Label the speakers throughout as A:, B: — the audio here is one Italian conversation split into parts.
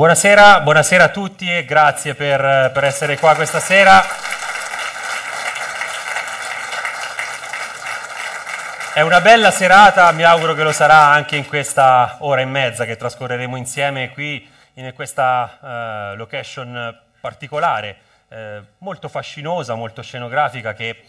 A: Buonasera, buonasera a tutti e grazie per essere qua questa sera. È una bella serata, mi auguro che lo sarà anche in questa ora e mezza che trascorreremo insieme qui in questa location particolare, molto fascinosa, molto scenografica, che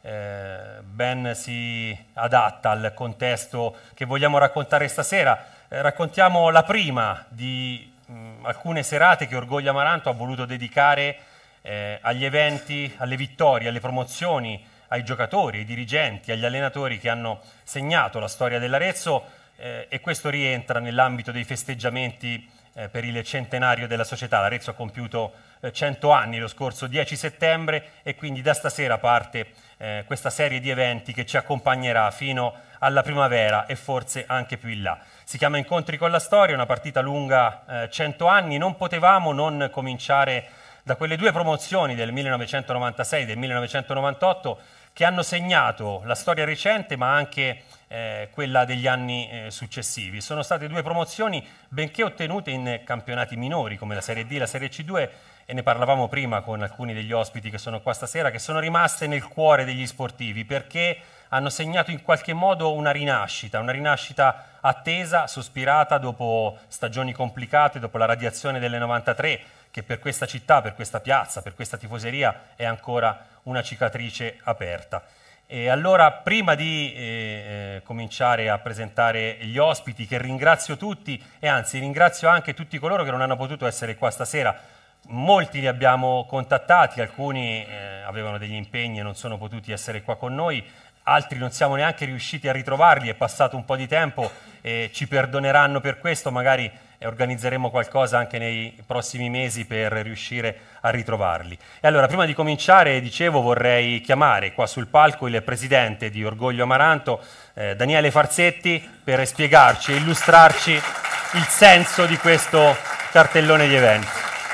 A: ben si adatta al contesto che vogliamo raccontare stasera. Raccontiamo la prima di alcune serate che Orgoglio Amaranto ha voluto dedicare agli eventi, alle vittorie, alle promozioni, ai giocatori, ai dirigenti, agli allenatori che hanno segnato la storia dell'Arezzo, e questo rientra nell'ambito dei festeggiamenti per il centenario della società. L'Arezzo ha compiuto 100 anni lo scorso 10 settembre e quindi da stasera parte questa serie di eventi che ci accompagnerà fino alla primavera e forse anche più in là. Si chiama Incontri con la Storia, una partita lunga 100 anni. Non potevamo non cominciare da quelle due promozioni del 1996 e del 1998 che hanno segnato la storia recente ma anche quella degli anni successivi. Sono state due promozioni benché ottenute in campionati minori come la Serie D e la Serie C2, e ne parlavamo prima con alcuni degli ospiti che sono qua stasera, che sono rimaste nel cuore degli sportivi perché hanno segnato in qualche modo una rinascita attesa, sospirata dopo stagioni complicate, dopo la radiazione delle 93, che per questa città, per questa piazza, per questa tifoseria è ancora una cicatrice aperta. E allora, prima di cominciare a presentare gli ospiti, che ringrazio tutti, e anzi ringrazio anche tutti coloro che non hanno potuto essere qua stasera. Molti li abbiamo contattati, alcuni avevano degli impegni e non sono potuti essere qua con noi, altri non siamo neanche riusciti a ritrovarli, è passato un po' di tempo e ci perdoneranno per questo, magari organizzeremo qualcosa anche nei prossimi mesi per riuscire a ritrovarli. E allora, prima di cominciare, dicevo, vorrei chiamare qua sul palco il presidente di Orgoglio Amaranto, Daniele Farzetti, per spiegarci e illustrarci il senso di questo cartellone di eventi.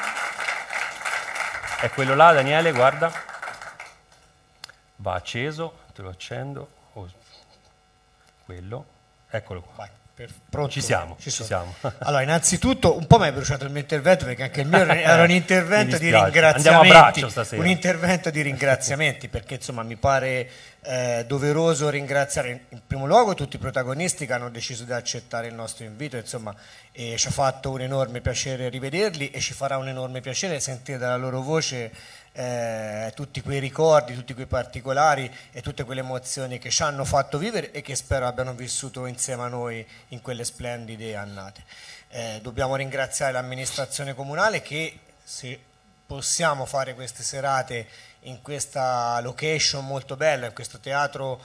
A: È quello là, Daniele, guarda. Va acceso, te lo accendo. Oh, quello, eccolo qua.
B: Vai, pronto?
A: Ci siamo.
B: Allora, innanzitutto, un po' mi è bruciato il mio intervento perché anche il mio era un intervento di ringraziamenti.
A: Andiamo a braccio stasera.
B: Un intervento di ringraziamenti perché insomma mi pare doveroso ringraziare in primo luogo tutti i protagonisti che hanno deciso di accettare il nostro invito, insomma, e ci ha fatto un enorme piacere rivederli e ci farà un enorme piacere sentire dalla loro voce tutti quei ricordi, tutti quei particolari e tutte quelle emozioni che ci hanno fatto vivere e che spero abbiano vissuto insieme a noi in quelle splendide annate. Dobbiamo ringraziare l'amministrazione comunale che, se possiamo fare queste serate in questa location molto bella, in questo teatro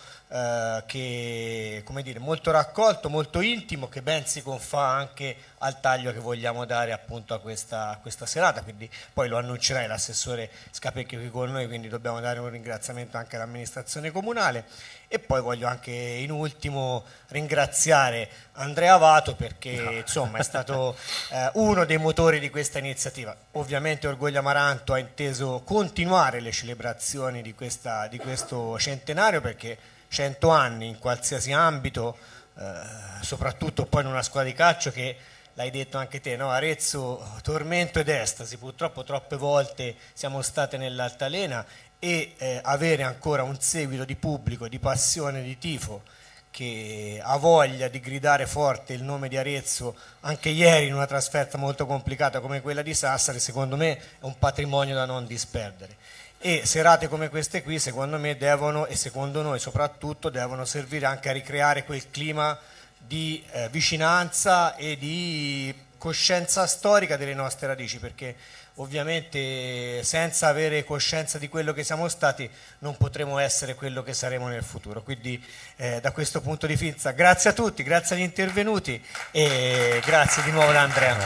B: che, come dire, molto raccolto, molto intimo, che ben si confà anche al taglio che vogliamo dare appunto a questa serata, quindi poi lo annuncerai l'assessore Scapecchio qui con noi, quindi dobbiamo dare un ringraziamento anche all'amministrazione comunale. E poi voglio anche in ultimo ringraziare Andrea Avato perché insomma è stato uno dei motori di questa iniziativa. Ovviamente Orgoglio Amaranto ha inteso continuare le celebrazioni di questo centenario perché 100 anni in qualsiasi ambito, soprattutto poi in una squadra di calcio che, l'hai detto anche te, no? Arezzo, tormento ed estasi, purtroppo troppe volte siamo state nell'altalena, e avere ancora un seguito di pubblico, di passione, di tifo che ha voglia di gridare forte il nome di Arezzo anche ieri in una trasferta molto complicata come quella di Sassari, secondo me è un patrimonio da non disperdere. E serate come queste qui secondo me devono, e secondo noi soprattutto, devono servire anche a ricreare quel clima di vicinanza e di coscienza storica delle nostre radici, perché ovviamente senza avere coscienza di quello che siamo stati non potremo essere quello che saremo nel futuro. Quindi da questo punto di vista grazie a tutti, grazie agli intervenuti e grazie di nuovo da Andrea.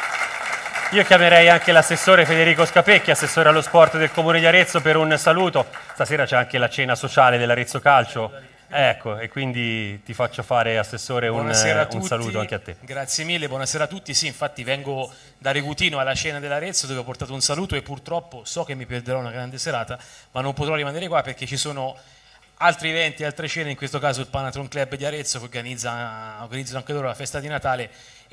A: Io chiamerei anche l'assessore Federico Scapecchi, assessore allo sport del Comune di Arezzo, per un saluto. Stasera c'è anche la cena sociale dell'Arezzo Calcio. Ecco, e quindi ti faccio fare, assessore, un saluto anche a te.
C: Grazie mille, buonasera a tutti. Sì, infatti vengo da Regutino alla cena dell'Arezzo dove ho portato un saluto e purtroppo so che mi perderò una grande serata, ma non potrò rimanere qua perché ci sono altri eventi, altre cene, in questo caso il Panathlon Club di Arezzo che organizzano anche loro la festa di Natale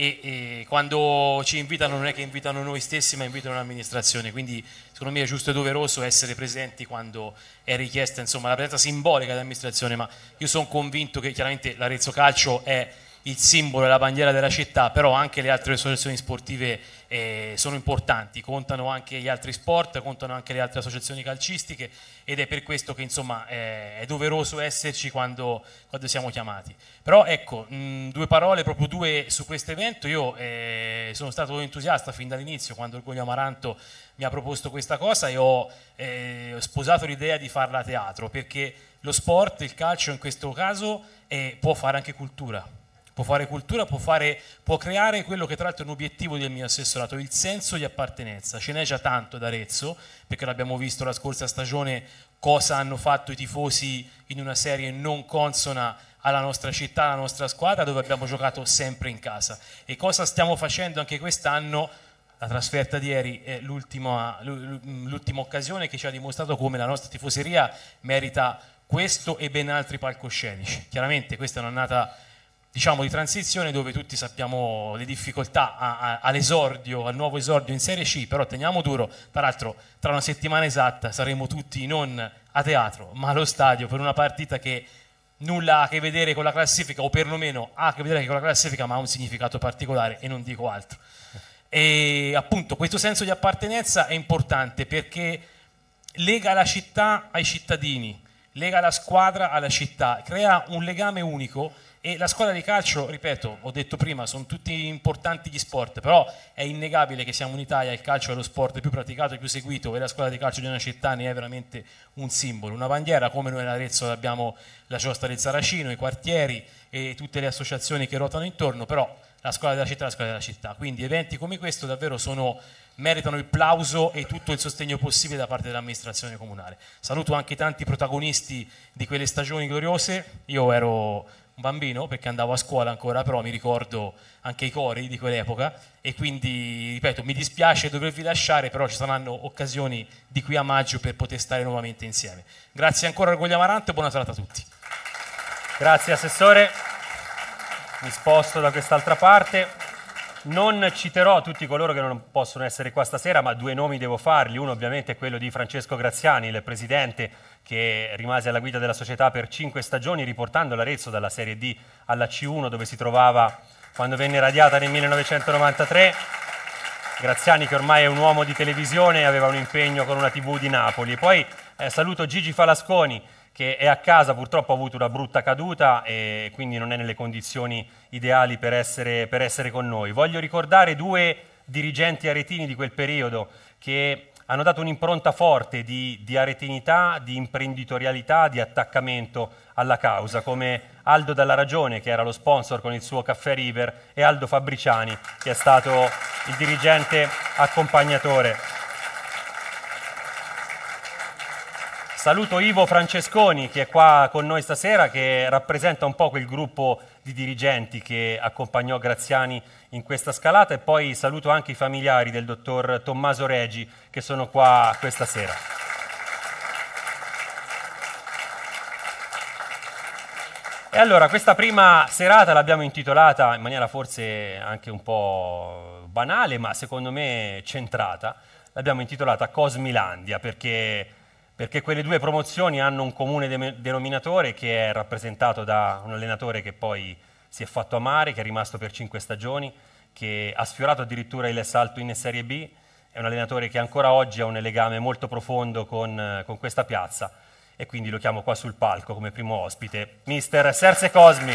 C: e quando ci invitano non è che invitano noi stessi ma invitano l'amministrazione, quindi secondo me è giusto e doveroso essere presenti quando è richiesta insomma, la presenza simbolica dell'amministrazione, ma io sono convinto che chiaramente l'Arezzo Calcio è il simbolo e la bandiera della città, però anche le altre associazioni sportive sono importanti, contano anche gli altri sport, contano anche le altre associazioni calcistiche ed è per questo che insomma è doveroso esserci quando siamo chiamati. Però ecco, due parole, proprio due su questo evento. Io sono stato entusiasta fin dall'inizio quando il Orgoglio Amaranto mi ha proposto questa cosa e ho sposato l'idea di farla a teatro, perché lo sport, il calcio in questo caso, può fare anche cultura. Può fare cultura, può creare quello che tra l'altro è un obiettivo del mio assessorato, il senso di appartenenza. Ce n'è già tanto ad Arezzo, perché l'abbiamo visto la scorsa stagione cosa hanno fatto i tifosi in una serie non consona alla nostra città, alla nostra squadra, dove abbiamo giocato sempre in casa. E cosa stiamo facendo anche quest'anno? La trasferta di ieri è l'ultima occasione che ci ha dimostrato come la nostra tifoseria merita questo e ben altri palcoscenici. Chiaramente questa è un'annata, diciamo, di transizione dove tutti sappiamo le difficoltà all'esordio, al nuovo esordio in Serie C, però teniamo duro. Tra l'altro tra una settimana esatta saremo tutti non a teatro ma allo stadio per una partita che nulla ha a che vedere con la classifica, o perlomeno ha a che vedere con la classifica ma ha un significato particolare e non dico altro. E appunto questo senso di appartenenza è importante perché lega la città ai cittadini, lega la squadra alla città, crea un legame unico. E la squadra di calcio, ripeto, ho detto prima, sono tutti importanti gli sport, però è innegabile che siamo in Italia, il calcio è lo sport più praticato e più seguito e la squadra di calcio di una città ne è veramente un simbolo, una bandiera, come noi all'Arezzo abbiamo la Giostra del Saracino, i quartieri e tutte le associazioni che ruotano intorno, però la squadra della città è la squadra della città. Quindi eventi come questo davvero meritano il plauso e tutto il sostegno possibile da parte dell'amministrazione comunale. Saluto anche i tanti protagonisti di quelle stagioni gloriose. Io ero un bambino perché andavo a scuola ancora, però mi ricordo anche i cori di quell'epoca e quindi, ripeto, mi dispiace dovervi lasciare, però ci saranno occasioni di qui a maggio per poter stare nuovamente insieme. Grazie ancora Orgoglio Amaranto e buona serata a tutti.
A: Grazie Assessore, mi sposto da quest'altra parte. Non citerò tutti coloro che non possono essere qua stasera, ma due nomi devo farli. Uno ovviamente è quello di Francesco Graziani, il presidente che rimase alla guida della società per 5 stagioni, riportando l'Arezzo dalla Serie D alla C1, dove si trovava quando venne radiata nel 1993. Graziani, che ormai è un uomo di televisione, aveva un impegno con una TV di Napoli. Poi saluto Gigi Falasconi, che è a casa, purtroppo ha avuto una brutta caduta e quindi non è nelle condizioni ideali per essere con noi. Voglio ricordare due dirigenti aretini di quel periodo che hanno dato un'impronta forte di aretinità, di imprenditorialità, di attaccamento alla causa, come Aldo Dalla Ragione, che era lo sponsor con il suo Caffè River, e Aldo Fabriciani, che è stato il dirigente accompagnatore. Saluto Ivo Francesconi, che è qua con noi stasera, che rappresenta un po' quel gruppo di dirigenti che accompagnò Graziani in questa scalata, e poi saluto anche i familiari del dottor Tommaso Regi che sono qua questa sera. E allora, questa prima serata l'abbiamo intitolata in maniera forse anche un po' banale, ma secondo me centrata. L'abbiamo intitolata Cosmilandia perché quelle due promozioni hanno un comune denominatore, che è rappresentato da un allenatore che poi si è fatto amare, che è rimasto per 5 stagioni, che ha sfiorato addirittura il salto in Serie B. È un allenatore che ancora oggi ha un legame molto profondo con questa piazza, e quindi lo chiamo qua sul palco come primo ospite, mister Serse Cosmi.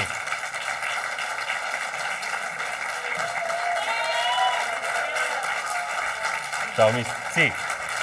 A: Ciao mister. Sì.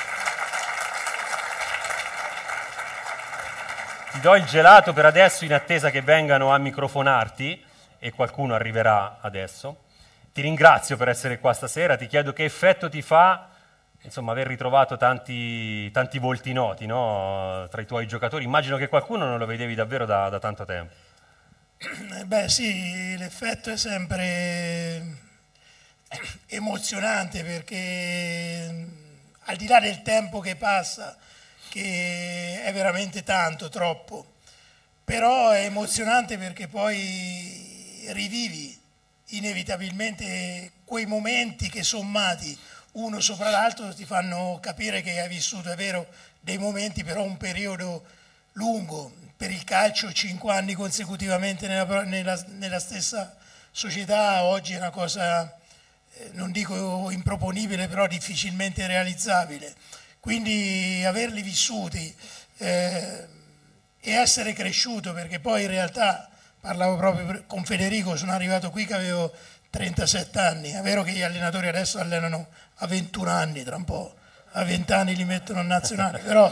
A: Ti do il gelato per adesso in attesa che vengano a microfonarti, e qualcuno arriverà adesso. Ti ringrazio per essere qua stasera, ti chiedo che effetto ti fa, insomma, aver ritrovato tanti volti noti, no? Tra i tuoi giocatori. Immagino che qualcuno non lo vedevi davvero da tanto tempo.
D: Beh sì, l'effetto è sempre emozionante, perché al di là del tempo che passa, che è veramente tanto, troppo, però è emozionante perché poi rivivi inevitabilmente quei momenti che sommati uno sopra l'altro ti fanno capire che hai vissuto, è vero, dei momenti, però un periodo lungo. Per il calcio 5 anni consecutivamente nella stessa società oggi è una cosa, non dico improponibile, però difficilmente realizzabile. Quindi averli vissuti e essere cresciuto, perché poi in realtà, parlavo proprio con Federico, sono arrivato qui che avevo 37 anni, è vero che gli allenatori adesso allenano a 21 anni, tra un po' a 20 anni li mettono in nazionale, però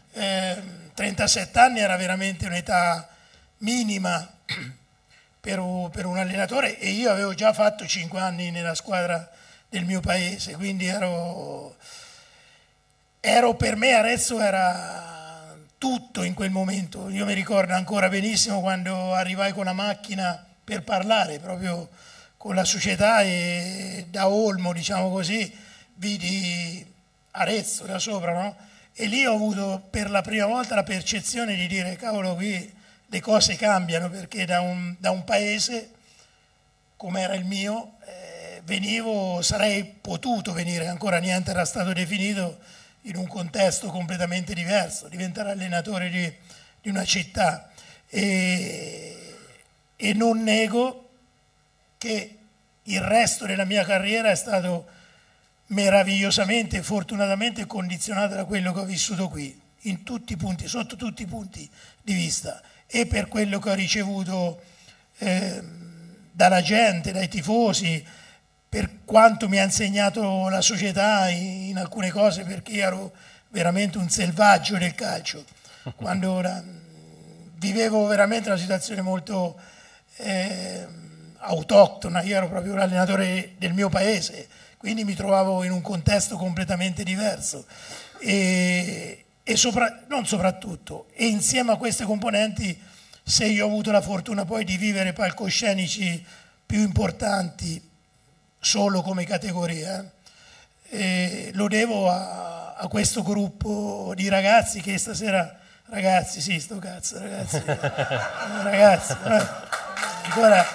D: 37 anni era veramente un'età minima per un allenatore, e io avevo già fatto 5 anni nella squadra del mio paese, quindi ero per me Arezzo era tutto in quel momento. Io mi ricordo ancora benissimo quando arrivai con la macchina per parlare proprio con la società, e da Olmo, diciamo così, vidi Arezzo da sopra, no? E lì ho avuto per la prima volta la percezione di dire cavolo, qui le cose cambiano, perché da un paese come era il mio sarei potuto venire, ancora niente era stato definito, in un contesto completamente diverso, diventare allenatore di una città, e non nego che il resto della mia carriera è stato meravigliosamente e fortunatamente condizionato da quello che ho vissuto qui, in tutti i punti, sotto tutti i punti di vista, e per quello che ho ricevuto dalla gente, dai tifosi, per quanto mi ha insegnato la società in alcune cose, perché io ero veramente un selvaggio del calcio, quando vivevo veramente una situazione molto autoctona, io ero proprio un allenatore del mio paese, quindi mi trovavo in un contesto completamente diverso, non soprattutto, e insieme a queste componenti, se io ho avuto la fortuna poi di vivere palcoscenici più importanti solo come categoria, lo devo a questo gruppo di ragazzi che stasera, ragazzi, sì, sto cazzo, ragazzi, ragazzi, ancora...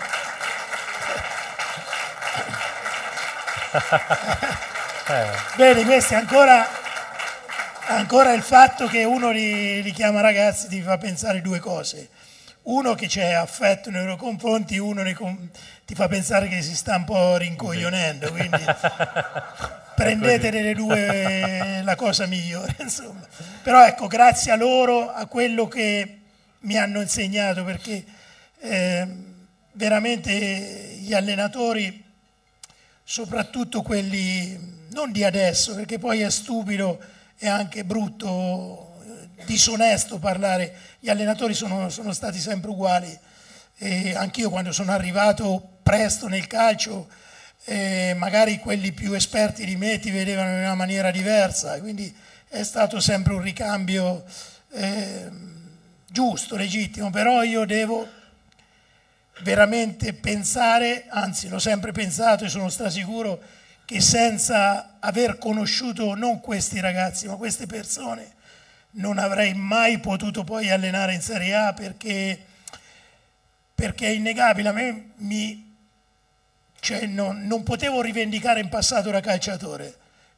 D: Vedi, questi ancora il fatto che uno li chiama ragazzi ti fa pensare due cose: uno, che c'è affetto nei loro confronti, uno ti fa pensare che si sta un po' rincoglionendo, quindi prendete delle due la cosa migliore, insomma. Però ecco, grazie a loro, a quello che mi hanno insegnato, perché veramente gli allenatori, soprattutto quelli non di adesso, perché poi è stupido e anche brutto, disonesto parlare, gli allenatori sono stati sempre uguali, e anch'io quando sono arrivato presto nel calcio, magari quelli più esperti di me ti vedevano in una maniera diversa, quindi è stato sempre un ricambio giusto, legittimo, però io devo veramente pensare, anzi l'ho sempre pensato e sono strasicuro, che senza aver conosciuto non questi ragazzi ma queste persone non avrei mai potuto poi allenare in Serie A, perché è innegabile. A me non potevo rivendicare in passato da calciatore,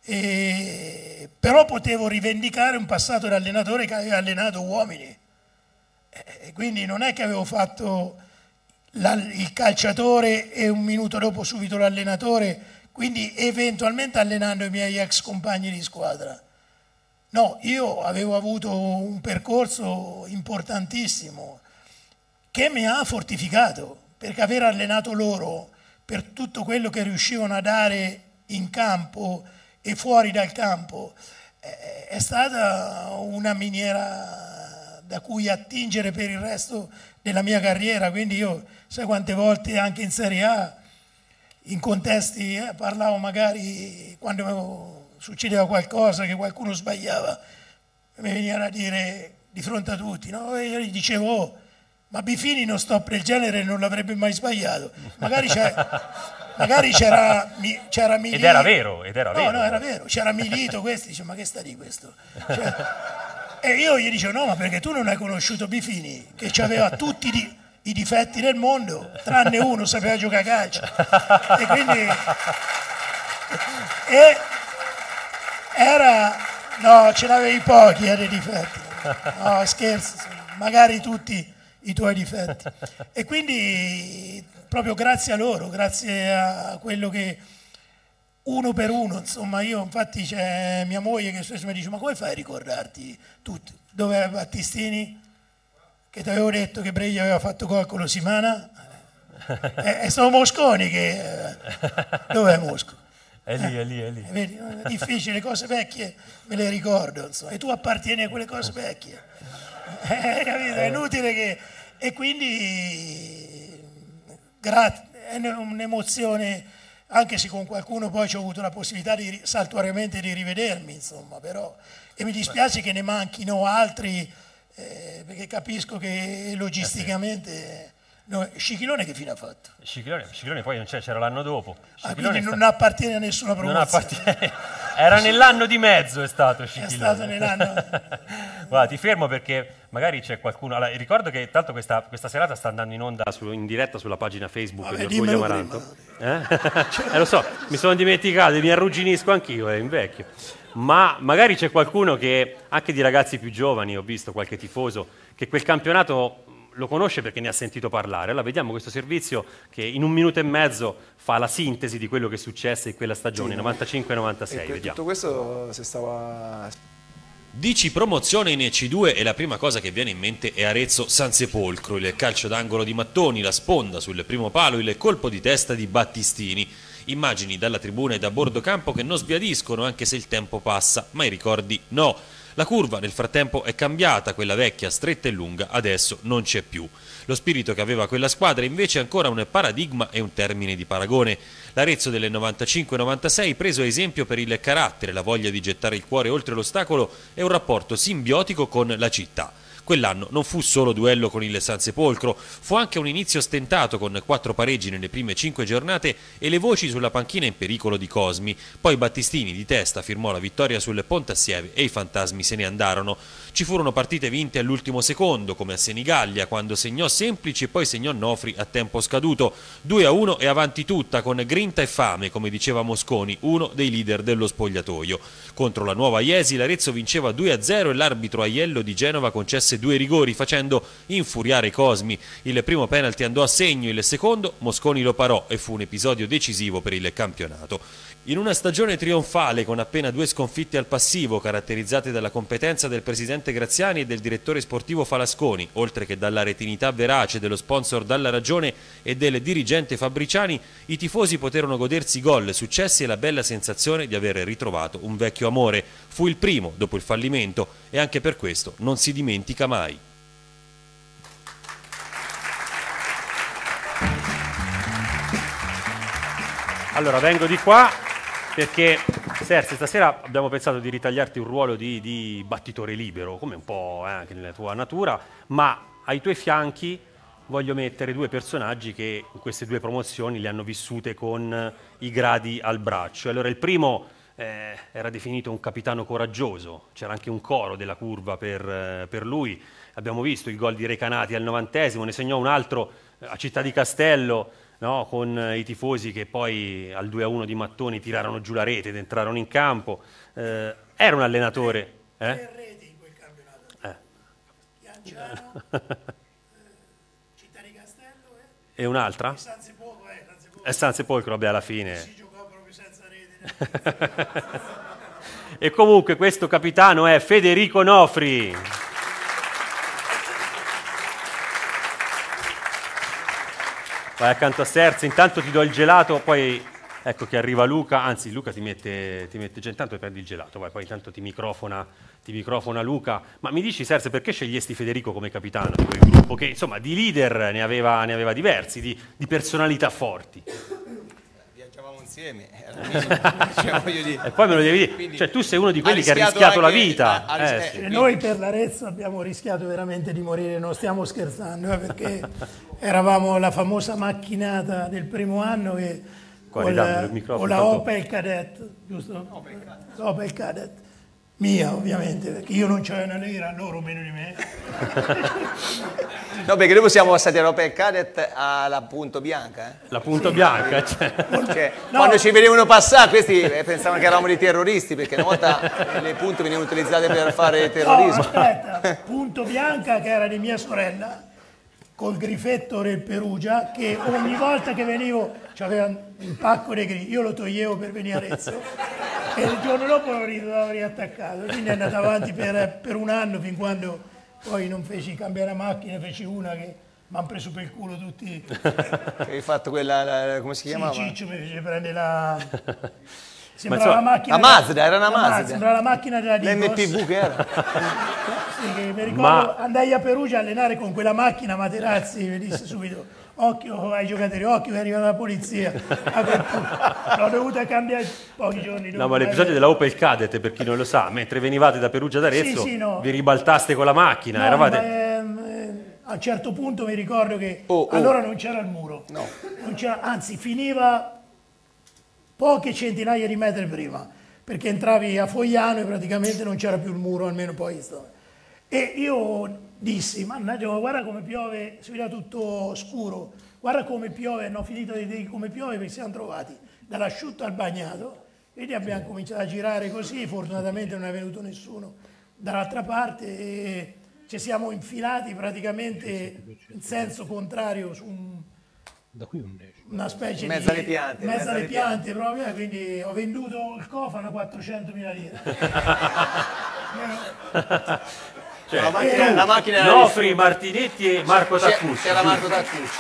D: però potevo rivendicare un passato da allenatore che aveva allenato uomini, quindi non è che avevo fatto il calciatore e un minuto dopo subito l'allenatore, quindi eventualmente allenando i miei ex compagni di squadra. No, io avevo avuto un percorso importantissimo che mi ha fortificato, perché aver allenato loro per tutto quello che riuscivano a dare in campo e fuori dal campo è stata una miniera da cui attingere per il resto della mia carriera. Quindi io, sai quante volte anche in Serie A, in contesti, parlavo magari quando succedeva qualcosa, che qualcuno sbagliava, mi venivano a dire di fronte a tutti, no? E io gli dicevo, oh, ma Bifini uno stop del genere non l'avrebbe mai sbagliato, magari c'era Milito.
A: Ed era vero.
D: No, era vero, c'era Milito, questi, dice, ma che sta di questo? Cioè, E io gli dicevo, no, ma perché tu non hai conosciuto Bifini, che aveva tutti i difetti del mondo, tranne uno, sapeva giocare a calcio. E quindi... No, ce n'avevi pochi, dei difetti. No, scherzo, magari tutti i tuoi difetti. E quindi proprio grazie a loro, grazie a quello che uno per uno, insomma, io infatti c'è mia moglie che spesso mi dice, ma come fai a ricordarti tutti? Dove è Battistini? Che ti avevo detto che Breglia aveva fatto gol con l'Osimana? E sono Mosconi che... Dov'è Mosco?
A: È lì, è lì, è lì.
D: Vedi, è difficile, le cose vecchie me le ricordo, insomma, e tu appartieni a quelle cose vecchie. Capito? È inutile che... E quindi è un'emozione, anche se con qualcuno poi ho avuto la possibilità saltuariamente di rivedermi, insomma, però... E mi dispiace che ne manchino altri, perché capisco che logisticamente... No, Scichilone che fine ha fatto?
A: Scichilone poi non c'era l'anno dopo.
D: Quindi non appartiene a nessuna promozione.
A: Era nell'anno di mezzo è stato Scichilone.
D: È stato nell'anno...
A: Guarda, ti fermo perché magari c'è qualcuno... Allora, ricordo che tanto questa serata sta andando in onda in diretta sulla pagina Facebook di Orgoglio Amaranto. Lo so, mi sono dimenticato, mi arrugginisco anch'io, invecchio. Ma magari c'è qualcuno che, anche di ragazzi più giovani, ho visto qualche tifoso, che quel campionato lo conosce perché ne ha sentito parlare. Allora vediamo questo servizio che in 1 minuto e mezzo fa la sintesi di quello che è successo in quella stagione, 95-96. Vediamo.
E: Tutto questo si stava...
F: Dici promozione in C2 e la prima cosa che viene in mente è Arezzo San Sepolcro, il calcio d'angolo di Mattoni, la sponda sul primo palo, il colpo di testa di Battistini. Immagini dalla tribuna e da bordo campo che non sbiadiscono anche se il tempo passa, ma i ricordi no. La curva nel frattempo è cambiata, quella vecchia, stretta e lunga, adesso non c'è più. Lo spirito che aveva quella squadra invece è ancora un paradigma e un termine di paragone. L'Arezzo del 95-96, preso a esempio per il carattere, la voglia di gettare il cuore oltre l'ostacolo, è un rapporto simbiotico con la città. Quell'anno non fu solo duello con il San Sepolcro, fu anche un inizio stentato con 4 pareggi nelle prime 5 giornate e le voci sulla panchina in pericolo di Cosmi. Poi Battistini di testa firmò la vittoria sul Pontassieve e i fantasmi se ne andarono. Ci furono partite vinte all'ultimo secondo, come a Senigallia, quando segnò Semplici e poi segnò Nofri a tempo scaduto. 2-1 e avanti tutta, con grinta e fame, come diceva Mosconi, uno dei leader dello spogliatoio. Contro la nuova Iesi l'Arezzo vinceva 2-0 e l'arbitro Aiello di Genova concesse 2 rigori, facendo infuriare i Cosmi. Il primo penalty andò a segno, il secondo Mosconi lo parò e fu un episodio decisivo per il campionato. In una stagione trionfale con appena 2 sconfitte al passivo, caratterizzate dalla competenza del presidente Graziani e del direttore sportivo Falasconi, oltre che dalla retinità verace dello sponsor Dalla Ragione e del dirigente Fabbriciani, i tifosi poterono godersi gol, successi e la bella sensazione di aver ritrovato un vecchio amore. Fu il primo dopo il fallimento e anche per questo non si dimentica mai.
A: Allora vengo di qua perché Serse stasera abbiamo pensato di ritagliarti un ruolo di battitore libero, come un po' anche nella tua natura, ma ai tuoi fianchi voglio mettere 2 personaggi che in queste 2 promozioni le hanno vissute con i gradi al braccio. Allora il primo era definito un capitano coraggioso, c'era anche un coro della curva per lui. Abbiamo visto il gol di Recanati al 90°, ne segnò un altro a Città di Castello, no, con i tifosi che poi al 2-1 di Mattoni tirarono giù la rete ed entrarono in campo. Era un allenatore.
D: 3 reti in quel campionato. Chianciano, Città di Castello
A: e un'altra?
D: San Sepolcro.
A: San Sepolcro, vabbè, alla fine.
D: Si giocò proprio senza rete.
A: E comunque questo capitano è Federico Nofri. Vai accanto a Serse, intanto ti do il gelato, poi ecco che arriva Luca, anzi Luca ti mette già, intanto prendi il gelato, vai, poi intanto ti microfona Luca. Ma mi dici Serse, perché scegliesti Federico come capitano di quel gruppo che insomma di leader ne aveva diversi, di personalità forti?
E: Viaggiavamo insieme, voglio dire.
A: E poi me lo devi dire, quindi, cioè tu sei uno di quelli che ha rischiato la vita.
D: Sì. Noi per l'Arezzo abbiamo rischiato veramente di morire, non stiamo scherzando, perché eravamo la famosa macchinata del primo anno che con la Opel Kadett, giusto? Opel Kadett. Mia, ovviamente, perché io non c'avevo una lira, loro meno di me.
E: No, perché noi siamo passati all'Opel Cadet alla Punto Bianca.
A: La punto bianca, cioè.
E: Cioè,
D: No.
E: quando ci venivano passare, questi pensavano che eravamo dei terroristi, perché una volta le punte venivano utilizzate per fare
D: No,
E: terrorismo.
D: aspetta, Punto Bianca, che era di mia sorella, col grifetto del Perugia, che ogni volta che venivo c'aveva un pacco di griffi, io lo toglievo per venire a Arezzo e il giorno dopo l'ho riattaccato, quindi è andata avanti per un anno, fin quando poi non feci cambiare macchina, feci una che mi hanno preso per il culo tutti.
E: Hai fatto quella, come si
D: Sì,
E: chiamava?
D: Ciccio mi fece prendere la...
A: Ma
D: Sembrava
A: insomma,
D: la macchina...
E: la Mazda, era una Mazda.
D: Sembrava la macchina della Digos.
E: L'MPV che era.
D: Sì, che mi ricordo,
A: Ma-
D: andai a Perugia a allenare con quella macchina, Materazzi mi disse subito, occhio ai giocatori, occhio che arriva la polizia. A quel punto l'ho dovuta cambiare pochi giorni dopo.
A: No, ma l'episodio della Opel Cadet, per chi non lo sa, mentre venivate da Perugia ad Arezzo,
D: Sì, no.
A: vi ribaltaste con la macchina,
D: No,
A: eravate...
D: ma, a un certo punto mi ricordo che
E: Oh.
D: allora non c'era il muro,
E: No.
D: non c'era, anzi finiva poche centinaia di metri prima, perché entravi a Fogliano e praticamente non c'era più il muro, almeno poi stava. E io dissi, mannaggia, ma guarda come piove, si vede tutto scuro, guarda come piove, hanno finito di dire come piove perché siamo trovati dall'asciutto al bagnato, quindi abbiamo cominciato a girare così, fortunatamente non è venuto nessuno dall'altra parte e ci siamo infilati praticamente in senso contrario su una specie
E: In mezzo
D: di...
E: alle piante,
D: in mezzo alle piante proprio, quindi ho venduto il cofano a 400.000 lire.
A: Cioè,
E: La macchina era
A: Nofri, Martinetti e Marco Taccucci.
E: C'era Marco Taccucci.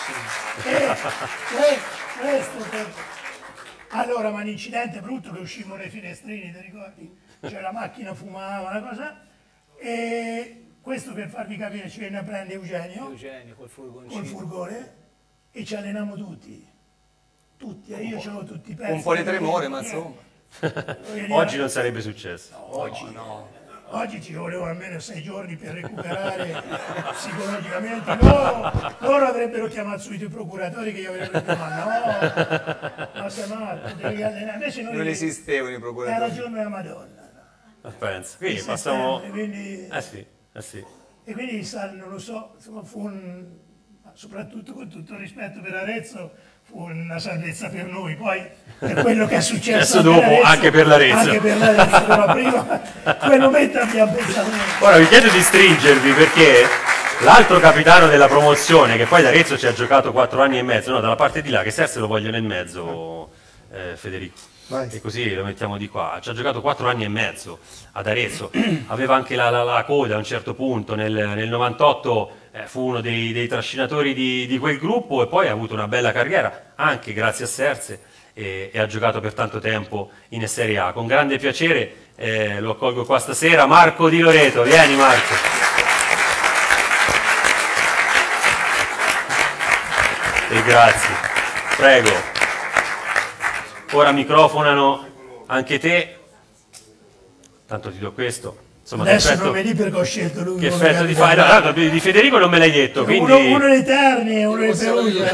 D: Questo allora, ma l'incidente brutto che uscimmo nei finestrini, ti ricordi? Cioè la macchina fumava, una cosa. E questo per farvi capire ci venne a prendere Eugenio col furgone e ci allenammo tutti. Tutti, io c'avevo tutti i pezzi.
E: Un po' di tremore, ma insomma.
A: Oggi non sarebbe successo.
D: Oggi no. Oggi ci volevano almeno 6 giorni per recuperare psicologicamente. Loro avrebbero chiamato subito i procuratori che gli avrebbero detto ma no, ma sei matto, devi allenare. Invece noi
E: Non esistevano i procuratori.
D: era giorno della Madonna.
A: Penso. Quindi
D: Di
A: passiamo...
D: settembre, quindi,
A: sì.
D: e quindi non lo so, insomma, soprattutto con tutto il rispetto per Arezzo, fu una salvezza per noi, poi per quello che è successo
A: Adesso dopo, anche per l'Arezzo.
D: anche per l'Arezzo, però prima quel momento abbiamo pensato
A: Ora vi chiedo di stringervi perché l'altro capitano della promozione, che poi ad Arezzo ci ha giocato 4 anni e mezzo, no, dalla parte di là, che se lo voglio nel mezzo, Federico.
E: Vai.
A: E così lo mettiamo di qua. Ci ha giocato 4 anni e mezzo ad Arezzo, aveva anche la coda a un certo punto, nel 98 fu uno dei trascinatori di quel gruppo e poi ha avuto una bella carriera, anche grazie a Serse, e ha giocato per tanto tempo in Serie A. Con grande piacere lo accolgo qua stasera, Marco Di Loreto. Vieni Marco. E grazie, prego. Ora microfonano anche te, tanto ti do questo. Insomma,
D: adesso non vedi perché ho scelto lui.
A: Che effetto ti fai? No, di Federico non me l'hai detto, quindi...
D: Uno dei Terni e uno dei Perugia.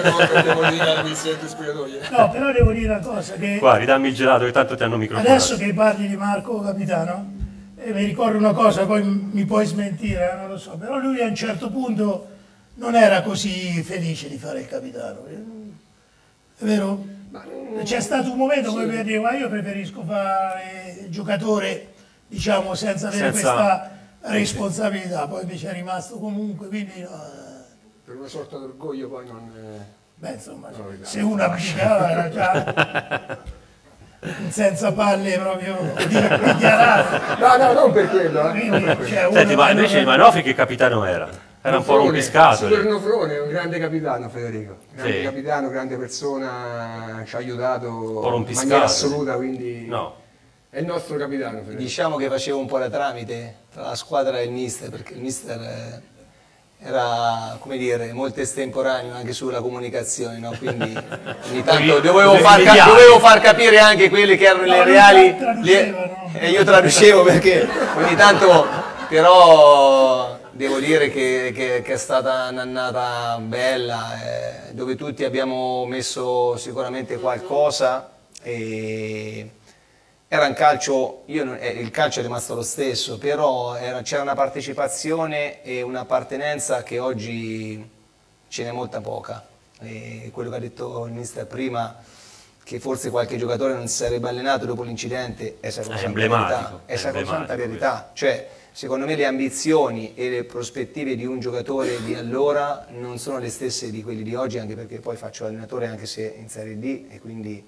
D: No, però devo dire una cosa, che
A: Qua, ridammi il gelato che tanto ti hanno microfonato.
D: adesso che parli di Marco Capitano, mi ricordo una cosa, poi mi puoi smentire, non lo so, però lui a un certo punto non era così felice di fare il capitano. È vero? C'è stato un momento come per dire, ma io preferisco fare il giocatore, diciamo, senza avere questa responsabilità, poi invece è rimasto comunque, quindi
G: Per una sorta d'orgoglio poi non...
D: beh, insomma, se uno abdicava era già senza palle proprio dichiarato.
G: No, non per quello.
D: Quindi, cioè,
A: Senti,
D: uno
A: ma invece Manofi che capitano era? Era un po' rompiscatole.
G: Super Nofrone, un grande capitano Federico. Grande
A: Sì.
G: capitano, grande persona, ci ha aiutato in
A: rompiscatole.
G: maniera assoluta, quindi
A: No.
G: è il nostro capitano Federico.
E: Diciamo che faceva un po' da tramite tra la squadra e il mister, perché il mister era, come dire, molto estemporaneo anche sulla comunicazione, no? Quindi ogni tanto dovevo far capire anche quelli che erano le reali, e io traducevo perché ogni tanto, però devo dire che è stata un'annata bella, dove tutti abbiamo messo sicuramente qualcosa e era un calcio, il calcio è rimasto lo stesso, però c'era una partecipazione e un'appartenenza che oggi ce n'è molta poca. E quello che ha detto il mister prima, che forse qualche giocatore non si sarebbe allenato dopo l'incidente, è sacrosanta verità. Cioè, secondo me le ambizioni e le prospettive di un giocatore di allora non sono le stesse di quelli di oggi, anche perché poi faccio allenatore anche se in Serie D e quindi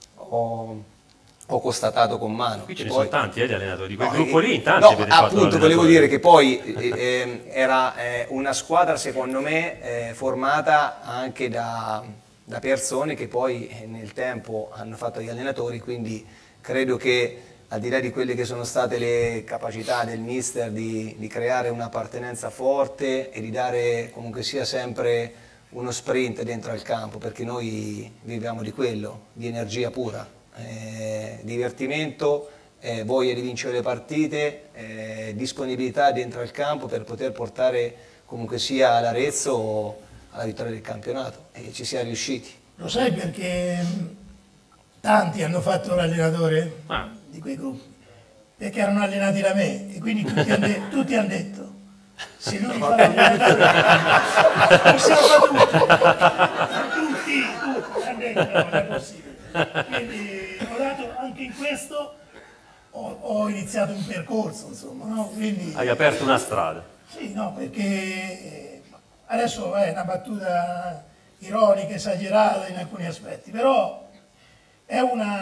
E: ho constatato con mano.
A: Qui ce ne sono tanti di allenatori, di quel gruppo lì in tanti avete fatto
E: appunto volevo dire che poi era una squadra secondo me formata anche da persone che poi nel tempo hanno fatto gli allenatori, quindi credo che al di là di quelle che sono state le capacità del mister di creare un'appartenenza forte e di dare comunque sia sempre uno sprint dentro al campo, perché noi viviamo di quello, di energia pura. Divertimento, voglia di vincere le partite, disponibilità dentro al campo per poter portare comunque sia l'Arezzo alla vittoria del campionato e ci siamo riusciti.
D: Lo sai perché tanti hanno fatto l'allenatore di quei gruppi? Perché erano allenati da me e quindi tutti hanno detto se lui fa l'allenatore possiamo fare tutti hanno detto no, non è possibile. Quindi ho dato anche in questo, ho iniziato un percorso, insomma, no? Quindi,
A: hai aperto una strada.
D: Sì, no, perché adesso è una battuta ironica, esagerata in alcuni aspetti, però è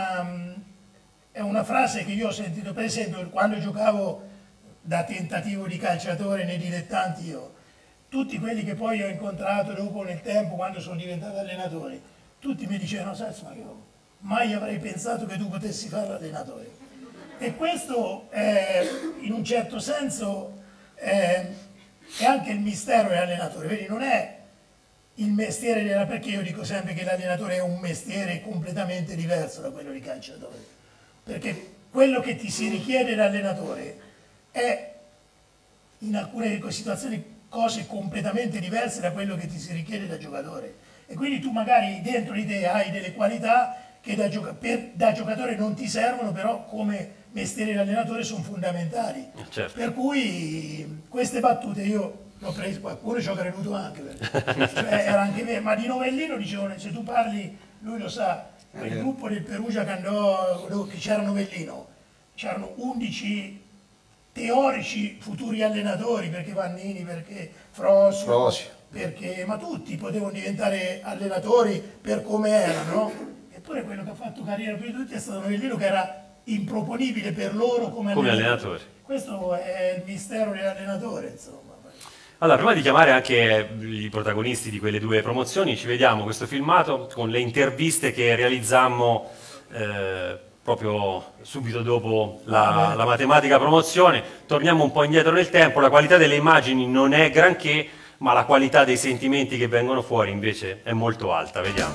D: una frase che io ho sentito, per esempio, quando giocavo da tentativo di calciatore nei dilettanti io, tutti quelli che poi ho incontrato dopo nel tempo, quando sono diventato allenatore, tutti mi dicevano, sai, ma io mai avrei pensato che tu potessi fare l'allenatore. E questo in un certo senso è anche il mistero dell'allenatore, vedi, non è il mestiere perché io dico sempre che l'allenatore è un mestiere completamente diverso da quello di calciatore, perché quello che ti si richiede dall'allenatore è in alcune situazioni cose completamente diverse da quello che ti si richiede da giocatore, e quindi tu magari dentro di te hai delle qualità che da giocatore non ti servono, però come mestiere di allenatore sono fondamentali.
A: Certo.
D: Per cui queste battute io le ho prese, qualcuno ci ho creduto anche, cioè, era anche vero, ma di Novellino dicevano, se tu parli, lui lo sa, il gruppo del Perugia che andò, che c'era Novellino, c'erano 11 teorici futuri allenatori, perché Vannini, perché Frosio. Ma tutti potevano diventare allenatori per come erano, no? Eppure quello che ha fatto carriera più di tutti è stato Novellino, che era improponibile per loro come allenatore. Questo è il mistero dell'allenatore, insomma.
A: Allora, prima di chiamare anche i protagonisti di quelle due promozioni, ci vediamo questo filmato con le interviste che realizzammo proprio subito dopo la matematica promozione. Torniamo un po' indietro nel tempo, la qualità delle immagini non è granché, ma la qualità dei sentimenti che vengono fuori invece è molto alta. Vediamo.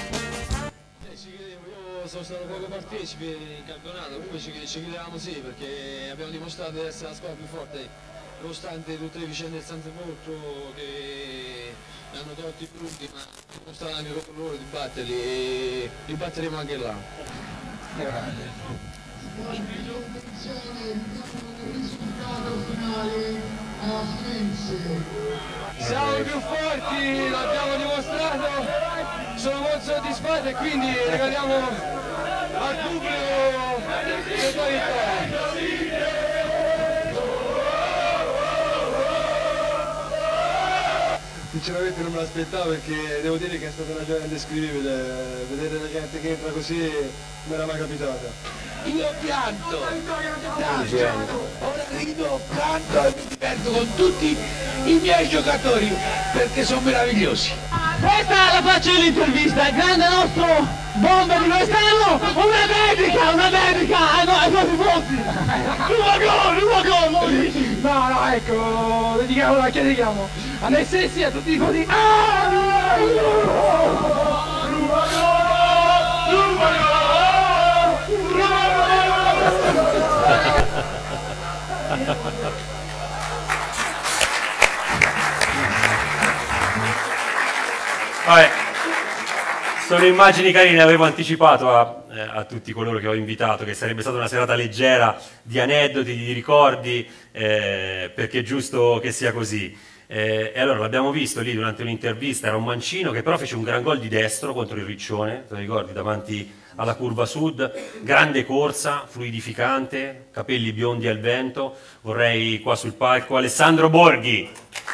H: Io sono stato poco partecipe in campionato, comunque ci credevamo sì, perché abbiamo dimostrato di essere la squadra più forte, nonostante tutte le vicende del Sant'Epolcro che mi hanno tolto i punti, ma dimostrano anche con loro di batterli e li batteremo anche là. Siamo più forti, l'abbiamo dimostrato, sono molto soddisfatto e quindi regaliamo al pubblico questa vittoria. Sinceramente non me l'aspettavo, perché devo dire che è stata una gioia indescrivibile, vedere la gente che entra così non era mai capitata.
I: Io pianto, ora rido, canto e mi diverto con tutti i miei giocatori perché sono meravigliosi.
J: Questa è la faccia dell'intervista, il grande nostro bomber di quest'anno, una dedica ai propri fonti. Ruba gol, lo dici? No, ecco, dedichiamo, che dedichiamo? A noi stessi e a tutti i tifosi.
A: Vabbè, sono immagini carine, avevo anticipato a tutti coloro che ho invitato che sarebbe stata una serata leggera di aneddoti, di ricordi, perché è giusto che sia così. E allora l'abbiamo visto lì durante un'intervista, era un mancino che però fece un gran gol di destro contro il Riccione, te lo ricordi, davanti alla curva sud, grande corsa, fluidificante, capelli biondi al vento. Vorrei qua sul palco Alessandro Borghi.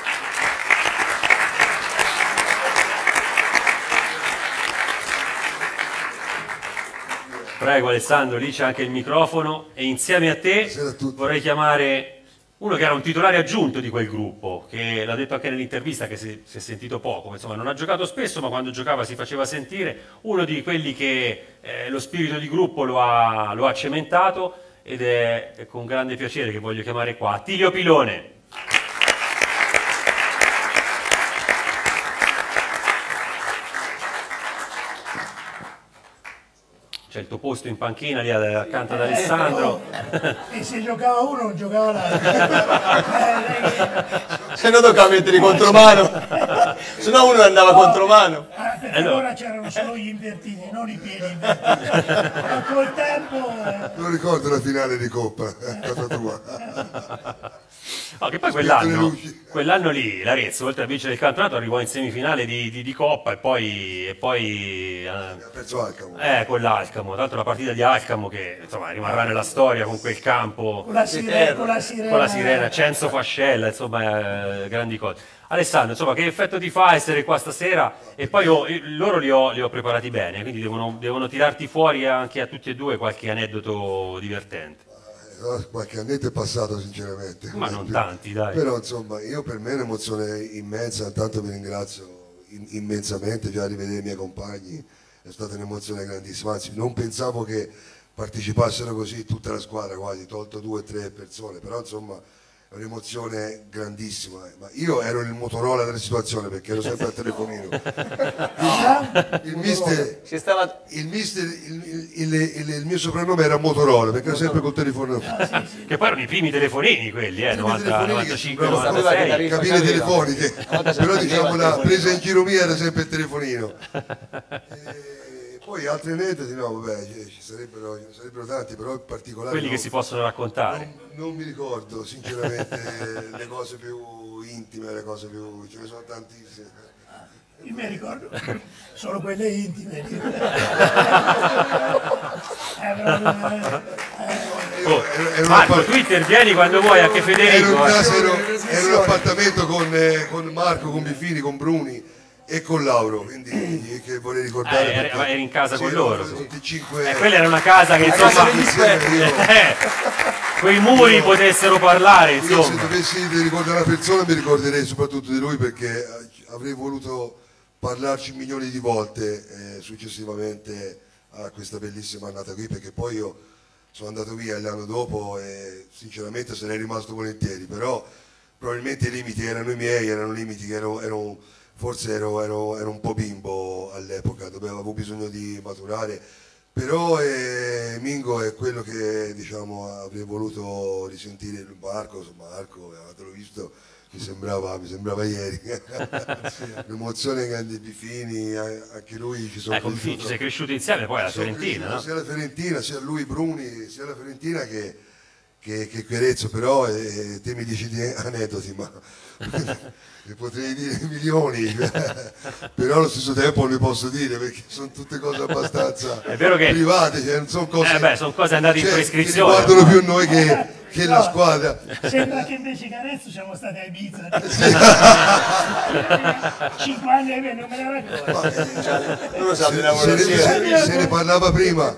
A: Prego Alessandro, lì c'è anche il microfono e insieme a te vorrei chiamare uno che era un titolare aggiunto di quel gruppo, che l'ha detto anche nell'intervista, che si è sentito poco, insomma non ha giocato spesso ma quando giocava si faceva sentire, uno di quelli che lo spirito di gruppo lo ha cementato, ed è con grande piacere che voglio chiamare qua Attilio Pilone. C'è il tuo posto in panchina lì accanto ad Alessandro.
D: E se giocava uno non giocava l'altro.
E: Se no toccava mettere contromano, se no uno andava contromano.
D: Perché allora c'erano solo gli invertiti, non i piedi invertiti. Ma col tempo...
K: Non ricordo la finale di Coppa, casa tua.
A: No, che poi quell'anno lì l'Arezzo, oltre a vincere il campionato, arrivò in semifinale di Coppa e poi
K: ha perso Alcamo.
A: Con l'Alcamo, tra l'altro la partita di Alcamo che insomma rimarrà nella storia con quel campo,
D: con la sirena,
A: Cenzo Fascella, insomma grandi cose. Alessandro, insomma, che effetto ti fa essere qua stasera? E poi loro li ho preparati bene, quindi devono tirarti fuori anche a tutti e due qualche aneddoto divertente.
K: Qualche annetto è passato sinceramente,
A: ma non tanti, dai.
K: Però insomma per me è un'emozione immensa, intanto vi ringrazio immensamente, già rivedere i miei compagni è stata un'emozione grandissima, anzi non pensavo che partecipassero così tutta la squadra, quasi tolto 2 o 3 persone, però insomma è un'emozione grandissima, ma io ero il Motorola della situazione perché ero sempre al telefonino. Il mio soprannome era Motorola perché ero sempre col telefonino.
A: Che poi erano i primi telefonini quelli, 95, 96.
K: Cabine telefoniche, però diciamo la presa in giro mia era sempre il telefonino. Poi altri aneddoti, no, vabbè, ci sarebbero tanti, però in particolare...
A: Quelli che si possono raccontare.
K: Non mi ricordo, sinceramente, le cose più intime, le cose più... ce ne sono tantissime.
D: Io mi ricordo solo quelle intime.
A: Marco, tu intervieni quando vuoi, anche Federico.
K: Ero in un appartamento con Marco, con Bifini, con Bruni e con Lauro, quindi che vorrei ricordare.
A: Eri in casa con loro.
K: Tutti 5.
A: Quella era una casa che insomma quei muri potessero parlare, insomma.
K: Se dovessi ricordare una persona mi ricorderei soprattutto di lui, perché avrei voluto parlarci milioni di volte successivamente a questa bellissima annata qui, perché poi io sono andato via l'anno dopo e sinceramente sarei rimasto volentieri, però probabilmente i limiti erano i miei, erano limiti che forse ero un po' bimbo all'epoca, avevo bisogno di maturare, però Mingo è quello che diciamo avrei voluto risentire il Marco, te l'ho visto, mi sembrava ieri, l'emozione grande Bifini, anche lui ci sono
A: cresciuto. Ci sei cresciuti insieme poi alla Fiorentina, no?
K: Sia la Fiorentina, sia lui Bruni, sia la Fiorentina che Arezzo, però te mi dici di aneddoti, ma ne potrei dire milioni, però allo stesso tempo non li posso dire perché sono tutte cose abbastanza private, cioè non sono cose,
A: sono cose andate in prescrizione,
K: che riguardano più noi che la squadra.
D: Sembra che invece che adesso siamo stati a Ibiza. 5 anni non me ne raccomando.
K: Se ne parlava prima,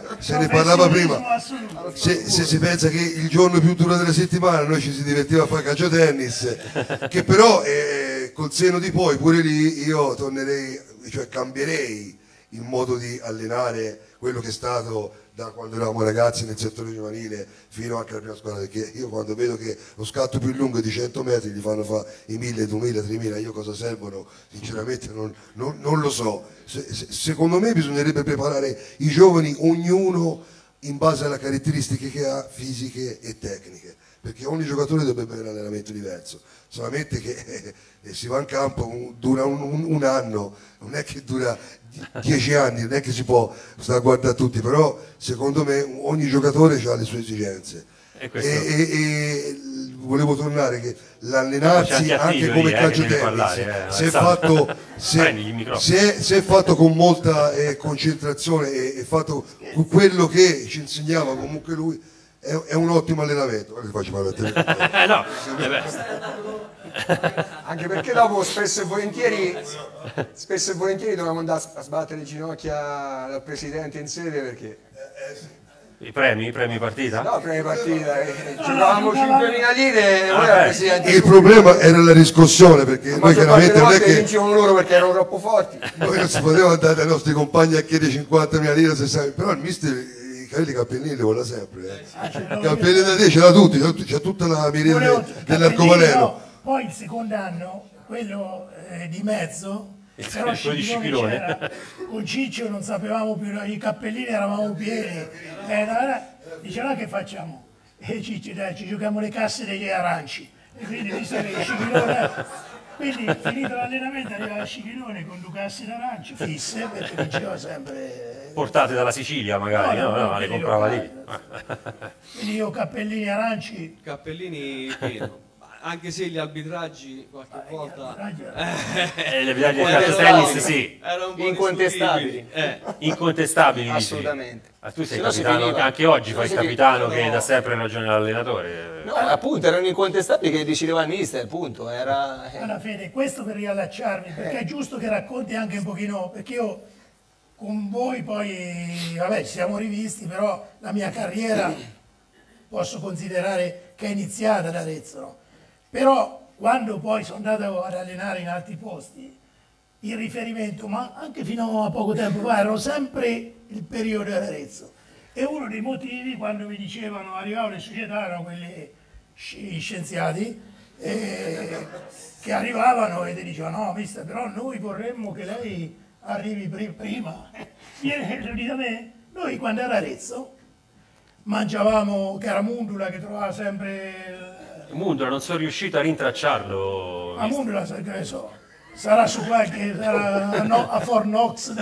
K: se si pensa che il giorno più duro della settimana noi ci si divertiva a fare calcio tennis, che però col seno di poi pure lì io tornerei, cioè cambierei il modo di allenare quello che è stato da quando eravamo ragazzi nel settore giovanile fino anche alla prima squadra, perché io quando vedo che lo scatto più lungo è di 100 metri gli fanno fare i 1000, 2000, 3000, io cosa servono sinceramente non lo so. Secondo me bisognerebbe preparare i giovani ognuno in base alle caratteristiche che ha, fisiche e tecniche, perché ogni giocatore dovrebbe avere un allenamento diverso, solamente che si va in campo, dura un anno, non è che dura 10 anni, non è che si può stare a guardare tutti, però secondo me ogni giocatore ha le sue esigenze. E volevo tornare che l'allenarsi anche come calcio tennis, se è fatto con molta concentrazione e fatto quello che ci insegnava comunque lui, è un ottimo allenamento.
A: No,
G: anche perché dopo spesso e volentieri dovevamo andare a sbattere le ginocchia dal presidente in sede, perché
A: i premi partita?
G: no, premi partita, giocavamo 5.000 lire e ora il presidente.
K: Il problema era la riscossione, perché noi chiaramente non è che
G: vincevano loro perché erano troppo forti.
K: Noi non si poteva andare dai nostri compagni a chiedere 50.000 lire, 60.000, però il mister i cappellini li vuole sempre. I cappellini da te ce l'ha tutti, c'è tutta la miriade dell'arcobaleno.
D: Poi il secondo anno, quello di mezzo, però
A: Scicchilone
D: con Ciccio non sapevamo più, i cappellini eravamo pieni, diceva che facciamo? E Ciccio, dai, ci giochiamo le casse degli aranci, e quindi visto che Scicchilone, quindi finito l'allenamento arrivava Scicchilone con 2 casse d'aranci fisse, perché vinceva sempre,
A: portate dalla Sicilia magari, no, le comprava lì.
D: Quindi io cappellini aranci,
L: cappellini pieno. Anche se gli arbitraggi qualche volta
A: gli arbitraggi del calcio tennis sì,
L: erano
E: incontestabili,
A: incontestabili,
E: assolutamente.
A: Tu sei capitano, anche oggi fai il capitano che dà sempre ragione all'allenatore.
E: No, appunto, erano incontestabili che decideva il mister, appunto.
D: Alla Fede, questo per riallacciarmi, perché è giusto che racconti anche un pochino, perché io con voi poi, vabbè, ci siamo rivisti, però la mia carriera posso considerare che è iniziata ad Arezzo, no? Però quando poi sono andato ad allenare in altri posti, il riferimento, ma anche fino a poco tempo fa, erano sempre il periodo ad Arezzo. E uno dei motivi, quando mi dicevano, arrivavano le società, erano quelli scienziati, che arrivavano e ti dicevano, no, mister, però noi vorremmo che lei arrivi prima. Viene da me, noi quando era Arezzo, mangiavamo Caramundula che trovava sempre...
A: Mundula, non sono riuscito a rintracciarlo.
D: A Mundula, che ne so, sarà su qualche, a Fort Knox.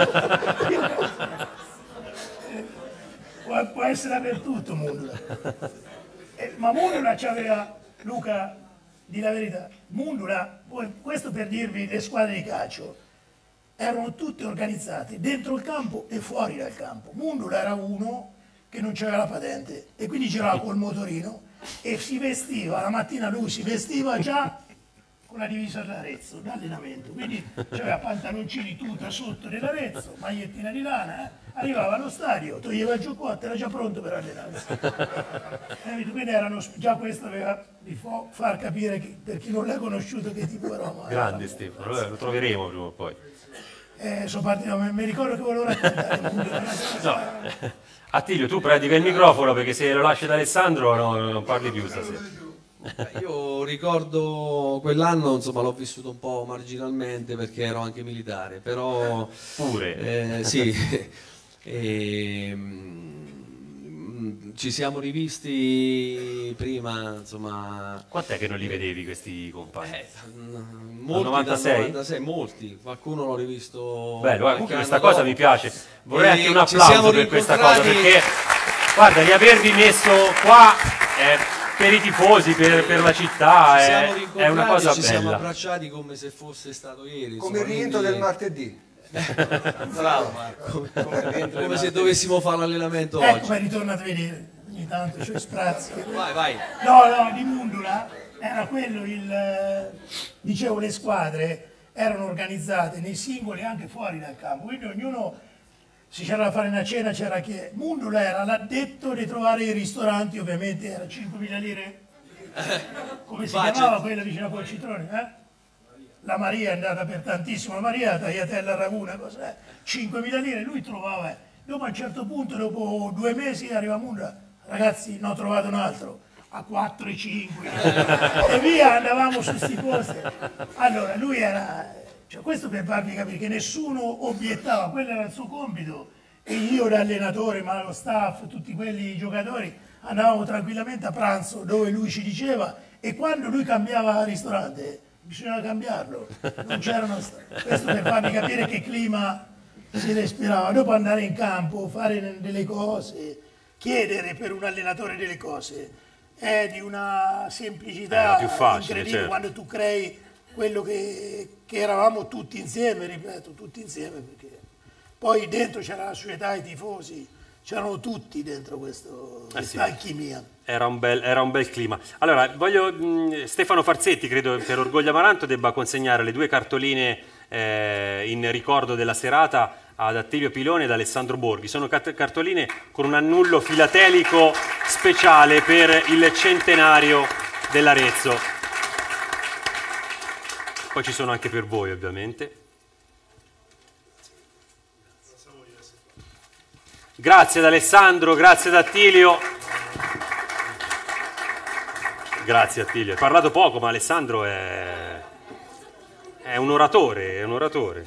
D: Può essere dappertutto Mundula. Ma Mundula c'aveva, Luca, di la verità, Mundula, questo per dirvi le squadre di calcio, erano tutte organizzate dentro il campo e fuori dal campo. Mundula era uno che non c'aveva la patente e quindi girava col motorino e si vestiva, la mattina lui si vestiva già con la divisa dell'Arezzo, d'allenamento, quindi aveva pantaloncini tuta sotto dell'Arezzo, magliettina di lana, arrivava allo stadio, toglieva il giubbotto, era già pronto per allenarsi. Quindi erano, già questo aveva di far capire che, per chi non l'ha conosciuto, che tipo eravamo.
A: Grande Stefano, lo troveremo prima o poi.
D: Sono partito, mi ricordo che volevo raccontare.
A: No. Attilio, tu predica il microfono, perché se lo lasci ad Alessandro non parli più stasera.
L: Io ricordo quell'anno, insomma, l'ho vissuto un po' marginalmente perché ero anche militare, però...
A: Pure?
L: Sì, ci siamo rivisti prima, insomma...
A: Quant'è che non li vedevi questi compagni?
L: Molti,
A: 96?
L: 96, molti, qualcuno l'ho rivisto.
A: Bello, comunque questa cosa mi piace. Vorrei anche un applauso per questa cosa, perché guarda, riavervi messo qua per i tifosi, per la città, è una cosa
L: ci
A: bella.
L: Ci siamo abbracciati come se fosse stato ieri.
G: Come il rientro del martedì.
E: Bravo Marco.
L: Come se dovessimo fare l'allenamento oggi.
D: Ecco, è ritornato a vedere, ogni tanto c'è sprazzi.
L: Vai.
D: No, di Mundula era quello dicevo, le squadre erano organizzate nei singoli anche fuori dal campo, quindi ognuno, se c'era da fare una cena, c'era chi. Mundula era l'addetto di trovare i ristoranti, ovviamente era 5.000 lire, come si chiamava quella vicino a Polcitrone? La Maria è andata per tantissimo, la Maria, tagliatella, ragù, una cosa, 5.000 lire, lui trovava, dopo a un certo punto, dopo 2 mesi arriva Mundula, ragazzi, ne ho trovato un altro, a 4,5 e via, andavamo su sti posti. Allora lui era, cioè, questo per farvi capire che nessuno obiettava, quello era il suo compito, e io da allenatore, ma lo staff, tutti quelli giocatori, andavamo tranquillamente a pranzo dove lui ci diceva, e quando lui cambiava ristorante bisognava cambiarlo, non c'erano, questo per farmi capire che clima si respirava. Dopo andare in campo, fare delle cose, chiedere per un allenatore delle cose è di una semplicità
A: più facile,
D: incredibile,
A: certo.
D: quando tu crei quello che eravamo tutti insieme, ripeto, tutti insieme, perché poi dentro c'era la società, i tifosi, c'erano tutti dentro questa alchimia.
A: Era un bel clima. Allora, Stefano Farzetti, credo per Orgoglio Amaranto, debba consegnare le 2 cartoline in ricordo della serata ad Attilio Pilone ed Alessandro Borghi. Sono cartoline con un annullo filatelico speciale per il centenario dell'Arezzo. Poi ci sono anche per voi, ovviamente. Grazie ad Alessandro, grazie ad Attilio. Grazie Attilio. Hai parlato poco, ma Alessandro è un oratore, è un oratore.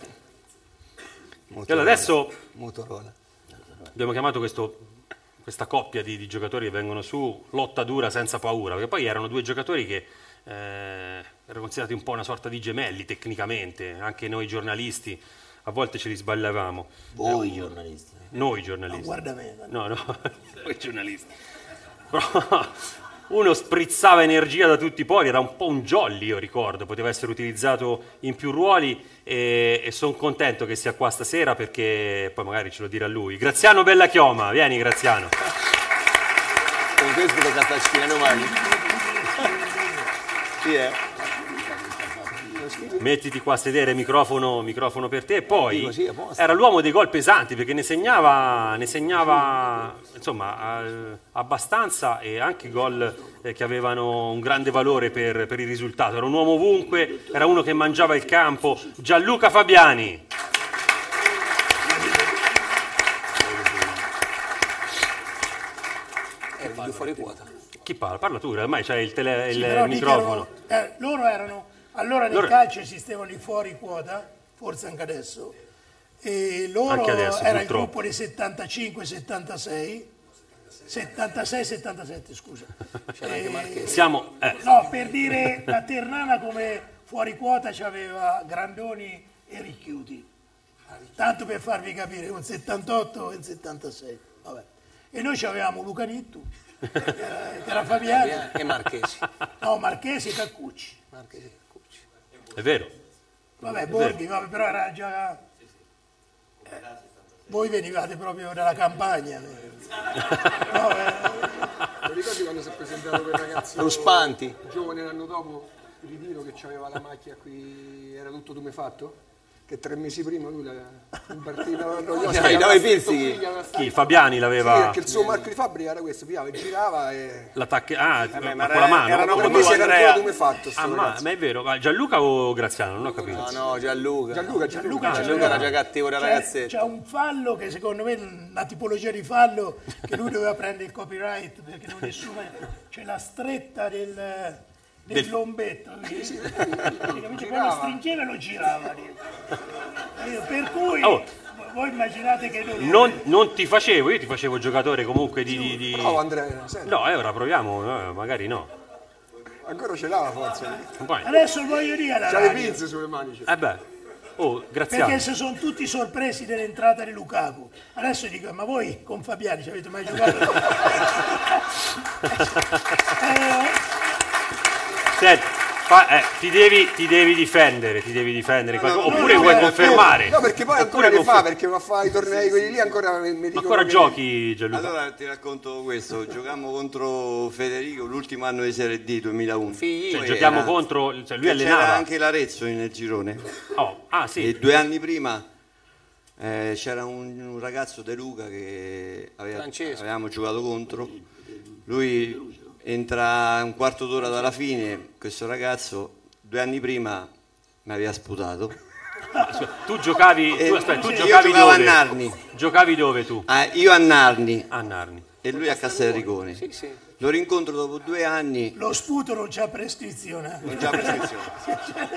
A: E allora adesso abbiamo chiamato questa coppia di giocatori che vengono su, lotta dura senza paura, perché poi erano 2 giocatori che erano considerati un po' una sorta di gemelli tecnicamente, anche noi giornalisti a volte ce li sbagliavamo.
M: Voi giornalisti?
A: Noi giornalisti.
D: No, guarda me.
A: No, noi giornalisti. Però uno sprizzava energia da tutti i pori, era un po' un jolly, io ricordo, poteva essere utilizzato in più ruoli e sono contento che sia qua stasera perché poi magari ce lo dirà lui. Graziano Bellachioma, vieni Graziano.
M: Con questo lo Catasciano male. Sì,
A: Mettiti qua a sedere, microfono per te. E poi era l'uomo dei gol pesanti perché ne segnava insomma abbastanza, e anche gol che avevano un grande valore per il risultato. Era un uomo ovunque, era uno che mangiava il campo. Gianluca Fabiani.
M: Fuori quota.
A: Chi parla? Parla tu, ormai c'hai il
D: Però
A: microfono.
D: Loro erano, allora nel calcio esistevano i fuori quota, forse anche adesso, e loro
A: Anche adesso,
D: era
A: purtroppo.
D: il gruppo dei 75-76, 76-77 scusa.
A: Siamo
D: No, per dire, la Ternana come fuori quota c'aveva Grandoni e Ricchiuti, tanto per farvi capire, un 78 e un 76. Vabbè. E noi avevamo Lucanittu, che era Fabiani.
M: E Marchesi.
D: No, Marchesi e Caccucci.
A: È vero.
D: Vabbè, Borghi, vabbè, però era già... voi venivate proprio dalla campagna.
G: No, ti ricordi quando si è presentato quel ragazzo?
M: Lo Spanti.
G: Giovane l'anno dopo, il ritiro, che aveva la macchia qui, era tutto tumefatto? Che 3 mesi prima lui in partita
M: i pizzichi.
A: Chi? Fabiani l'aveva.
G: Sì, perché il suo marchio di fabbrica era questo, pigliava e girava e...
A: L'attacco.
M: ma
A: con la mano.
G: Erano 3 mesi, era ancora tumefatto.
A: Ma è vero, ma Gianluca o Graziano? Non ho capito.
M: No, Gianluca.
G: Gianluca
M: era già cattivo da ragazzetto.
D: C'è un fallo che secondo me, una tipologia di fallo, che lui doveva prendere il copyright, perché non nessuno... C'è la stretta del lombetto, quando stringeva lo girava. Per cui voi immaginate che
A: non ti facevo, io ti facevo giocatore comunque di...
G: Bravo Andrea,
A: no, ora proviamo, magari no.
G: Ancora ce l'ha forza.
D: Adesso voglio dire alla
G: C'ha le
D: radio,
G: pinze sulle manici.
A: Graziano.
D: perché se sono tutti sorpresi dell'entrata di Lukaku. Adesso dico, ma voi con Fabiani ci avete mai giocato?
A: Senti, ti devi difendere, oppure vuoi confermare?
G: No, perché poi ancora ne fa, perché va a fare i tornei quelli lì, ancora mi dicono
A: ancora giochi, Gianluca?
N: Allora ti racconto questo, giocammo contro Federico l'ultimo anno di Serie D 2001.
A: Cioè, giochiamo contro, lui allenava.
N: C'era anche l'Arezzo nel girone.
A: Sì.
N: E 2 anni prima c'era un ragazzo De Luca che avevamo giocato contro. Lui entra un quarto d'ora dalla fine, questo ragazzo 2 anni prima mi aveva sputato.
A: Tu giocavi,
N: io
A: dove?
N: A Narni.
A: Giocavi dove tu?
N: Io a Narni.
A: A Narni.
N: E lui a Castelricone. Lo rincontro dopo 2 anni.
D: Lo sputo non c'ha prescrizione.
N: Non c'ha prescrizione.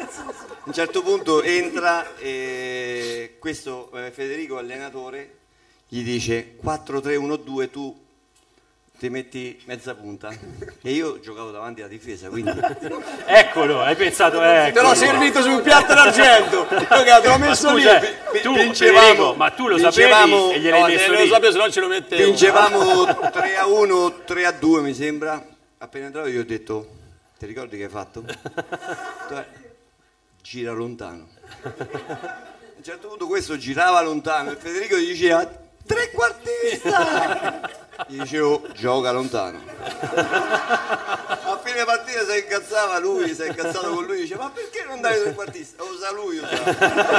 N: A un certo punto entra questo Federico allenatore gli dice 4-3-1-2, tu ti metti mezza punta, e io giocavo davanti alla difesa, quindi
A: Eccolo, hai pensato,
M: Te l'ho servito su un piatto d'argento, io che te l'ho messo lì.
A: Tu, Federico, ma tu lo sapevi e gliel'hai messo lì?
M: Lo sapevo, se no ce lo mettevo.
N: vincevamo 3-1, 3-2 mi sembra. Appena entrato io ho detto, ti ricordi che hai fatto? Gira lontano. A un certo punto questo girava lontano e Federico gli diceva trequartista, gli dicevo gioca lontano. A fine partita si incazzava lui, si è incazzato con lui, diceva ma perché non dai trequartista? Lo sa lui, lo sa.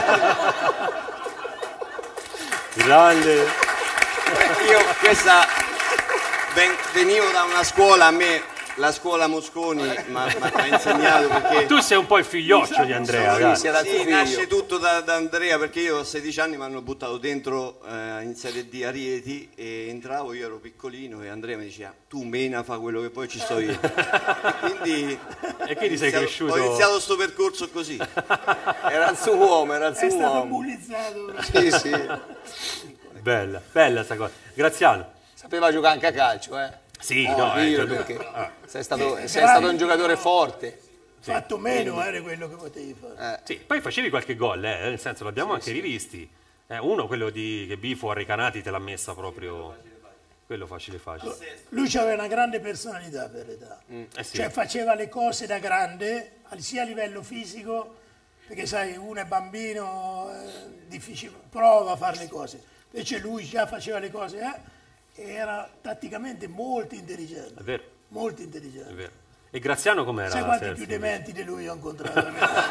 A: Grande.
N: Io venivo da una scuola, a me la scuola Mosconi mi ha insegnato, perché
A: tu sei un po' il figlioccio di Andrea.
N: Sì, nasce tutto da Andrea, perché io a 16 anni mi hanno buttato dentro in Serie D a Rieti e entravo, io ero piccolino e Andrea mi diceva tu mena, fa quello che poi ci sto io. E quindi sei cresciuto. Ho iniziato sto percorso così.
M: Era il suo uomo, era il suo
D: È stato
M: uomo.
D: bullizzato.
N: Sì.
A: Bella sta cosa. Graziano.
M: Sapeva giocare anche a calcio, eh?
A: Sì,
M: perché sei stato un giocatore forte.
D: Fatto meno era quello che potevi fare.
A: Sì, poi facevi qualche gol, nel senso l'abbiamo anche rivisti. Uno, quello che Bifo a Recanati te l'ha messa proprio, quello facile.
D: Lui aveva una grande personalità per l'età,
A: Sì.
D: cioè faceva le cose da grande, sia a livello fisico, perché sai, uno è bambino, difficile, prova a fare le cose, invece lui già faceva le cose, e era tatticamente molto intelligente.
A: È vero.
D: Molto intelligente.
A: È vero. E Graziano com'era?
D: Sai quanti più dementi di lui ho incontrato?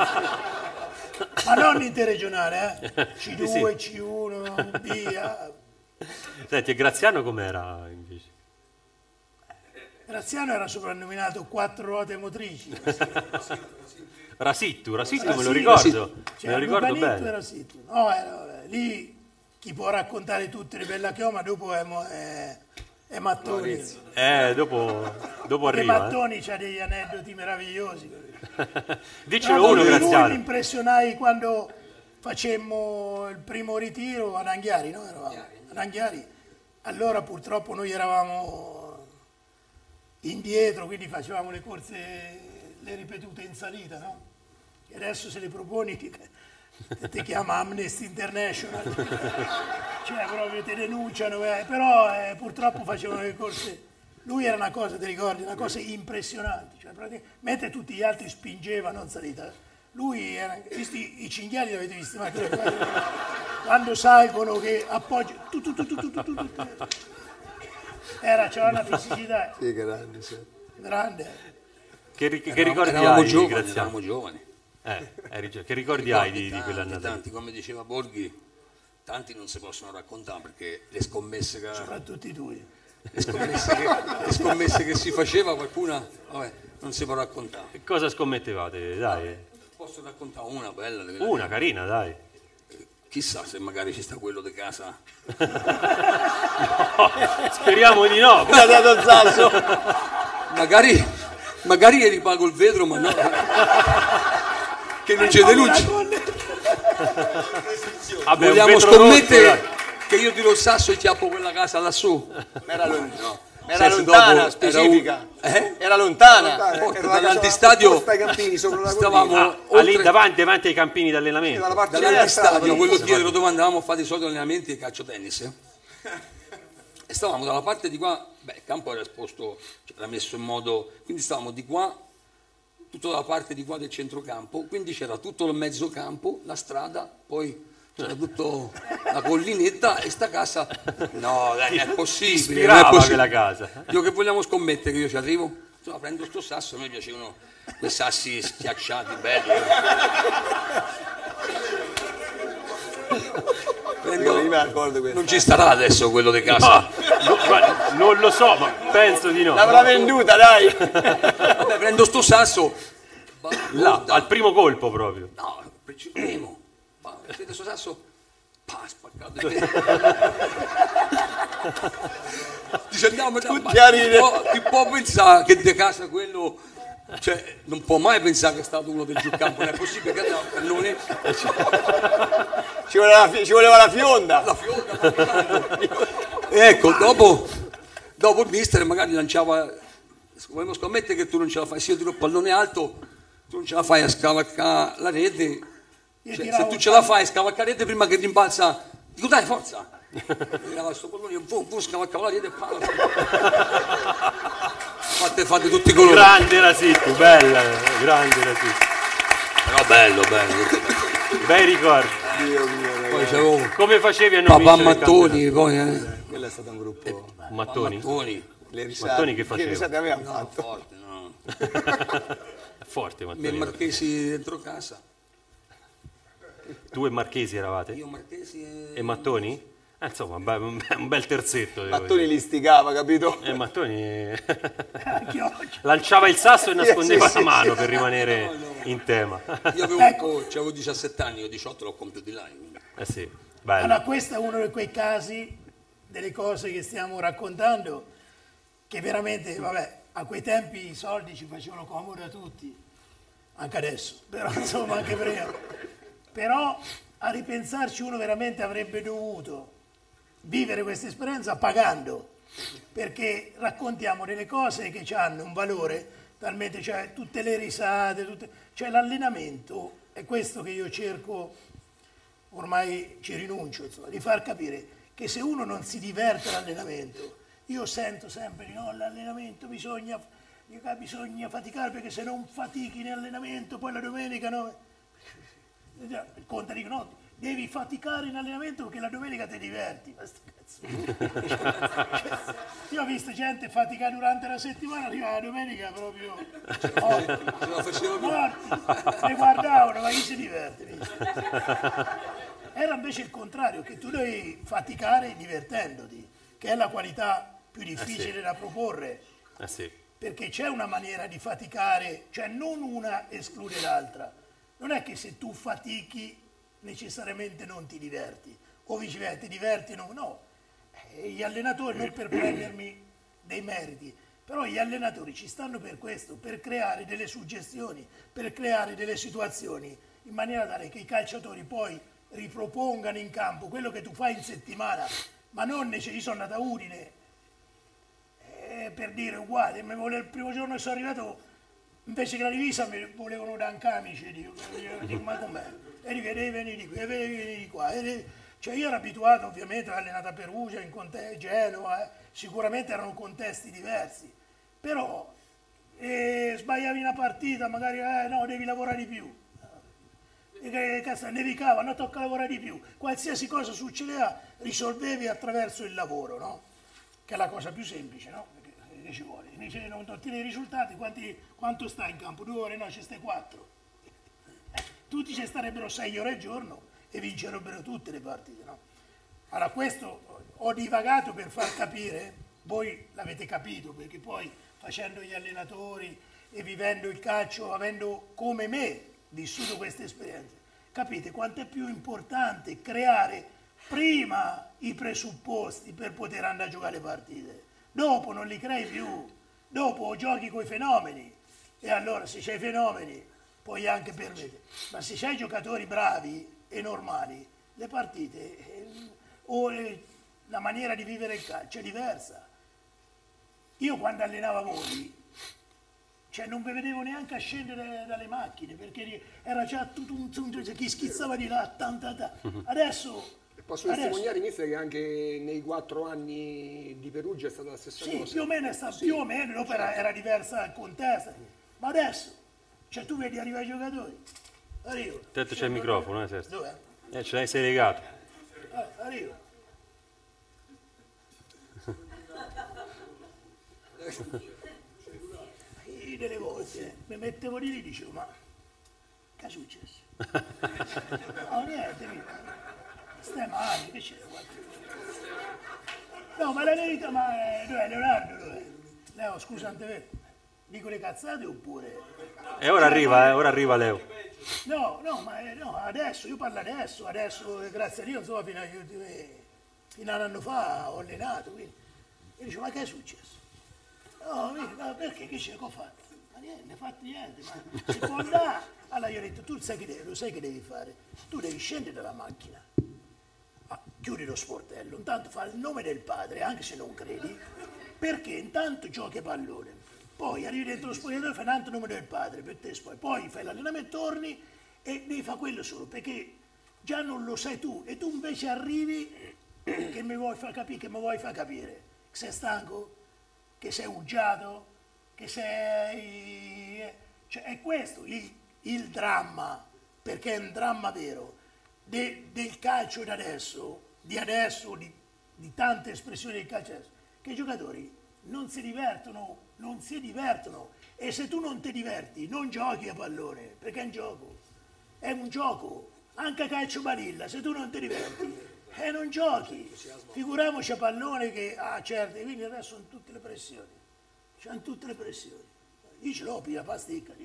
D: Ma non interregionale, C2, sì. C1, B.
A: Senti, e Graziano com'era invece?
D: Graziano era soprannominato quattro ruote motrici.
A: Rasittu, me lo ricordo.
D: Cioè,
A: me lo ricordo bene.
D: Rasittu. No, lì chi può raccontare tutte le bella chioma, dopo è Mattoni.
A: Dopo arriva.
D: Mattoni c'ha degli aneddoti meravigliosi.
A: Dicelo uno, Graziano.
D: Mi impressionai quando facemmo il primo ritiro ad Anghiari, no? Eravamo ad Anghiari. Allora purtroppo noi eravamo indietro, quindi facevamo le corse, le ripetute in salita, no? E adesso se le proponi ti chiama Amnesty International, cioè proprio ti denunciano, però purtroppo facevano le corse. Lui era una cosa, ti ricordi, una cosa impressionante, cioè, mentre tutti gli altri spingevano in salita, lui era, visti i cinghiali li avete visti, ma quando salgono che appoggiano, c'era una fisicità.
M: Sì, grande, sì.
D: Grande.
A: Che ricordi hai, Graziano?
O: Eravamo giovani.
A: Che ricordi hai di quell'annata?
O: Tanti, come diceva Borghi, tanti non si possono raccontare, perché le scommesse che...
D: Soprattutto i tuoi.
O: Le scommesse che si faceva, qualcuna non si può raccontare.
A: E cosa scommettevate? Dai.
O: Posso raccontare una bella?
A: Una carina, dai.
O: Chissà se magari ci sta quello di casa.
A: No, speriamo di no.
O: Magari gli ripago il vetro, ma no. Che non c'è luce. Vogliamo scommettere che io tiro il sasso e chiappo quella casa lassù?
M: Era lontana, specifica. Era lontana.
O: Dall'antistadio stavamo
A: davanti ai campini d'allenamento.
O: Dall'antistadio, quello dietro dove andavamo a fare i soliti allenamenti di calcio tennis. E stavamo dalla parte di qua, il campo era esposto, era messo in modo, quindi stavamo di qua, tutto dalla parte di qua del centrocampo, quindi c'era tutto il mezzo campo, la strada, poi c'era tutta la collinetta e sta casa. No, dai, non è possibile. Non è possibile.
A: Quella casa.
O: Io che vogliamo scommettere che io ci arrivo? Insomma, prendo sto sasso, a me piacevano quei sassi schiacciati, belli. Non ci starà adesso quello di casa.
A: No, non lo so, ma penso di no.
M: L'avrà venduta, dai.
O: Vabbè, prendo sto sasso.
A: Là, al primo colpo proprio.
O: No, primo. Prendo sto sasso. Spaccato. Dice andiamo, chi può pensare che di casa quello, cioè non può mai pensare che è stato uno del giucampo, non è possibile che non è.
M: Ci voleva la fionda.
O: La fionda, Ecco, dopo il mister magari lanciava, volevo scommettere che tu non ce la fai, se io tiro il pallone alto, tu non ce la fai a scavalcare la rete, cioè, se tu ce la fai a scavalcare la rete prima che rimbalza, dico dai forza, tirava questo pallone, io scavalcavo la rete e fate tutti i colori.
A: Grande Rasitti, bella, grande Rasitti.
O: Però bello.
A: Bei ricordi.
G: Dio mio,
O: Poi c'avevo
A: come facevi a non
O: Papà
A: vincere il
O: Mattoni,
A: campionato?
O: poi
E: Quello è stato un gruppo.
A: Mattoni?
E: Le risate,
A: Mattoni che faceva?
E: Le risate avevamo
O: no,
E: fatto.
O: forte, no.
A: È forte
O: Me
A: Mattoni.
O: Marchesi dentro casa.
A: Tu e Marchesi eravate?
O: Io Marchesi
A: E Mattoni? Insomma, un bel terzetto.
E: Mattoni li stigava, capito?
A: Mattoni lanciava il sasso e nascondeva la mano per rimanere in tema.
O: Io avevo 17 anni, io 18 l'ho compiuto di là.
A: Sì, bello.
D: Allora, questo è uno di quei casi, delle cose che stiamo raccontando, che veramente, vabbè, a quei tempi i soldi ci facevano comodo a tutti, anche adesso, però insomma anche prima. Però a ripensarci uno veramente avrebbe dovuto vivere questa esperienza pagando, perché raccontiamo delle cose che hanno un valore talmente, cioè tutte le risate, cioè l'allenamento, è questo che io cerco, ormai ci rinuncio, insomma, di far capire che se uno non si diverte all'allenamento, io sento sempre di no, l'allenamento bisogna faticare, perché se non fatichi in allenamento poi la domenica no. Conta dico no, devi faticare in allenamento perché la domenica ti diverti. Ma sto cazzo. Io ho visto gente faticare durante la settimana, arriva la domenica proprio morti. E guardavano, ma chi si diverte? Era invece il contrario, che tu devi faticare divertendoti, che è la qualità più difficile da proporre. Perché c'è una maniera di faticare, cioè non una esclude l'altra. Non è che se tu fatichi necessariamente non ti diverti, o viceversa, ti diverti no. Gli allenatori, non per prendermi dei meriti, però gli allenatori ci stanno per questo, per creare delle suggestioni, per creare delle situazioni, in maniera tale che i calciatori poi ripropongano in campo quello che tu fai in settimana, ma non io sono andato a Udine, per dire uguale, il primo giorno che sono arrivato, invece che la divisa mi volevano dare un camice, dico ma com'è? E dico, devi venire di qui, devi venire di qua. Cioè io ero abituato ovviamente, ero allenato a Perugia, in Genova, sicuramente erano contesti diversi, però sbagliavi una partita, magari no, devi lavorare di più. Cazzo, nevicava, no, tocca lavorare di più. Qualsiasi cosa succedeva, risolvevi attraverso il lavoro, no? Che è la cosa più semplice, no? Che ci vuole. Dice, non ottieni i risultati, quanto stai in campo? 2 ore? No, ci stai 4. Tutti ci starebbero 6 ore al giorno e vincerebbero tutte le partite, no? Allora questo ho divagato per far capire, voi l'avete capito, perché poi facendo gli allenatori e vivendo il calcio, avendo come me vissuto queste esperienze, capite quanto è più importante creare prima i presupposti per poter andare a giocare le partite. Dopo non li crei più, dopo giochi coi fenomeni, e allora se c'hai fenomeni puoi anche permettere, ma se c'hai giocatori bravi e normali, le partite o la maniera di vivere il calcio è diversa. Io quando allenavo voi, cioè non vi vedevo neanche a scendere dalle macchine, perché era già tutto chi schizzava di là, adesso...
G: Posso testimoniare, mister, che anche nei 4 anni di Perugia è stata la stessa cosa?
D: Sì, più o meno, più o meno, dopo era diversa il contesto, ma adesso, cioè tu vedi arrivare i giocatori, arrivo.
A: Tanto c'è il microfono, Sesto.
D: Dov'è?
A: Ce l'hai, sei legato.
D: Arrivo. Io delle volte mi mettevo lì e dicevo, ma che è successo? No, niente, stai male, che c'è? No, ma la verità, ma dov'è Leonardo? Dov'è? Leo, scusa, dico le cazzate oppure?
A: E ora arriva Leo.
D: No, adesso, io parlo adesso, grazie a Dio, insomma, fino a un anno fa ho allenato, quindi. E dicevo, ma che è successo? No, ma perché, che c'è, che ho fatto? Ma niente, ne ho fatto niente, ma si può andare. Allora io ho detto, tu lo sai che devi fare? Tu devi scendere dalla macchina. chiudi lo sportello, intanto fa il nome del padre, anche se non credi, perché intanto giochi a pallone, poi arrivi dentro lo spogliatoio e fai tanto il nome del padre per te, poi fai l'allenamento, torni e devi fare quello solo, perché già non lo sai tu, e tu invece arrivi che mi vuoi far capire, che sei stanco, che sei uggiato, che sei... Cioè è questo il dramma, perché è un dramma vero, del calcio di tante espressioni del calcio adesso, che i giocatori non si divertono, e se tu non ti diverti non giochi a pallone, perché è un gioco, anche a calcio balilla, se tu non ti diverti non giochi, figuriamoci a pallone che certo, quindi adesso hanno tutte le pressioni, io ce l'ho, pia pasticca,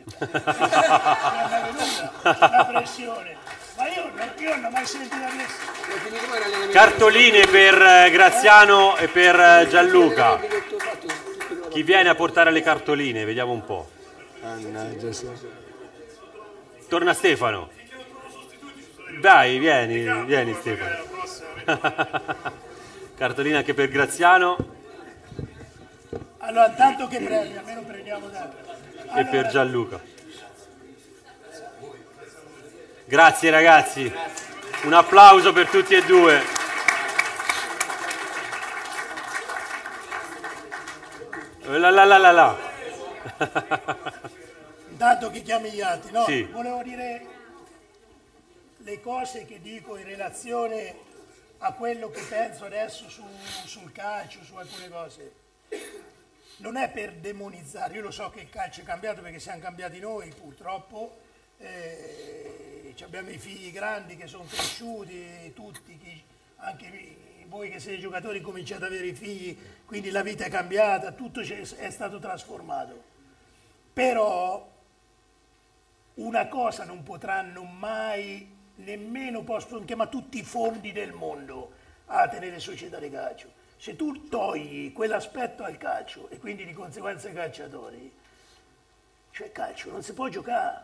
D: la pressione, ma io non ho mai sentito la pressione.
A: Cartoline per Graziano e per Gianluca. Chi viene a portare le cartoline? Vediamo un po'. Torna Stefano. Dai, vieni Stefano. Cartolina anche per Graziano.
D: Allora, tanto che prendi, almeno prendiamo da...
A: E per Gianluca. Grazie ragazzi, un applauso per tutti e due. La.
D: Intanto che chiami gli altri, no?
A: Sì.
D: Volevo dire le cose che dico in relazione a quello che penso adesso sul calcio, su alcune cose. Non è per demonizzare, io lo so che il calcio è cambiato perché siamo cambiati noi purtroppo, abbiamo i figli grandi che sono cresciuti, tutti, anche voi che siete giocatori cominciate ad avere i figli, quindi la vita è cambiata, tutto è stato trasformato. Però una cosa non potranno mai, nemmeno possono chiamare tutti i fondi del mondo a tenere società di calcio. Se tu togli quell'aspetto al calcio e quindi di conseguenza ai calciatori, cioè il calcio non si può giocare,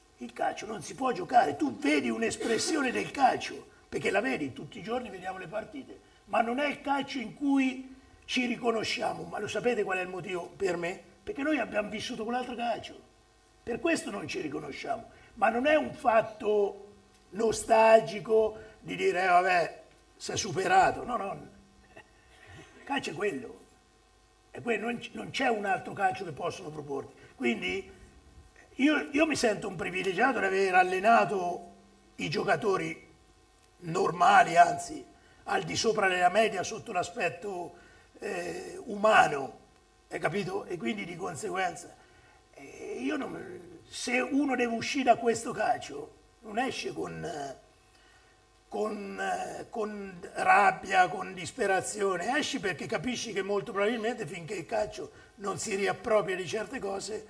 D: tu vedi un'espressione del calcio, perché la vedi tutti i giorni, vediamo le partite, ma non è il calcio in cui ci riconosciamo, ma lo sapete qual è il motivo per me? Perché noi abbiamo vissuto quell'altro calcio, per questo non ci riconosciamo, ma non è un fatto nostalgico di dire vabbè, si è superato, no. Il calcio è quello, non c'è un altro calcio che possono proporti. Quindi io mi sento un privilegiato di aver allenato i giocatori normali, anzi al di sopra della media sotto l'aspetto umano, hai capito? E quindi di conseguenza se uno deve uscire da questo calcio non esce con rabbia, con disperazione, esci perché capisci che molto probabilmente finché il calcio non si riappropria di certe cose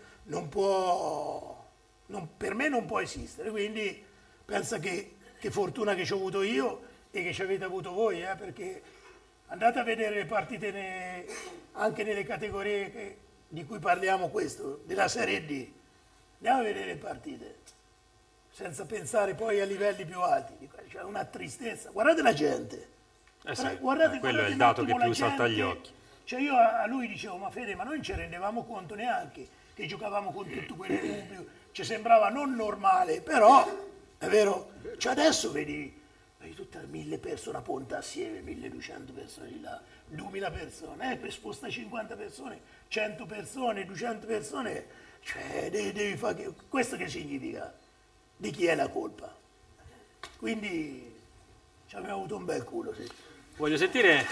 D: per me non può esistere, quindi pensa che fortuna che ci ho avuto io e che ci avete avuto voi, perché andate a vedere le partite anche nelle categorie di cui parliamo della Serie D, andiamo a vedere le partite senza pensare poi a livelli più alti, c'è una tristezza, guardate la gente,
A: guardate quello è il dato che più salta agli occhi.
D: Cioè io a lui dicevo, ma Fede, ma noi non ci rendevamo conto neanche che giocavamo con tutto quel pubblico, ci sembrava non normale, però è vero, cioè adesso vedi tutte 1000 persone a ponta assieme, 1200 persone di là, 2000 persone, per spostare 50 persone, 100 persone, 200 persone, cioè devi fare, questo che significa? Di chi è la colpa? Quindi ci abbiamo avuto un bel culo, sì.
A: Voglio sentire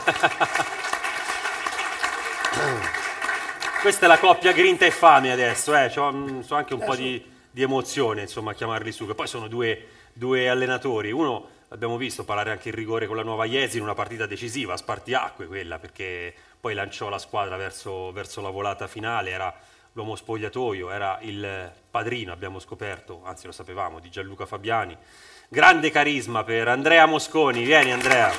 A: questa è la coppia grinta e fame adesso, so anche un po' di emozione, insomma, a chiamarli su, che poi sono due allenatori, uno abbiamo visto parlare anche in rigore con la Nuova Iesi in una partita decisiva, spartiacque quella, perché poi lanciò la squadra verso la volata finale, era l'uomo spogliatoio, era il padrino, abbiamo scoperto, anzi lo sapevamo, di Gianluca Fabiani. Grande carisma per Andrea Mosconi, vieni Andrea.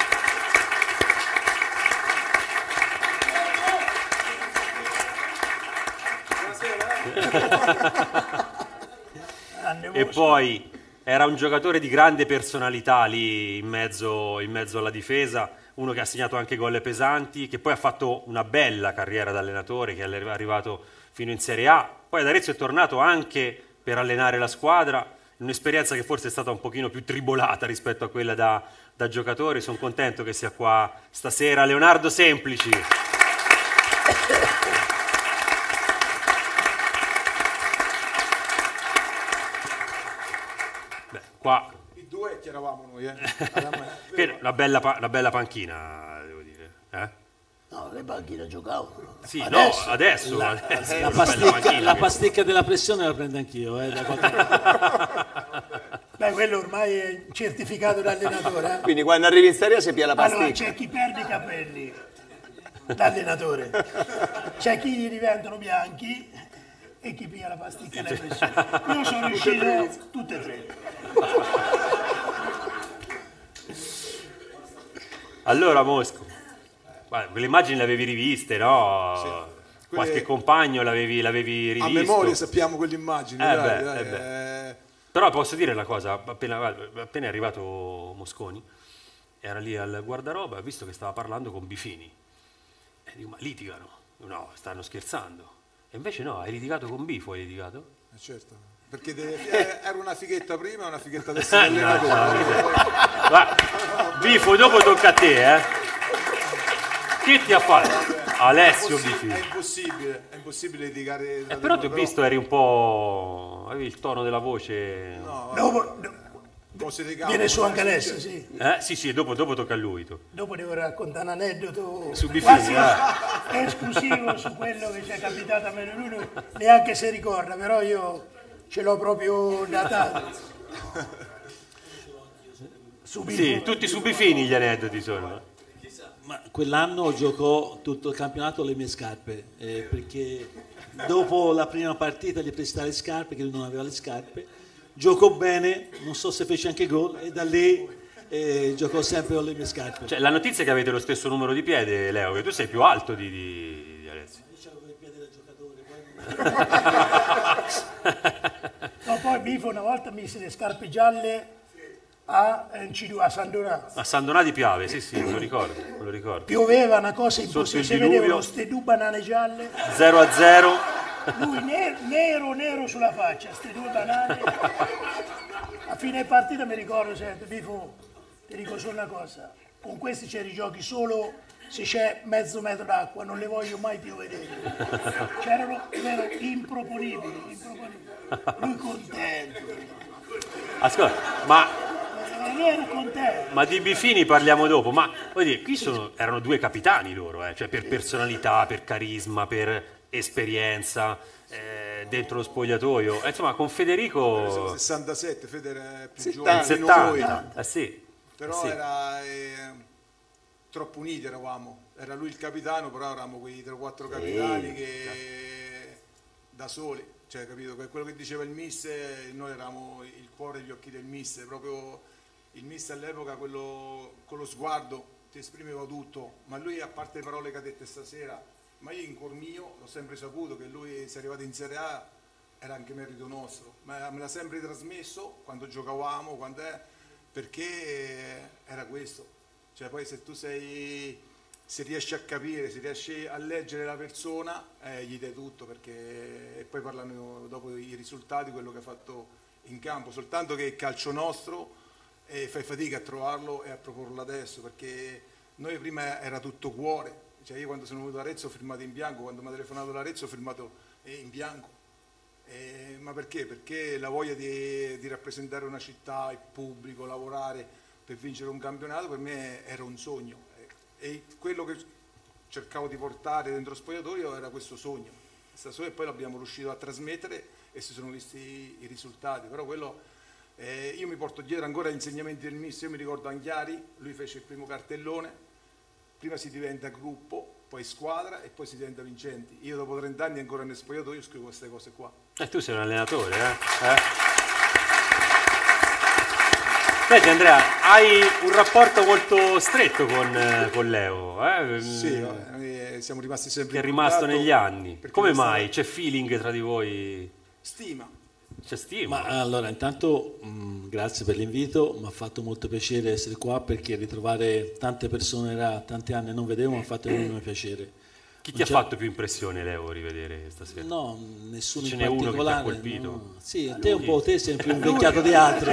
A: E poi era un giocatore di grande personalità lì in mezzo alla difesa, uno che ha segnato anche gol pesanti, che poi ha fatto una bella carriera da allenatore, che è arrivato fino in Serie A, poi ad Arezzo è tornato anche per allenare la squadra, un'esperienza che forse è stata un pochino più tribolata rispetto a quella da giocatore. Sono contento che sia qua stasera Leonardo Semplici. Beh, qua
P: i due che eravamo noi,
A: una bella panchina, devo dire.
I: No, le panchine giocavano.
A: Sì,
I: adesso. La pasticca della pressione la prendo anch'io.
D: Beh, quello ormai è certificato dall'allenatore.
M: Quindi quando arrivi in Serie A si pia la pasticca.
D: Allora, c'è chi perde i capelli d'allenatore, c'è chi gli diventano bianchi e chi pia la pasticca della pressione. Io sono riuscito tutte e tre.
A: Allora, Mosco, quelle immagini le avevi riviste, no? Sì. Qualche compagno l'avevi rivisto?
P: A memoria sappiamo quelle immagini.
A: Però posso dire una cosa, appena è arrivato Mosconi, era lì al guardaroba, ha visto che stava parlando con Bifini. E dico, ma litigano? No, stanno scherzando. E invece no, hai litigato con Bifo, hai litigato?
P: Certo, perché era una fighetta prima e una fighetta adesso allenatore.
A: Bifo, dopo tocca a te, Che ti ha fatto? Alessio Bifini.
P: È impossibile litigare.
A: Però ti ho visto, eri un po'... avevi il tono della voce...
D: Viene su anche Alessio, sì.
A: Sì, dopo tocca a lui.
D: Dopo devo raccontare un aneddoto
A: su Bifini,
D: esclusivo su quello che ci è capitato a me, lui neanche si ricorda, però io ce l'ho proprio datato.
A: Sì, tutti su Bifini gli aneddoti sono.
I: Ma quell'anno giocò tutto il campionato le mie scarpe, perché dopo la prima partita gli presi le scarpe, che lui non aveva le scarpe, giocò bene, non so se fece anche gol, e da lì giocò sempre con le mie scarpe.
A: Cioè, la notizia è che avete lo stesso numero di piede, Leo, che tu sei più alto di Alessio.
I: Io avevo i piedi da giocatore.
D: No, poi Bifo una volta mise le scarpe gialle a San Donato.
A: A San Donato di Piave, sì, me lo ricordo.
D: Pioveva, una cosa impossibile, si vedevano queste due banane gialle.
A: 0-0.
D: Lui nero sulla faccia, queste due banane. A fine partita mi ricordo sempre, Bifo, ti dico solo una cosa, con questi c'è i giochi solo se c'è mezzo metro d'acqua, non le voglio mai più vedere. Erano improponibili. Lui contento.
A: Ascolta, ma di Bifini parliamo dopo, ma voglio dire, qui erano due capitani loro, cioè per personalità, per carisma, per esperienza, dentro lo spogliatoio. Insomma, con Federico...
P: 67, Federico è più
A: 70,
P: giovane di
A: 70, noi. Sì.
P: Però era troppo uniti eravamo. Era lui il capitano, però eravamo quei 3 o 4 capitani che da soli. Cioè, capito? Quello che diceva il mister, noi eravamo il cuore e gli occhi del mister, proprio il mister all'epoca, quello con lo sguardo ti esprimeva tutto, ma lui, a parte le parole che ha detto stasera, ma io in cuor mio l'ho sempre saputo che lui, se è arrivato in Serie A, era anche merito nostro, ma me l'ha sempre trasmesso quando giocavamo, perché era questo. Cioè, poi se tu se riesci a capire, se riesci a leggere la persona, gli dai tutto, perché e poi parlano dopo i risultati, quello che ha fatto in campo, soltanto che il calcio nostro fai fatica a trovarlo e a proporlo adesso, perché noi prima era tutto cuore. Cioè, io quando sono venuto a Arezzo ho firmato in bianco, quando mi ha telefonato l'Arezzo ho firmato in bianco. Ma perché? Perché la voglia di rappresentare una città, il pubblico, lavorare per vincere un campionato per me era un sogno. E quello che cercavo di portare dentro lo spogliatoio era questo sogno. E poi l'abbiamo riuscito a trasmettere e si sono visti i risultati. Però quello, io mi porto dietro ancora gli insegnamenti del mister. Io mi ricordo Anghiari, lui fece il primo cartellone, prima si diventa gruppo, poi squadra e poi si diventa vincenti. Io dopo 30 anni ancora nel spogliatoio scrivo queste cose qua.
A: Tu sei un allenatore, Senti Andrea, hai un rapporto molto stretto con Leo,
P: Sì, siamo rimasti sempre
A: che è rimasto negli anni. Come mai? C'è feeling tra di voi?
P: Stima.
F: c'è stima.
I: Ma allora, intanto grazie per l'invito, mi ha fatto molto piacere essere qua, perché ritrovare tante persone da tanti anni non vedevo mi ha fatto enorme piacere.
F: Chi ti ha fatto più impressione, Leo, rivedere stasera?
I: No, nessuno
F: Ce
I: in
F: n'è uno che ti ha
I: particolare.
F: colpito?
I: No. Sì, te un po', te sei più invecchiato di altri.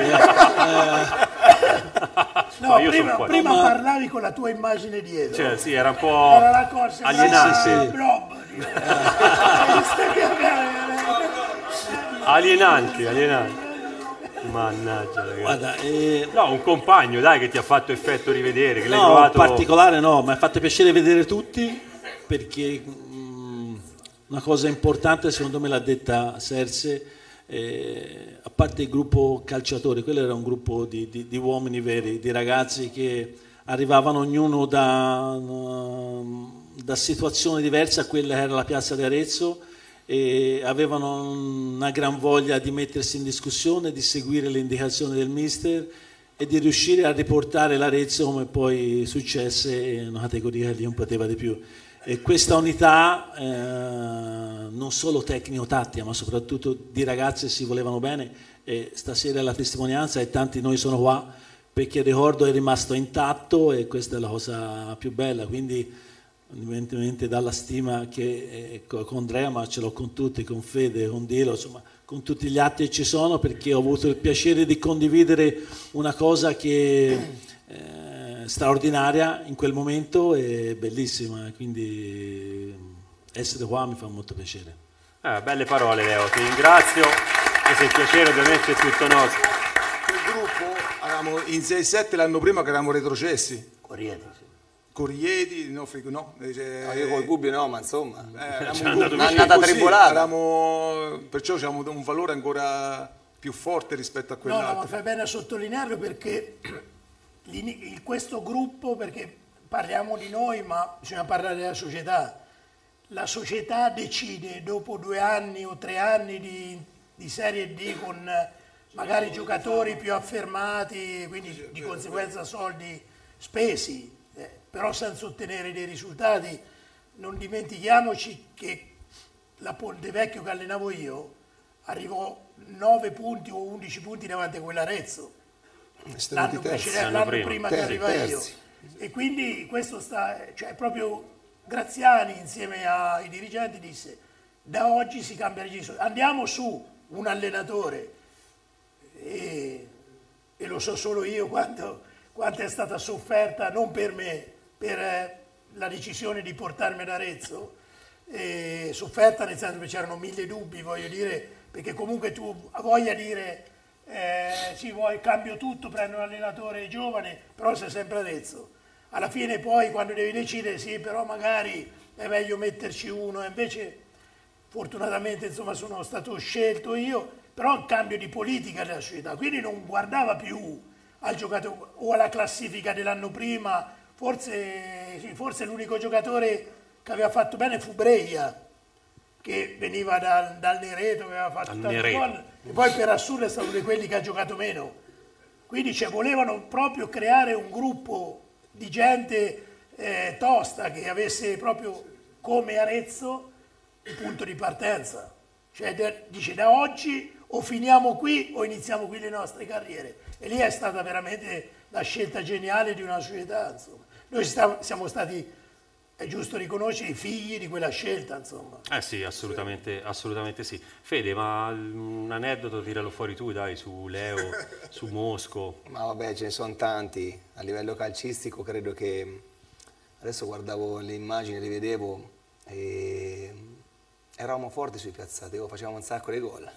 D: No,
F: io sono
D: prima
I: Ma-
D: parlavi con la tua immagine dietro.
F: Cioè, sì, era un po'
D: Era la cosa,
F: alienante.
D: blob.
F: Alienante. Mannaggia, ragazzi.
I: Guarda,
F: no, un compagno, dai, che ti ha fatto effetto rivedere, che l'hai
I: no,
F: trovato...
I: in particolare no, mi ha fatto piacere vedere tutti, perché una cosa importante secondo me l'ha detta Serse, a parte il gruppo calciatori, quello era un gruppo di uomini veri, di ragazzi che arrivavano ognuno da situazioni diverse a quella che era la piazza di Arezzo, e avevano una gran voglia di mettersi in discussione, di seguire le indicazioni del mister e di riuscire a riportare l'Arezzo come poi successe in una categoria che non poteva di più. E questa unità, non solo tecnico-tattica, ma soprattutto di ragazzi che si volevano bene, e stasera è la testimonianza, e tanti noi sono qua perché il ricordo è rimasto intatto, e questa è la cosa più bella. Quindi evidentemente dalla stima che con Andrea, ma ce l'ho con tutti, con Fede, con Dilo, insomma con tutti gli atti che ci sono, perché ho avuto il piacere di condividere una cosa che straordinaria in quel momento e bellissima, quindi essere qua mi fa molto piacere.
F: Belle parole, Leo, ti ringrazio, se il piacere ovviamente è tutto nostro.
P: Quel gruppo eravamo in 6-7 l'anno prima che eravamo retrocessi. Corrieti, no,
E: io col Gubbio no, ma insomma,
P: un'annata tribolata. Perciò abbiamo un valore ancora più forte rispetto a quell'altro.
D: No, ma fai bene a sottolinearlo, perché questo gruppo, perché parliamo di noi, ma bisogna parlare della società. La società decide dopo 2 anni o 3 anni di Serie D, con magari giocatori più affermati, quindi di conseguenza soldi spesi, però senza ottenere dei risultati. Non dimentichiamoci che la Pontevecchio che allenavo io arrivò 9 punti o 11 punti davanti a quell'Arezzo l'anno prima che arriva io, e quindi questo cioè proprio Graziani insieme ai dirigenti disse: da oggi si cambia registro, andiamo su un allenatore, e lo so solo io quanto è stata sofferta, non per me, per la decisione di portarmi ad Arezzo, sofferta nel senso che c'erano 1000 dubbi, voglio dire, perché comunque tu voglia dire sì, cambio tutto, prendo un allenatore giovane, però sei sempre Arezzo. Alla fine poi quando devi decidere, sì, però magari è meglio metterci uno, e invece fortunatamente insomma sono stato scelto io, però un cambio di politica della società, quindi non guardava più al giocatore o alla classifica dell'anno prima. Forse l'unico giocatore che aveva fatto bene fu Breia, che veniva dal Nereto, che aveva fatto tanti gol, e poi per assurdo è stato uno di quelli che ha giocato meno. Quindi volevano proprio creare un gruppo di gente tosta, che avesse proprio come Arezzo il punto di partenza. Cioè dice: da oggi o finiamo qui o iniziamo qui le nostre carriere. E lì è stata veramente la scelta geniale di una società, insomma. Noi siamo stati, è giusto riconoscere, i figli di quella scelta, insomma.
F: Sì, assolutamente sì. Fede, ma un aneddoto tiralo fuori tu, dai, su Leo, su Mosco.
E: Ma vabbè, ce ne sono tanti. A livello calcistico credo che... Adesso guardavo le immagini, le vedevo, e eravamo forti sui piazzati, facevamo un sacco di gol.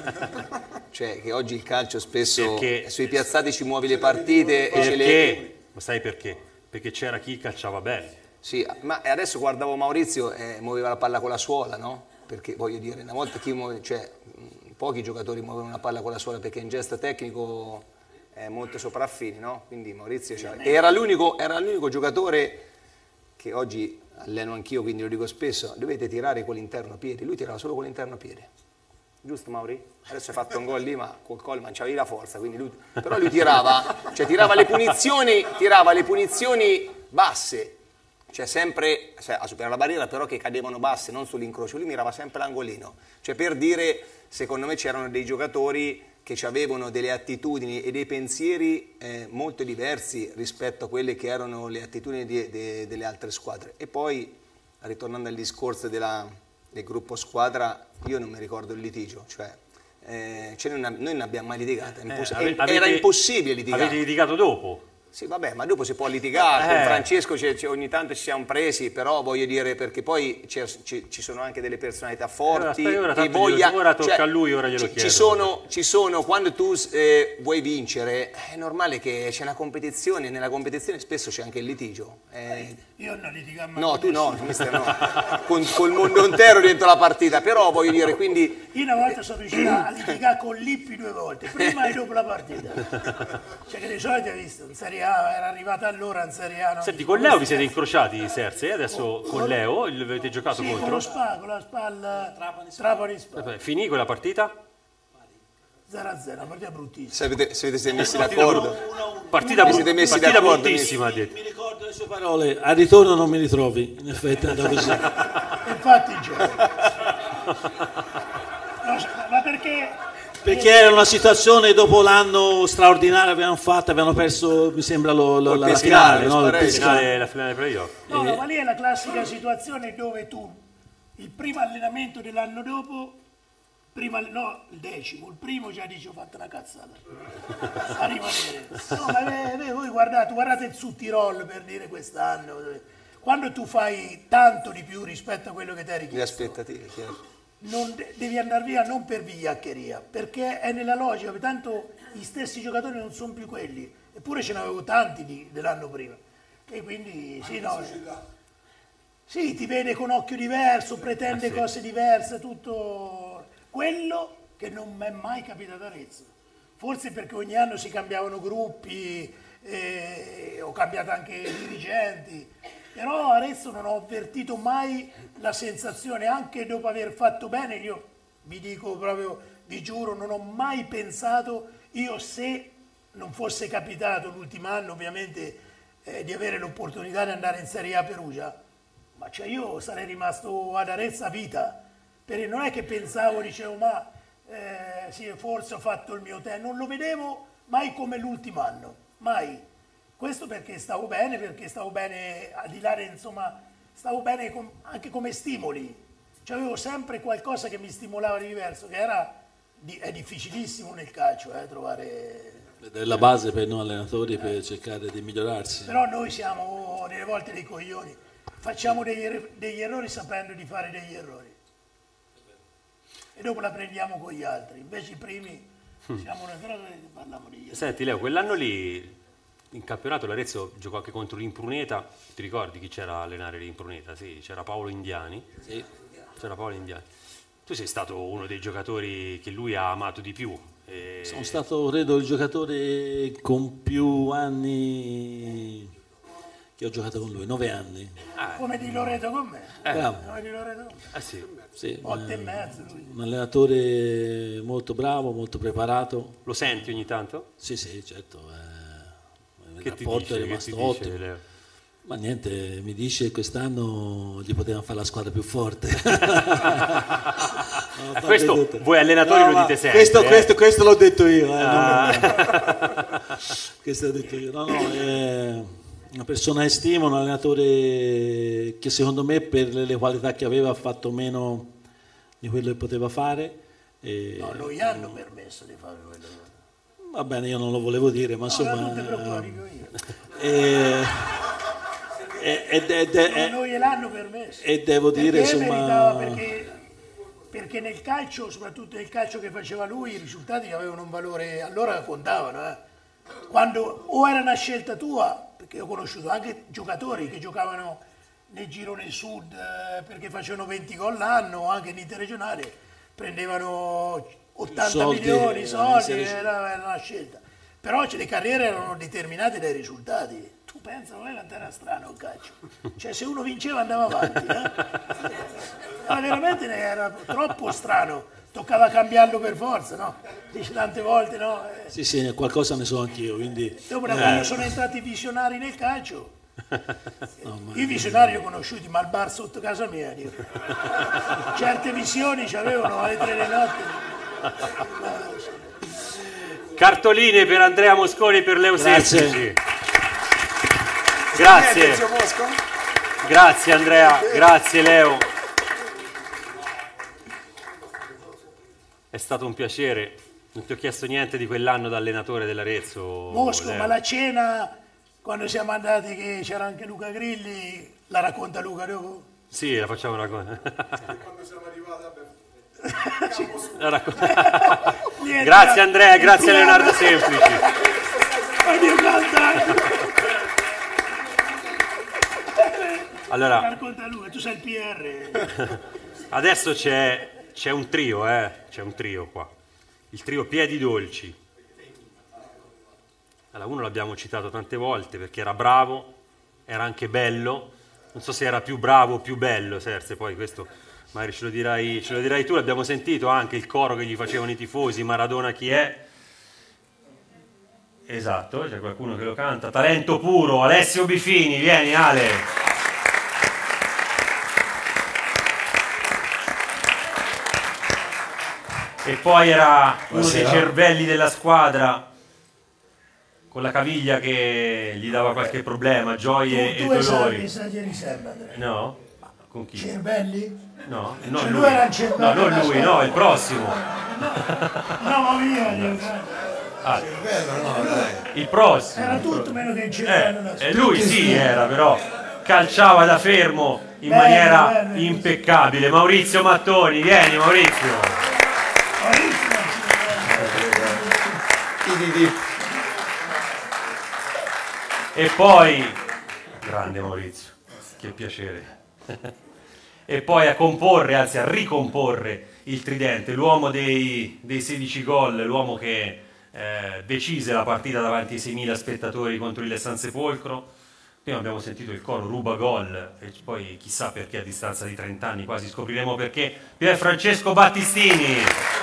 E: Cioè che oggi il calcio spesso sui piazzati ci muovi le partite e ce le...
F: Ma sai perché? Perché c'era chi calciava bene.
E: Sì, ma adesso guardavo Maurizio e muoveva la palla con la suola, no? Perché voglio dire, una volta pochi giocatori muovono una palla con la suola, perché in gesto tecnico è molto sopraffini, no? Quindi Maurizio era l'unico giocatore che oggi alleno anch'io, quindi lo dico spesso: dovete tirare con l'interno piede. Lui tirava solo con l'interno piede, giusto Mauri? Adesso hai fatto un gol lì, ma col Coleman c'avevi la forza, quindi tirava le punizioni basse, cioè sempre a superare la barriera, però che cadevano basse, non sull'incrocio, lui mirava sempre l'angolino, cioè per dire, secondo me c'erano dei giocatori che avevano delle attitudini e dei pensieri molto diversi rispetto a quelle che erano le attitudini delle altre squadre. E poi, ritornando al discorso del gruppo squadra, io non mi ricordo il litigio, cioè noi non abbiamo mai litigato, era impossibile litigare.
A: Avete litigato dopo?
E: Sì, vabbè, ma dopo si può litigare, con Francesco ogni tanto ci siamo presi, però voglio dire, perché poi ci sono anche delle personalità forti.
A: Ora tocca a lui, ora glielo chiedo.
E: Ci sono, quando tu vuoi vincere, è normale che c'è una competizione, nella competizione spesso c'è anche il litigio.
D: Io non litigavo mai.
E: No, tu no, mister, no. Col mondo intero dentro la partita, però voglio dire, quindi...
D: Io una volta sono riuscito a litigare con Lippi 2 volte, prima e dopo la partita. Cioè che di solito hai visto, in Serie A era arrivata allora in Serie A.
A: Senti, con Leo vi siete incrociati, Serse, adesso con Leo avete giocato contro?
D: Con la SPAL Trapani SPAL.
A: Finì quella partita?
D: 0-0, una partita bruttissima.
E: Se siete messi d'accordo.
A: Partita bruttissima, ha detto.
I: Mi ricordo le sue parole, al ritorno non mi ritrovi, in effetti è andato così.
D: Infatti ma
I: perché era una situazione dopo l'anno straordinario che avevano fatto, avevano perso, mi sembra, la finale, no?
A: La finale playoff.
D: No, ma lì è la classica situazione dove tu, il primo allenamento dell'anno dopo, il decimo, il primo già dice ho fatto una cazzata a rimanere. No, ma voi guardate il Sud Tirol, per dire, quest'anno, quando tu fai tanto di più rispetto a quello che ti hai richiesto,
E: le aspettative, chiaro.
D: Devi andare via non per vigliaccheria, perché è nella logica, tanto gli stessi giocatori non sono più quelli, eppure ce ne avevo tanti dell'anno prima, e quindi sì, ti vede con occhio diverso, pretende cose diverse, tutto quello che non mi è mai capitato a Arezzo, forse perché ogni anno si cambiavano gruppi, ho cambiato anche dirigenti. Però Arezzo non ho avvertito mai la sensazione, anche dopo aver fatto bene, io vi dico proprio, vi giuro, non ho mai pensato, io se non fosse capitato l'ultimo anno ovviamente di avere l'opportunità di andare in Serie A Perugia, ma cioè io sarei rimasto ad Arezzo a vita, perché non è che pensavo, dicevo ma sì, forse ho fatto il mio tempo, non lo vedevo mai come l'ultimo anno, mai. Questo perché stavo bene al di là, insomma, stavo bene anche come stimoli. Cioè avevo sempre qualcosa che mi stimolava di diverso, che è difficilissimo nel calcio trovare...
I: È la base per noi allenatori per cercare di migliorarsi.
D: Però noi siamo delle volte dei coglioni, facciamo degli errori sapendo di fare degli errori. E dopo la prendiamo con gli altri, invece i primi siamo noi, però parliamo degli errori.
A: Senti Leo, quell'anno lì... In campionato l'Arezzo giocò anche contro l'Impruneta, ti ricordi chi c'era a allenare l'Impruneta? Sì, c'era Paolo Indiani. Sì. C'era Paolo Indiani. Tu sei stato uno dei giocatori che lui ha amato di più.
I: Sono stato, credo, il giocatore con più anni che ho giocato con lui, 9 anni.
D: Come Di Loreto con me.
I: Bravo.
D: Come Di Loreto con me.
A: Sì.
D: 8 e mezzo.
I: Un allenatore molto bravo, molto preparato.
A: Lo senti ogni tanto?
I: Sì, certo.
A: Che ti dice,
I: è rimasto ottimo. Ma niente, mi dice che quest'anno gli potevano fare la squadra più forte.
A: Questo voi allenatori lo dite sempre.
I: Questo l'ho detto io. Questo l'ho detto io. È una persona che stimo, un allenatore che secondo me per le qualità che aveva ha fatto meno di quello che poteva fare.
D: No, non gli hanno permesso di fare quello.
I: Va bene, io non lo volevo dire, ma insomma...
D: Non te preoccupare, dico io. Non gliel'hanno permesso.
I: E devo dire, insomma...
D: Perché nel calcio, soprattutto nel calcio che faceva lui, i risultati avevano un valore, allora contavano. Quando o era una scelta tua, perché ho conosciuto anche giocatori che giocavano nel girone sud perché facevano 20 gol l'anno, o anche in interregionale, prendevano 80 milioni di soldi, era una scelta. Però le carriere erano determinate dai risultati. Tu pensa, non era strano il calcio. Cioè se uno vinceva andava avanti. Ma veramente era troppo strano. Toccava cambiarlo per forza, no? Dice tante volte, no?
I: Sì, qualcosa ne so anch'io, quindi...
D: Dopo da quando sono entrati i visionari nel calcio, I visionari ho conosciuti, ma al bar sotto casa mia. Certe visioni c'avevano alle 3 di notte.
A: Cartoline per Andrea Mosconi per Leo Semplici. Grazie. Grazie Andrea, grazie Leo. È stato un piacere. Non ti ho chiesto niente di quell'anno da allenatore dell'Arezzo.
D: Mosco,
A: Leo.
D: ma la cena, quando siamo andati, che c'era anche Luca Grilli, la racconta Luca dopo?
A: Sì, la facciamo una cosa.
P: Quando siamo arrivati,
A: Grazie Andrea, grazie a Leonardo Semplici. Allora,
D: racconta Luca, tu sei il PR.
A: adesso c'è un trio, c'è un trio qua. Il trio Piedi Dolci. Allora, uno l'abbiamo citato tante volte perché era bravo, era anche bello. Non so se era più bravo o più bello, Serse, poi questo magari ce lo dirai tu. L'abbiamo sentito anche il coro che gli facevano i tifosi, Maradona chi è? Esatto, c'è qualcuno che lo canta. Talento puro, Alessio Bifini, vieni Ale. E poi era uno dei cervelli della squadra con la caviglia che gli dava qualche problema, gioie e dolori. No? Con chi?
D: Cervelli?
A: No,
D: Cioè,
A: non
D: lui
A: lui.
D: era il cervello
A: No, non
D: della
A: lui,
D: squadra.
A: no, il prossimo.
D: No, ma via.
A: Ah, il prossimo.
D: Era tutto meno che il cervello.
A: E lui sì era, però calciava da fermo in maniera impeccabile. Maurizio Mattoni, vieni Maurizio. E poi, grande Maurizio, che piacere. E poi a comporre, anzi a ricomporre il tridente, l'uomo dei 16 gol, l'uomo che decise la partita davanti ai 6.000 spettatori contro il San Sepolcro. Prima abbiamo sentito il coro ruba gol e poi chissà perché a distanza di 30 anni quasi scopriremo perché. Pier Francesco Battistini.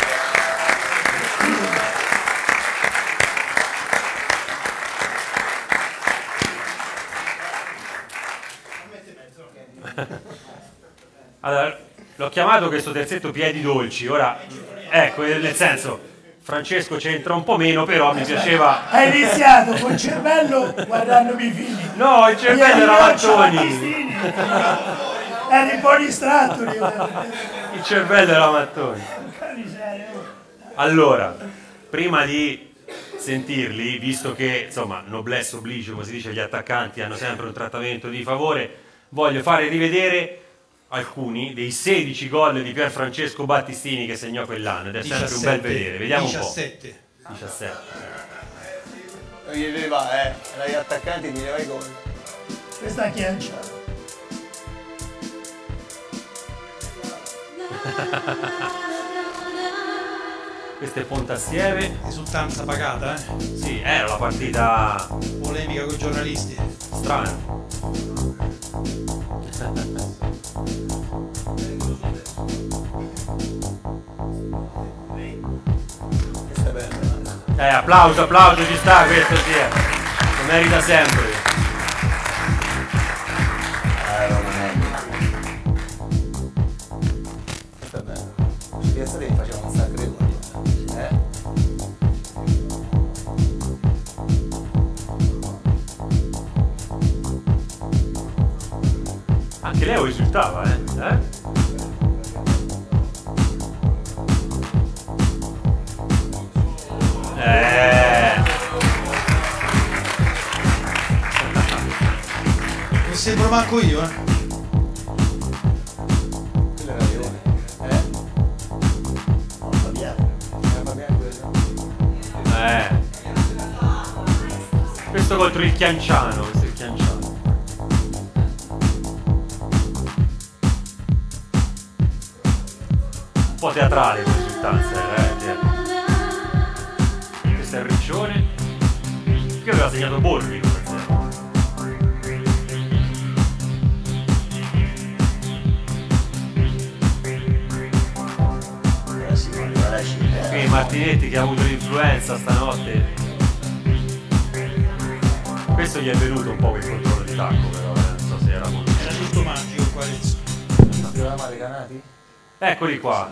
A: Allora, l'ho chiamato questo terzetto Piedi Dolci, ora, ecco, nel senso, Francesco c'entra un po' meno, però mi piaceva...
D: Hai iniziato col cervello guardando i figli.
A: No, il cervello era Mattoni.
D: Eri un po' distratto.
A: Il cervello era Mattoni. Allora, prima di sentirli, visto che, insomma, noblesse oblige, come si dice, gli attaccanti hanno sempre un trattamento di favore, voglio fare rivedere alcuni dei 16 gol di Pier Francesco Battistini che segnò quell'anno ed è sempre un bel vedere. Vediamo
B: 17.
A: un po'. 17.
E: Non gli vedeva, era gli attaccanti, gli vedeva i gol.
D: Questa è chiancia.
A: Questo è Pontassieve.
Q: Risultanza pagata, eh?
A: Sì, era la partita...
Q: Polemica con i giornalisti.
A: Strana.
E: Questa è bella.
A: Applauso, ci sta questo, sì. Lo merita sempre.
E: Questa è bella. Su Piazza Dei facciamo un sacco di gol.
A: Anche Leo risultava,
Q: Non sembro manco io,
E: Quella era Lione. No, Fabiano. Fabiano quello.
A: Questo contro il Chianciano, questo è il Chianciano. Un po' teatrale come risultanza, questo è il Riccione, che aveva segnato Borghi. Qui Martinetti che ha avuto l'influenza stanotte. questo gli è venuto un po' quel controllo di tacco, però non so se era molto.
Q: Era tutto magico qua adesso.
E: Avevamo male Canati?
A: Eccoli qua.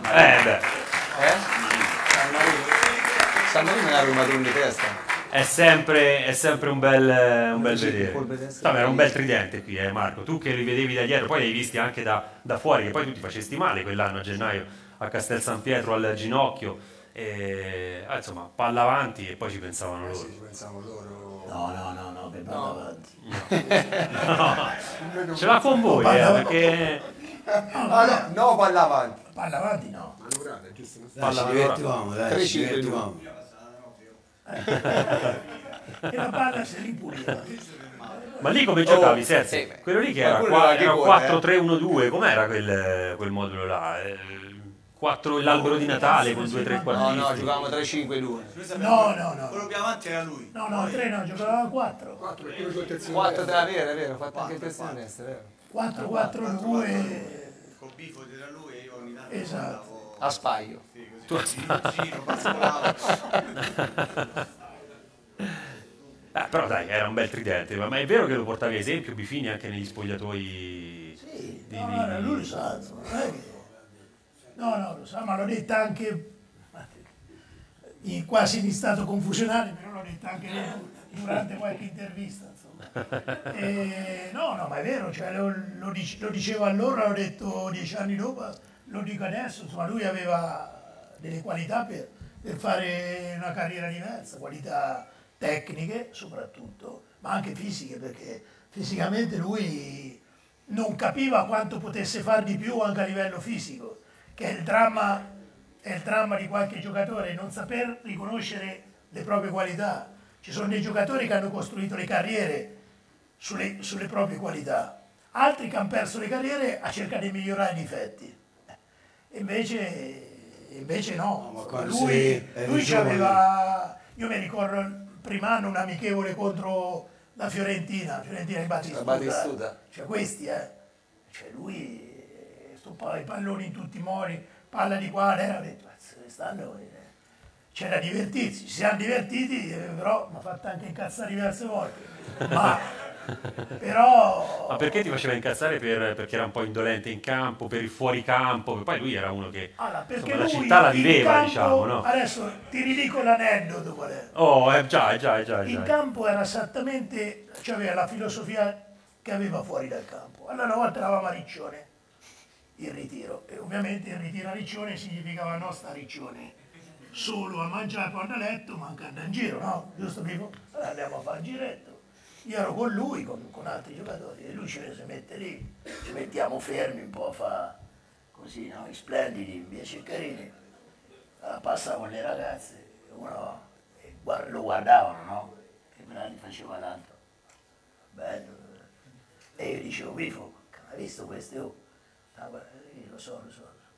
E: San Marino era un madrone di testa.
A: È sempre un bel vedere. Insomma, era un bel tridente qui, Marco. Tu che li vedevi da dietro, poi li hai visti anche da fuori, che poi tu ti facesti male quell'anno a gennaio a Castel San Pietro al ginocchio. Insomma, palla avanti e poi ci pensavano loro.
D: No, che palla avanti.
A: No. Ce l'ha con voi, perché...
G: No, palla avanti.
D: Palla avanti no.
A: Palla
M: ci divertivamo, dai, ci divertivamo.
D: E la palla si ripuliva.
A: Ma lì come giocavi, Sergio? Quello lì che era 4-3-1-2, com'era quel modulo là? 4 l'albero di Natale con 2-3 quartisti.
E: No, giocavamo 3-5-2.
D: No.
M: Quello più avanti era lui.
D: No, 3 no, giocavamo 4.
E: 4 è vero, ho fatto anche il terzino destra, è vero.
D: 4-4-2.
M: Col bifo era lui e io ogni tanto.
D: Esatto.
E: A spaio.
A: Tu a
M: giro, pascolavo.
A: Però dai, era un bel tridente, ma è vero che lo portavi a esempio Bifini anche negli spogliatoi?
D: Sì, lui lo sa, non è che... No, lo sa, ma l'ho detta anche quasi in stato confusionale, però l'ho detta anche durante qualche intervista, insomma. No, ma è vero, cioè, lo dicevo allora, l'ho detto 10 anni dopo, lo dico adesso, insomma, lui aveva delle qualità per fare una carriera diversa, qualità tecniche soprattutto, ma anche fisiche, perché fisicamente lui non capiva quanto potesse far di più anche a livello fisico, che è il dramma di qualche giocatore, non saper riconoscere le proprie qualità. Ci sono dei giocatori che hanno costruito le carriere sulle proprie qualità, altri che hanno perso le carriere a cercare di migliorare i difetti. Invece no, lui c'aveva, io mi ricordo il primo anno un amichevole contro la Fiorentina di Battistuta, cioè questi, cioè lui stoppava i palloni in tutti i modi, palla di qua, ha detto, quest'anno c'era divertirsi, ci siamo divertiti, però mi ha fatto anche incazzare diverse volte, però...
A: Ma perché ti faceva incazzare? Perché era un po' indolente in campo, per il fuoricampo, poi lui era uno che insomma, la città la viveva,
D: campo,
A: diciamo, no?
D: Adesso ti ridico l'aneddoto qual è.
A: Oh, già.
D: In campo era esattamente, cioè aveva la filosofia che aveva fuori dal campo. Allora una volta eravamo a Riccione, il ritiro, e ovviamente il ritiro a Riccione significava no sta a Riccione solo a mangiare poi a letto, ma anche andare in giro, no? Giusto Pipo? Allora andiamo a fare il giretto. Io ero con lui, con altri giocatori, e lui ci mette lì, ci mettiamo fermi un po' a fare così, no? I splendidi, in via Ceccarini. Allora passa con le ragazze, uno lo guardavano, no? E me la faceva tanto. Bello. E io dicevo, Bifo, hai visto queste? Oh? Ah, guarda, io lo so.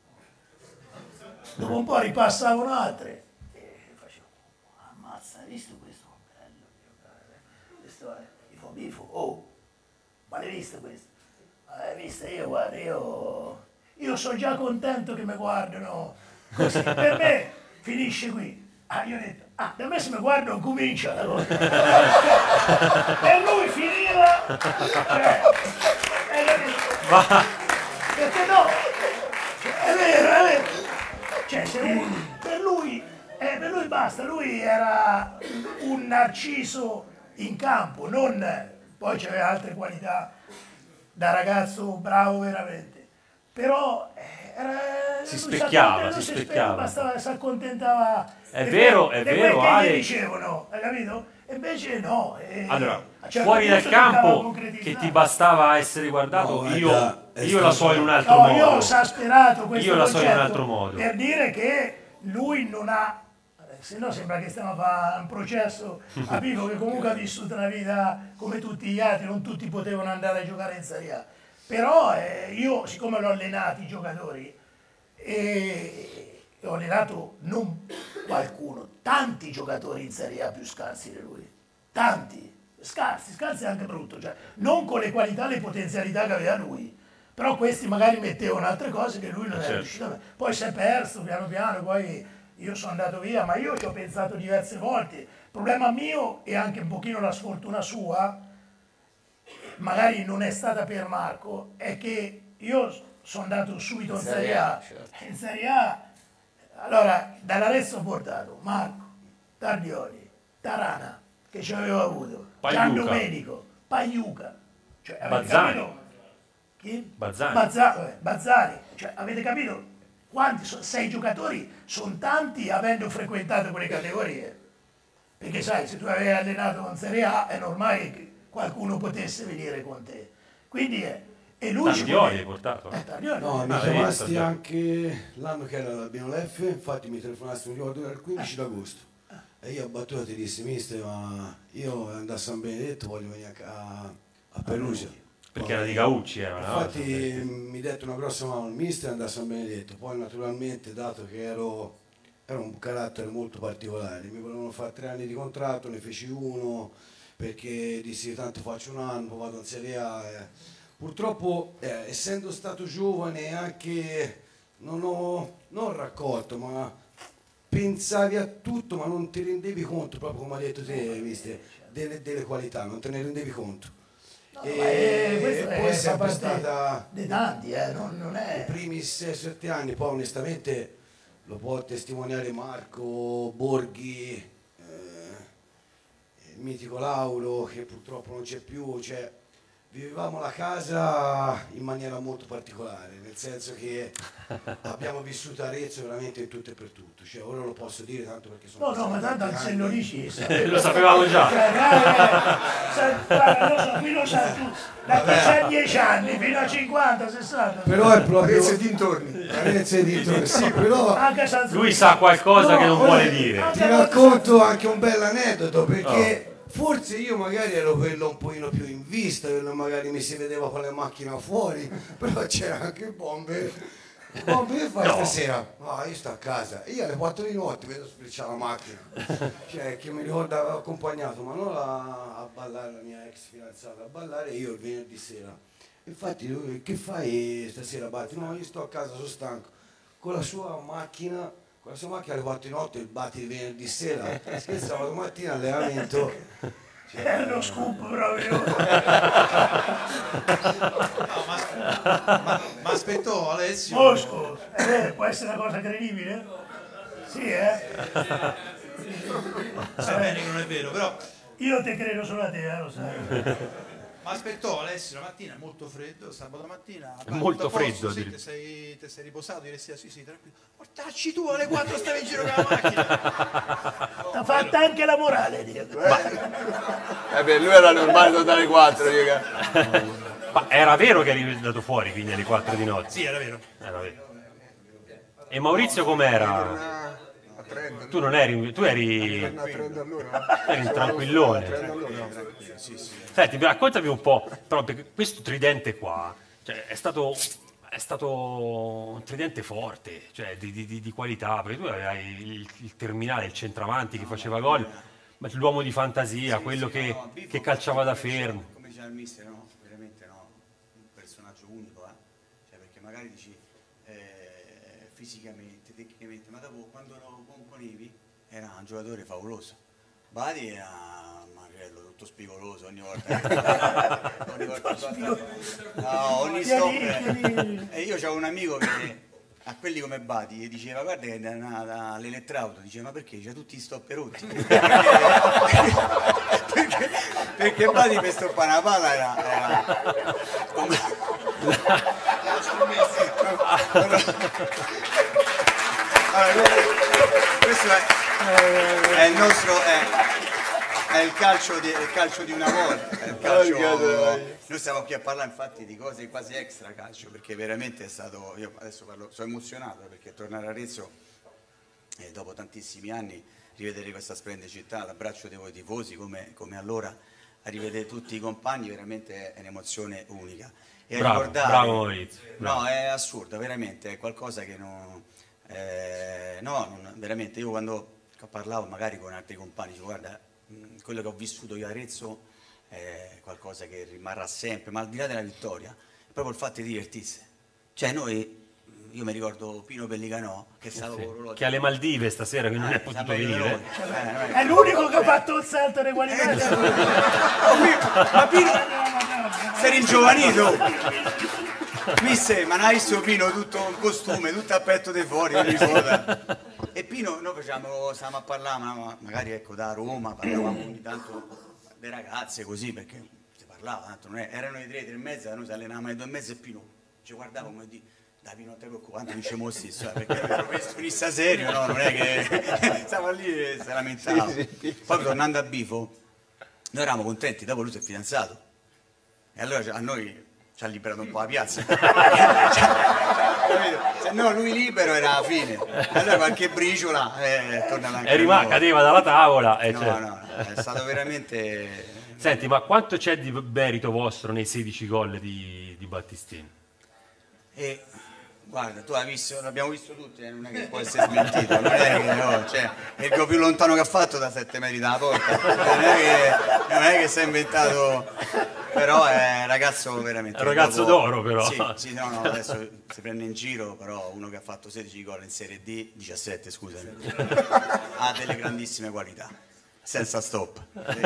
D: Dopo un po' ripassavano altre e facevo, ammazza, hai visto questo? Bello, questo è Bifo, oh, ma l'hai visto questo? L'hai vista? Io, guarda, io sono già contento che mi guardano così, per me finisce qui. Io ho detto, da me se mi guardano comincia la cosa. E lui finiva, perché no? È vero. Cioè, per lui basta, lui era un narciso in campo, poi c'aveva altre qualità da ragazzo bravo veramente, però
A: si specchiava.
D: Bastava, si accontentava.
A: È vero,
D: Ale. Dicevano, hai capito? E invece no.
A: Allora, fuori dal campo che ti bastava essere guardato, io la so in un altro modo.
D: Io ho esasperato questo
A: concetto in un altro modo.
D: Per dire che lui non ha, se no sembra che stiamo a fare un processo a Pico che comunque ha vissuto una vita come tutti gli altri, non tutti potevano andare a giocare in Serie A. Però io, siccome l'ho allenato i giocatori, e ho allenato non qualcuno, tanti giocatori in Serie A più scarsi di lui, tanti, scarsi è anche brutto, cioè non con le qualità e le potenzialità che aveva lui, però questi magari mettevano altre cose che lui non era riuscito a... Poi si è perso piano piano, poi io sono andato via, ma io ci ho pensato diverse volte. Il problema mio e anche un pochino la sfortuna sua magari non è stata per Marco, è che io sono andato subito in Serie A.
E: Certo.
D: In Serie A, allora, dall'Arezzo ho portato Marco, Tardioli, Tarana, che ci avevo avuto,
A: Pagliuca.
D: Gian Domenico, Pagliuca. Cioè, avete
A: Bazzani.
D: capito? Chi?
A: Bazzani.
D: Bazzani. Cioè, avete capito? Quanti 6 giocatori sono tanti avendo frequentato quelle categorie. Perché sai, se tu avevi allenato in Serie A è normale che qualcuno potesse venire con te. Quindi e lui
A: Tardioli hai portato?
D: Tardioli.
R: No, mi chiamasti anche l'anno che era l'Albino Leffe, infatti mi telefonasti, mi ricordo era il 15 d'agosto. E io a battuta ti dissi, mister, ma io andavo a San Benedetto, voglio venire a Perugia.
A: Perché era di Gaucci, no?
R: Infatti mi dette una grossa mano il mister e andavo a San Benedetto. Poi naturalmente, dato che ero un carattere molto particolare, mi volevano fare 3 anni di contratto, ne feci 1 perché dissi tanto faccio un anno, poi vado in Serie A. Purtroppo, essendo stato giovane, anche non ho raccolto, ma pensavi a tutto, ma non ti rendevi conto, proprio come hai detto te, mister, delle qualità, non te ne rendevi conto.
D: No, e
R: poi è sempre stata
D: dei tanti, non è...
R: i primi 6-7 anni, poi onestamente lo può testimoniare Marco, Borghi, il mitico Lauro che purtroppo non c'è più, cioè vivevamo la casa in maniera molto particolare, nel senso che abbiamo vissuto Arezzo veramente in tutto e per tutto, cioè ora lo posso dire tanto perché sono
D: No, ma tanto se lo dici
A: lo sapevamo già.
D: Lo so, qui lo sai tu, da chi c'ha 10 anni fino a 50, 60.
R: Però è proprio
G: Arezzo e dintorni.
R: Arezzo e dintorni, sì, però
A: lui sa qualcosa che non vuole dire.
R: Ti racconto anche un bel aneddoto perché forse io magari ero quello un pochino più in vista, quello magari mi si vedeva con le macchine fuori, però c'era anche Bombe che fai stasera? No, io sto a casa e io alle 4 di notte vedo splicciare la macchina, cioè che mi ricordo avevo accompagnato Manola a ballare, la mia ex fidanzata a ballare, io il venerdì sera. Infatti lui, che fai stasera Batti? No, io sto a casa, sono stanco. Con la sua macchina alle 4 di notte, il Batti di venerdì sera, sabato mattina allenamento.
D: Cioè, è uno scoop proprio.
Q: Ma aspettò Alessio.
D: Mosco, può essere una cosa credibile? Sì,
Q: Sai bene che non è vero, però.
D: Io te credo solo a te, lo sai.
Q: Ma aspettò Alessio, la mattina è molto freddo, sabato mattina.
A: È molto freddo.
Q: Sì, ti sei riposato, ieri sera, sì, tranquillo. Portacci tu alle 4 stavi in giro con la macchina.
D: T'ha fatta anche la morale, Dio.
E: Per lui era normale tornare alle 4, raga.
A: Ma era vero che eri andato fuori quindi alle 4 di notte?
Q: Sì, era vero.
A: Era vero. E Maurizio com'era? Tu non eri, tu eri un tranquillone. Senti, raccontami un po', però perché questo tridente qua, cioè, è stato un tridente forte, cioè di qualità, perché tu avevi il terminale, il centravanti che faceva gol, ma l'uomo di fantasia, quello che calciava da fermo.
S: Come diceva il mister, no? Veramente no, un personaggio unico, cioè perché magari dici fisicamente, tecnicamente, ma dopo quando lo componevi era un giocatore favoloso. Badi era Marcello, tutto spigoloso ogni volta. Ogni stop. E io c'avevo un amico che a quelli come Badi gli diceva guarda che è andata all'elettrauto, diceva ma perché? C'ha tutti i stop rotti. perché Badi per stoppare una palla era questo è il nostro è il calcio di una volta, è il calcio. Noi stiamo qui a parlare infatti di cose quasi extra calcio, perché veramente è stato, io adesso parlo, sono emozionato perché tornare a Arezzo dopo tantissimi anni, rivedere questa splendida città, l'abbraccio dei tifosi come allora, a rivedere tutti i compagni veramente è un'emozione unica. E
A: bravo Maurizio.
S: No, è assurdo, veramente, è qualcosa che non... veramente, io quando parlavo magari con altri compagni, dico, guarda, quello che ho vissuto io a Arezzo è qualcosa che rimarrà sempre, ma al di là della vittoria, è proprio il fatto di divertirsi. Cioè io mi ricordo Pino Pellicanò, che è stato
A: che alle Maldive stasera, che non è potuto venire.
D: È l'unico che ha fatto il salto di qualità.
S: Ma Pino... sei ringiovanito. Mister, ma non hai visto Pino tutto in costume, tutto a petto di fuori, e Pino, noi stavamo a parlare, ma magari ecco da Roma, parlavamo ogni tanto delle ragazze così, perché si parlava, tanto non erano le 3:30, noi si allenavamo alle 2:30 e Pino ci guardava come di da Pino non ti preoccupare, non c'è stesso, perché era un professionista serio, no? Non è che stava lì e si lamentava. Poi tornando a Bifo, noi eravamo contenti, dopo lui si è fidanzato e allora a noi ci ha liberato un po' la piazza. Se no lui libero era la fine, allora qualche briciola tornava anche
A: cadeva dalla tavola.
S: No, è stato veramente...
A: Senti, ma quanto c'è di merito vostro nei 16 gol di Battistini?
S: Guarda, tu hai visto, l'abbiamo visto tutti, non è che può essere smentito, non è che cioè, è il gol più lontano che ha fatto da 7 metri dalla porta, non è che si è inventato, però è un ragazzo veramente...
A: È un ragazzo d'oro però.
S: Sì, no, adesso si prende in giro, però uno che ha fatto 16 gol in Serie D, 17 scusami, ha delle grandissime qualità, senza stop.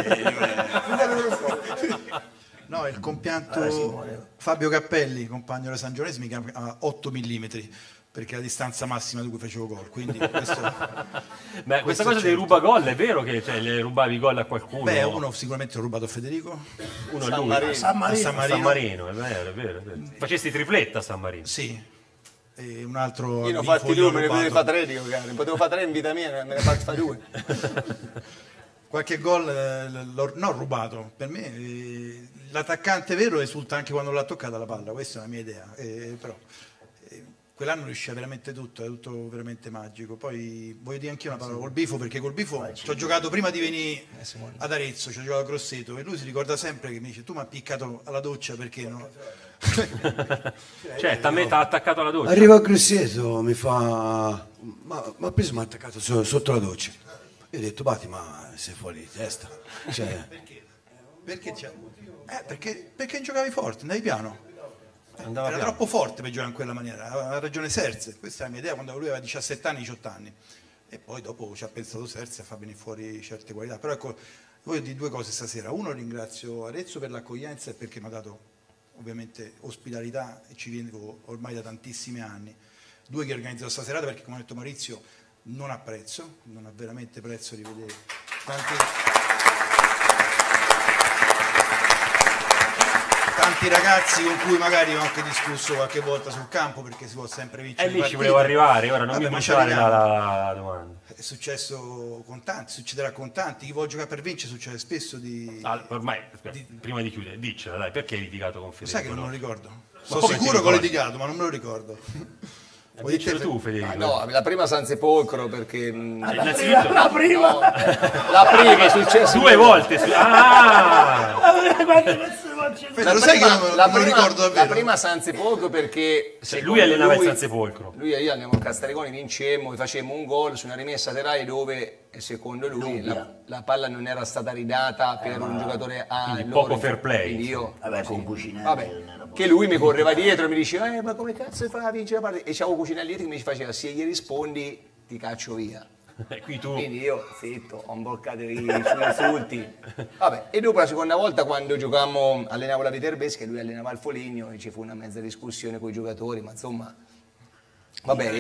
Q: No, il compianto Fabio Cappelli, compagno della Sangiovese, mi chiama a 8 mm, perché è la distanza massima di cui facevo gol, quindi questo...
A: Beh, questa cosa dei rubagol, è vero che le rubavi gol a qualcuno?
Q: Beh, uno sicuramente l'ho rubato a Federico.
A: Uno a lui. A San Marino, è vero. Facesti tripletta a San Marino?
Q: Sì. E un altro...
E: Io ne ho fatti 2, me ne potevo fare 3, dico, caro. Potevo fare 3 in vita mia, me ne faccio fare 2.
Q: Qualche gol l'ho rubato, per me l'attaccante vero esulta anche quando l'ha toccata la palla, questa è la mia idea, però quell'anno riusciva veramente tutto, è tutto veramente magico. Poi voglio dire anche io una parola col Bifo, perché col Bifo ci ho giocato prima di venire ad Arezzo, ci ho giocato a Grosseto e lui si ricorda sempre che mi dice tu mi hai piccato alla doccia perché no?
A: Cioè, t'ha attaccato alla doccia?
R: Arriva a Grosseto, mi fa ma preso mi ha attaccato sotto la doccia. Io ho detto, Bati, ma sei fuori di testa. Cioè...
Q: Perché giocavi forte, andavi piano. Era troppo forte per giocare in quella maniera, ha ragione Serse, questa è la mia idea quando lui aveva 17 anni, 18 anni. E poi dopo ci ha pensato Serse a far venire fuori certe qualità. Però ecco, voglio dire 2 cose stasera. Uno, ringrazio Arezzo per l'accoglienza e perché mi ha dato ovviamente ospitalità e ci vengo ormai da tantissimi anni. 2, che ho organizzato questa serata perché, come ha detto Maurizio, non ha prezzo, non ha veramente prezzo di vedere tanti ragazzi con cui magari ho anche discusso qualche volta sul campo, perché si può sempre vincere.
A: E lì ci volevo arrivare, ora non mi bruciare la domanda.
Q: È successo con tanti, succederà con tanti, chi vuole giocare per vincere succede spesso di...
A: Ormai, prima di chiudere, diccela dai, perché hai litigato con Federico?
Q: Sai che non me lo ricordo, sono sicuro che ho litigato, ma non me lo ricordo.
A: Vuoi dircelo tu, Federico?
E: No, la prima San Sepolcro perché...
A: innanzitutto...
D: La prima!
E: La prima è successo...
A: 2 volte!
E: La prima San Sepolcro perché...
A: lui allenava il San Sepolcro.
E: Lui e io andiamo a Casteregoni, vincemmo e facemmo un gol su una rimessa laterale dove, secondo lui, la palla non era stata ridata per un giocatore a
A: loro. Poco fair play.
E: Quindi io... Con Cucinelli. Che lui mi correva dietro e mi diceva ma come cazzo fai a vincere la partita? E c'avevo Cucinelli dietro che mi faceva se gli rispondi ti caccio via. Quindi io zitto, ho imboccato i suoi insulti. Vabbè, e dopo la seconda volta quando giocavamo, allenavo la Viterbese, lui allenava il Foligno e ci fu una mezza discussione con i giocatori, ma insomma vabbè,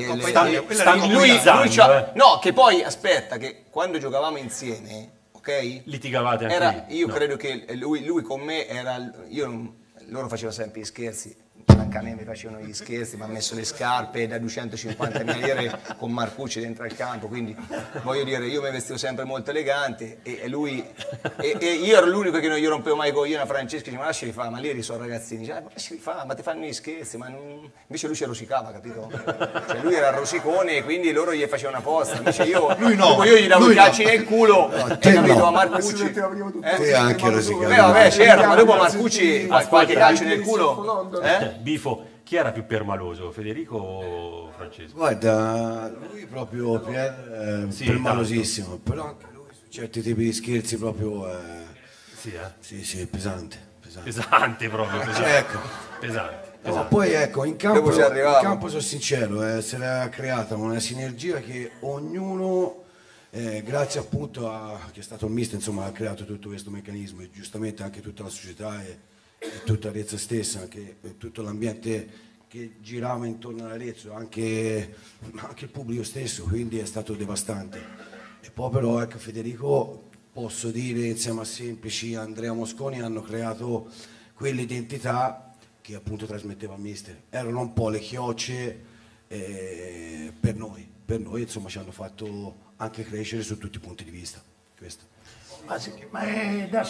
E: no, che poi aspetta che quando giocavamo insieme, ok?
A: Litigavate anche
E: io credo che lui con me era loro facevano sempre gli scherzi, anche a me mi facevano gli scherzi, mi ha messo le scarpe da 250.000 lire con Marcucci dentro al campo, quindi voglio dire, io mi vestivo sempre molto elegante e lui, e io ero l'unico che non gli rompevo mai i coglioni a Francesco, diceva ma lasciali fare, ma lì sono ragazzini, diceva ma lasciali fare, ma ti fanno gli scherzi, ma non... invece lui si rosicava, capito? Cioè lui era rosicone e quindi loro gli facevano apposta, invece io, io gli davo i calci nel culo, capito, a Marcucci.
R: Te anche rosicato.
E: Vabbè, certo, ma dopo Marcucci qualche calcio nel culo,
A: Bifo, chi era più permaloso, Federico o Francesco?
R: Guarda, lui proprio permalosissimo, però anche lui su certi tipi di scherzi proprio sì, pesante
A: proprio,
R: ecco.
A: pesante.
R: No, poi ecco, in campo sono sincero, se l'ha creata una sinergia che ognuno grazie appunto a chi è stato il mister, insomma, ha creato tutto questo meccanismo e giustamente anche tutta la società e tutto Arezzo stesso, anche tutto l'ambiente che girava intorno ad Arezzo, anche il pubblico stesso, quindi è stato devastante. E poi però ecco, Federico, posso dire insieme a Semplici, Andrea Mosconi hanno creato quell'identità che appunto trasmetteva il mister. Erano un po' le chiocce per noi insomma ci hanno fatto anche crescere su tutti i punti di vista. Questo.
D: Ma è da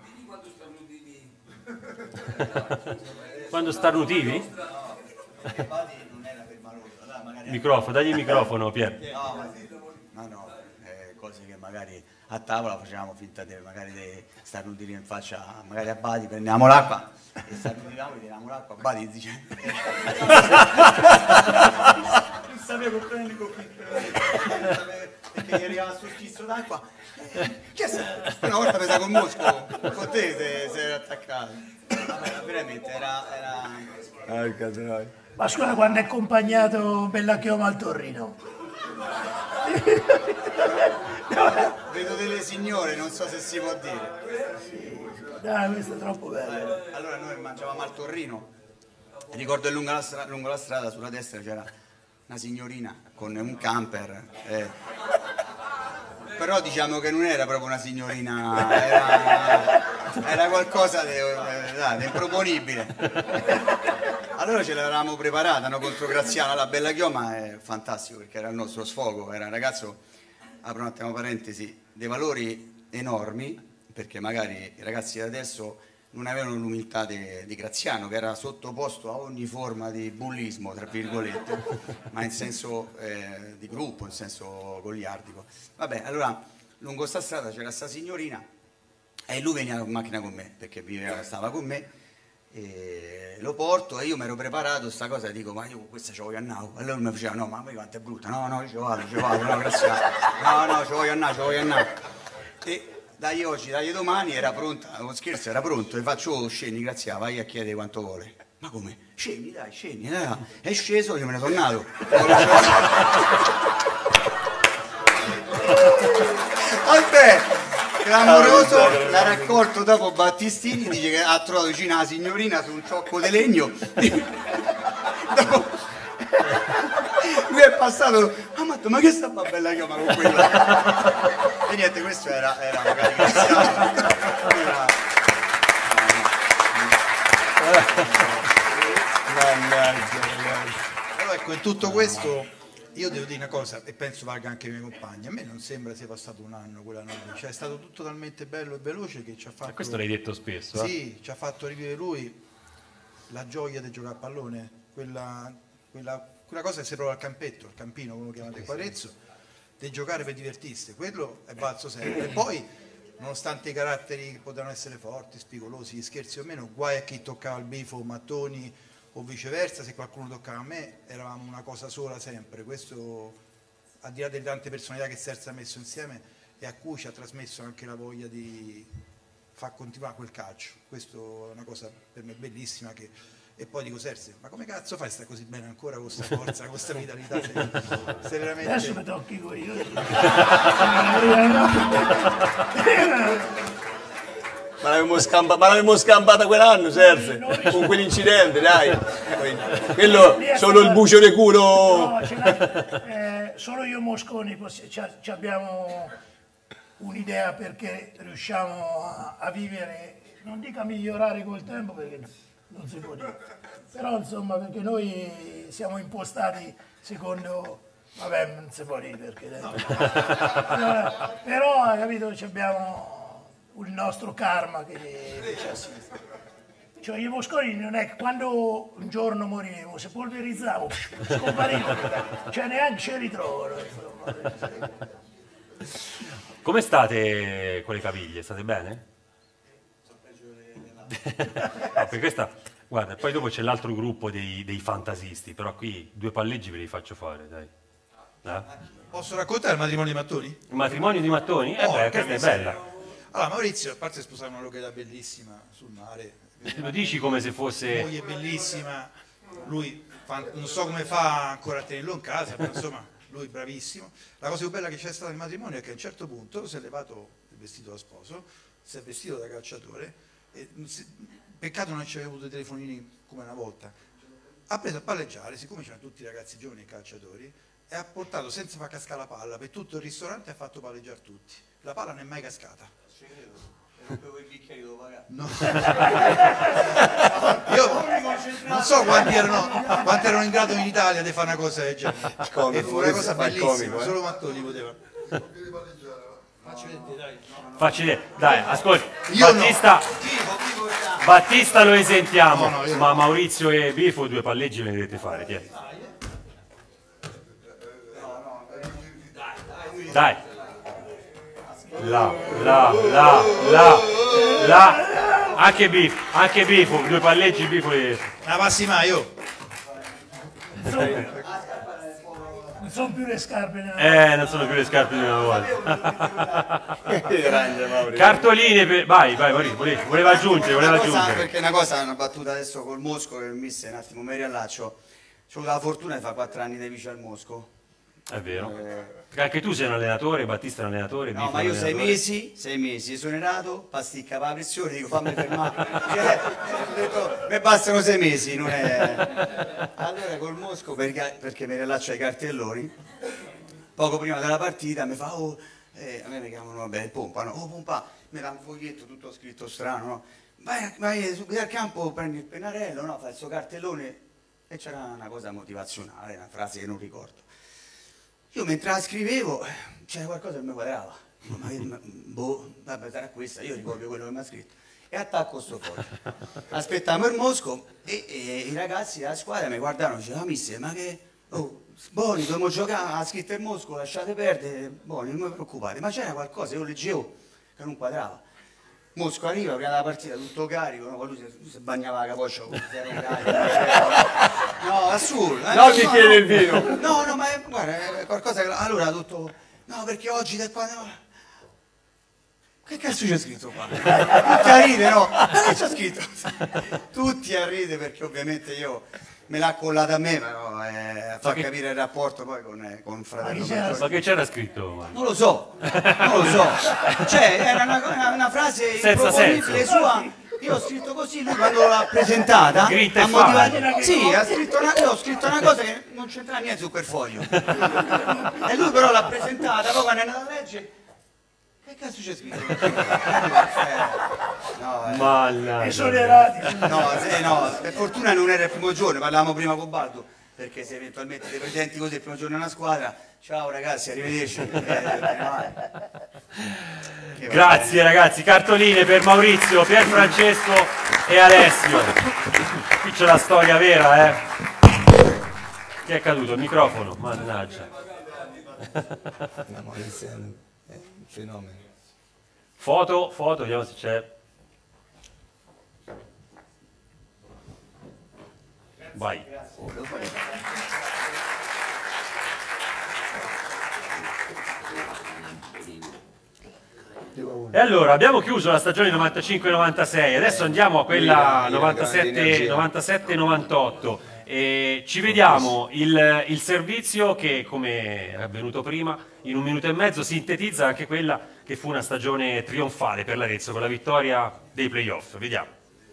A: Quando starnutivi? Microfono, dagli il microfono, Pier.
S: No, cose che magari a tavola facevamo finta di magari starnutire in faccia, magari a Badi prendiamo l'acqua e starnutivamo e tiriamo l'acqua a Badi dice non sapevo prendere perché gli arrivava sul schizzo d'acqua. Una volta presa con Mosco, con te si era attaccato. Vabbè, veramente era...
D: Ma scusa, quando è accompagnato Bellachioma al Torino?
S: Vedo delle signore, non so se si può dire.
D: Dai, questo è troppo bello.
S: Allora noi mangiavamo al Torrino e ricordo che lungo la strada sulla destra c'era una signorina con un camper. Però diciamo che non era proprio una signorina, era qualcosa di improponibile. Allora ce l'avevamo preparata, no, contro Graziano. La Bellachioma è fantastico perché era il nostro sfogo, era un ragazzo, apro un attimo parentesi, dei valori enormi, perché magari i ragazzi di adesso non avevano l'umiltà di Graziano, che era sottoposto a ogni forma di bullismo, tra virgolette, ma in senso di gruppo, in senso goliardico. Vabbè, allora lungo sta strada c'era sta signorina e lui veniva in macchina con me, perché stava con me, e lo porto e io mi ero preparato sta cosa e dico ma io questa ci voglio andare. Allora lui mi faceva no ma quanto è brutta, no ci vado, no Graziano, no ci voglio andare. E dagli oggi, dagli domani era pronta, lo scherzo era pronto, e faccio scendi Graziano, vai a chiedere quanto vuole. Ma come? Scendi dai. È sceso, io me ne sono tornato. Vabbè, clamoroso, l'ha raccolto dopo Battistini, dice che ha trovato vicino la signorina su un ciocco di legno. Dopo, lui è passato, ma che sta bella chioma con quella? E niente, questo era magari Graziano.
Q: Però ecco, in tutto questo io devo dire una cosa, e penso valga anche ai miei compagni, a me non sembra sia passato un anno quell'anno lì, cioè è stato tutto talmente bello e veloce che ci ha fatto...
A: Questo l'hai detto spesso.
Q: Sì, ci ha fatto rivivere lui la gioia di giocare a pallone, quella cosa che si prova al campetto, al campino, come lo chiamate qua Arezzo, di giocare per divertirsi, quello è balzo sempre. E poi, nonostante i caratteri che potevano essere forti, spigolosi, scherzi o meno, guai a chi toccava il bifo, mattoni o viceversa, se qualcuno toccava a me eravamo una cosa sola sempre. Questo, al di là delle tante personalità che Serse ha messo insieme e a cui ci ha trasmesso anche la voglia di far continuare quel calcio, questo è una cosa per me bellissima. E poi dico Serse, ma come cazzo fai a stare così bene ancora con questa forza, con questa vitalità? Se veramente...
D: Adesso mi tocchi io.
M: Ma l'avevamo scampata quell'anno, Serse, con quell'incidente, dai. Quello solo il bucio di culo.
D: No, solo io e Mosconi ci abbiamo un'idea perché riusciamo a vivere, non dico a migliorare col tempo perché non si può dire, però insomma perché noi siamo impostati secondo, vabbè non si può dire perché però hai capito, abbiamo il nostro karma che ci assiste. Cioè io Mosconi non è che quando un giorno moriremo, se polverizzavo, scomparivo, cioè neanche ci ritrovano.
A: Come state con le caviglie? State bene? No, per questa, guarda, poi dopo c'è l'altro gruppo dei fantasisti, però qui due palleggi ve li faccio fare, dai.
Q: Posso raccontare il matrimonio di Mattoni?
A: Il matrimonio di Mattoni? Beh, questa è bella.
Q: Allora, Maurizio, a parte sposare una località bellissima sul mare,
A: lo dici come se fosse...
Q: moglie bellissima, lui non so come fa ancora a tenerlo in casa, però insomma, lui bravissimo. La cosa più bella che c'è stata nel matrimonio è che a un certo punto si è levato il vestito da sposo, si è vestito da calciatore, peccato non ci aveva avuto i telefonini come una volta. Ha preso a palleggiare, siccome c'erano tutti i ragazzi giovani e calciatori, e ha portato senza far cascare la palla per tutto il ristorante e ha fatto palleggiare tutti. La palla non è mai cascata.
S: Rompevo i bicchieri, devo pagare.
Q: No. Io non so quanti erano in grado in Italia di fare una cosa del genere. E fu una cosa bellissima, solo Mattoni poteva.
A: Facci vedere, dai, ascolta, Battista lo esentiamo, ma Maurizio e Bifo 2 palleggi ve ne dovete fare, tieni. Dai. Là, anche Bifo, 2 palleggi Bifo e...
Q: La passi mai, io?
D: Non sono più le scarpe.
A: Non sono più le scarpe di una volta. Cartoline, vai Maurizio, voleva aggiungere.
S: Perché una cosa, una battuta adesso col Mosco, che il mister un attimo mi riallaccio. Ho avuto la fortuna di fare 4 anni di vice al Mosco.
A: È vero. Perché anche tu sei un allenatore, Battista è un allenatore.
S: No, ma io 6 mesi, esonerato, pasticca per la pressione, dico fammi fermare. Ho detto, mi bastano 6 mesi, non è... Allora col Mosco, perché mi rilascio ai cartelloni, poco prima della partita mi fa, a me mi chiamano, vabbè, il Pompa, no? Oh Pompa, mi dà un foglietto tutto scritto strano, no? Vai subito al campo, prendi il pennarello, no? Fai il suo cartellone, e c'era una cosa motivazionale, una frase che non ricordo. Io mentre la scrivevo c'era qualcosa che mi quadrava. Vabbè, sarà questa, io ricordo quello che mi ha scritto. E attacco sto foglio. Aspettiamo il Mosco e i ragazzi della squadra mi guardavano e dicevano, mister, ma che... Boni, dobbiamo giocare, ha scritto il Mosco, lasciate perdere, Boni, non vi preoccupate. Ma c'era qualcosa, io leggevo, che non quadrava. Mosco arriva, prima della partita, tutto carico, no? Lui si bagnava la capoccia con 0 gradi. No, assurdo.
M: Non mi chiede il vino.
S: No, ma guarda, è qualcosa che... Allora ha detto, no, perché oggi da qua... Che cazzo c'è scritto qua? Tutti a ridere, no? Ma che c'è scritto? Tutti a ridere perché ovviamente io... Me l'ha collata a me, però fa capire il rapporto poi con fratello.
A: Ma che c'era scritto?
S: Non lo so. Cioè, era una frase
A: senza
S: improponibile sua. Io ho scritto così, lui quando l'ha presentata ha motivato. Sì, io ho scritto una cosa che non c'entra niente su quel foglio. E lui però l'ha presentata, poi quando è andato a leggere. Che cazzo c'è scritto?
D: Esonerati.
S: No, per fortuna non era il primo giorno, parlavamo prima con Baldo, perché se eventualmente ti presenti così il primo giorno nella squadra, ciao ragazzi, arrivederci.
A: Grazie ragazzi, cartoline per Maurizio, Pier Francesco e Alessio. Qui c'è la storia vera, Che è caduto? Il microfono, mannaggia.
E: Fenomeno.
A: Foto, vediamo se c'è. Vai. E allora abbiamo chiuso la stagione 95-96, adesso andiamo a quella 97-98 e ci vediamo il servizio che, come è avvenuto prima, in 1 minuto e mezzo sintetizza anche quella che fu una stagione trionfale per l'Arezzo con la vittoria dei playoff. Vediamo.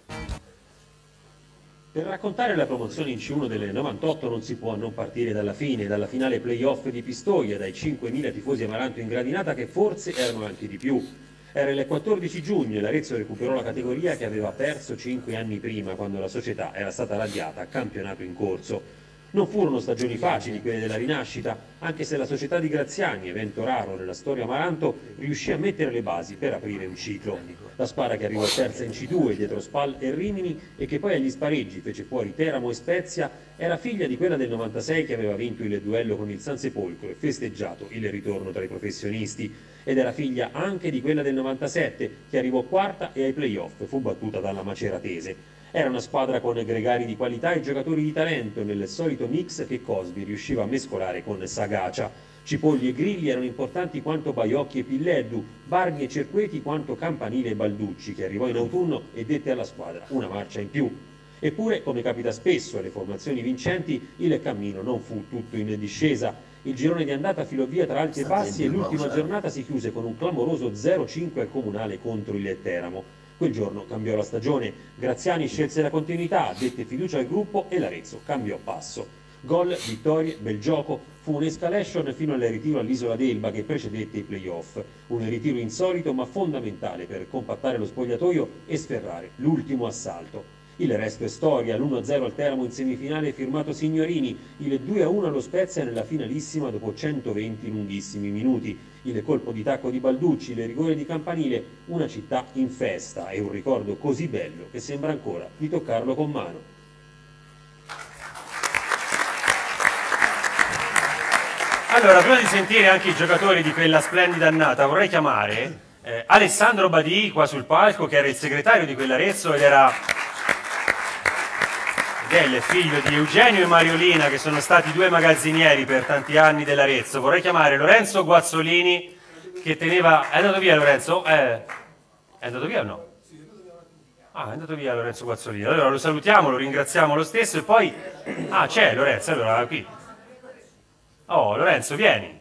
A: Per raccontare la promozione in C1 del 98 non si può non partire dalla fine, dalla finale playoff di Pistoia, dai 5.000 tifosi amaranto in gradinata che forse erano anche di più. Era il 14 giugno e l'Arezzo recuperò la categoria che aveva perso 5 anni prima, quando la società era stata radiata a campionato in corso. Non furono stagioni facili quelle della rinascita, anche se la società di Graziani, evento raro nella storia amaranto, riuscì a mettere le basi per aprire un ciclo. La squadra che arrivò terza in C2 dietro Spal e Rimini e che poi agli spareggi fece fuori Teramo e Spezia era figlia di quella del 96 che aveva vinto il duello con il Sansepolcro e festeggiato il ritorno tra i professionisti, ed era figlia anche di quella del 97 che arrivò quarta e ai playoff fu battuta dalla Maceratese. Era una squadra con gregari di qualità e giocatori di talento nel solito mix che Cosby riusciva a mescolare con sagacia. Cipolli e Grilli erano importanti quanto Baiocchi e Pilleddu, Barghi e Cerqueti quanto Campanile e Balducci, che arrivò in autunno e dette alla squadra una marcia in più. Eppure, come capita spesso alle formazioni vincenti, il cammino non fu tutto in discesa. Il girone di andata filò via tra alti e bassi e l'ultima giornata si chiuse con un clamoroso 0-5 al Comunale contro il Teramo.
F: Quel giorno cambiò la stagione, Graziani scelse la continuità, dette fiducia al gruppo e l'Arezzo cambiò passo. Gol, vittorie, bel gioco, fu un'escalation fino al ritiro all'Isola d'Elba che precedette i play-off. Un ritiro insolito ma fondamentale per compattare lo spogliatoio e sferrare l'ultimo assalto. Il resto è storia, l'1-0 al Teramo in semifinale firmato Signorini, il 2-1 allo Spezia nella finalissima dopo 120 lunghissimi minuti, il colpo di tacco di Balducci, il rigore di Campanile, una città in festa e un ricordo così bello che sembra ancora di toccarlo con mano.
A: Allora, prima di sentire anche i giocatori di quella splendida annata, vorrei chiamare Alessandro Badì qua sul palco, che era il segretario di quell'Arezzo ed è il figlio di Eugenio e Mariolina, che sono stati due magazzinieri per tanti anni dell'Arezzo. Vorrei chiamare Lorenzo Guazzolini, che teneva... È andato via Lorenzo? È andato via o no? Ah, è andato via Lorenzo Guazzolini. Allora lo salutiamo, lo ringraziamo lo stesso e poi... Ah, c'è Lorenzo, allora qui. Oh, Lorenzo, vieni.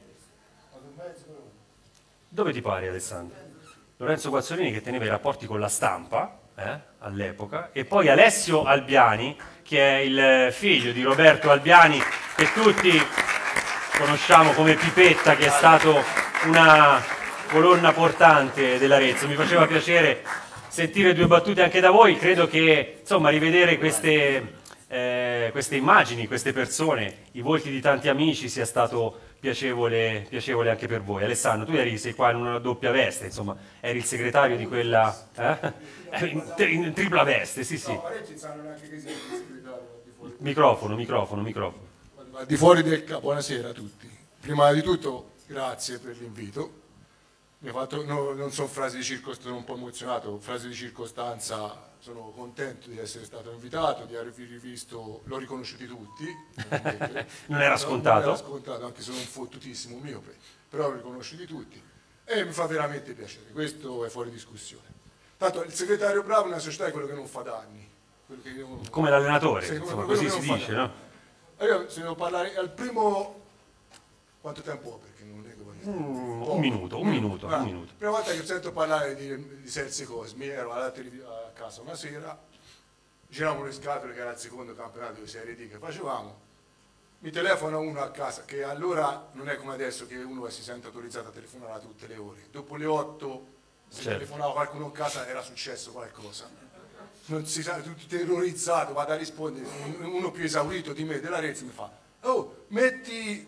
A: Dove ti pari, Alessandro? Lorenzo Guazzolini, che teneva i rapporti con la stampa all'epoca, e poi Alessio Albiani, che è il figlio di Roberto Albiani, che tutti conosciamo come Pipetta, che è stato una colonna portante dell'Arezzo. Mi faceva piacere sentire due battute anche da voi. Credo che, insomma, rivedere queste immagini, queste persone, i volti di tanti amici sia stato piacevole anche per voi. Alessandro, tu sei qua in una doppia veste, insomma, eri il segretario di quella in tripla veste, sì.
G: No, parecchi sanno neanche che sei il segretario.
A: Microfono.
G: Al di fuori del capo, buonasera a tutti. Prima di tutto, grazie per l'invito. Non sono frasi di circostanza, sono un po' emozionato, frasi di circostanza. Sono contento di essere stato invitato, di avervi rivisto, l'ho riconosciuti tutti.
A: Non era scontato?
G: Non era scontato, anche se sono un fottutissimo miope, però l'ho riconosciuti tutti e mi fa veramente piacere, questo è fuori discussione. Tanto il segretario bravo in una società è quello che non fa danni.
A: Come l'allenatore, insomma, così si dice, no?
G: Allora, se devo parlare al primo... Quanto tempo ho? Perché non è che
A: un minuto.
G: La prima volta che sento parlare di Serse Cosmi, ero a casa una sera, giravamo le scatole, che era il secondo campionato di Serie D che facevamo, mi telefona uno a casa, che allora non è come adesso che uno si sente autorizzato a telefonare a tutte le ore. Dopo le 8, se telefonava qualcuno a casa era successo qualcosa. Non si sa, tutto terrorizzato, vado a rispondere, uno più esaurito di me dell'Arezzo mi fa: oh, metti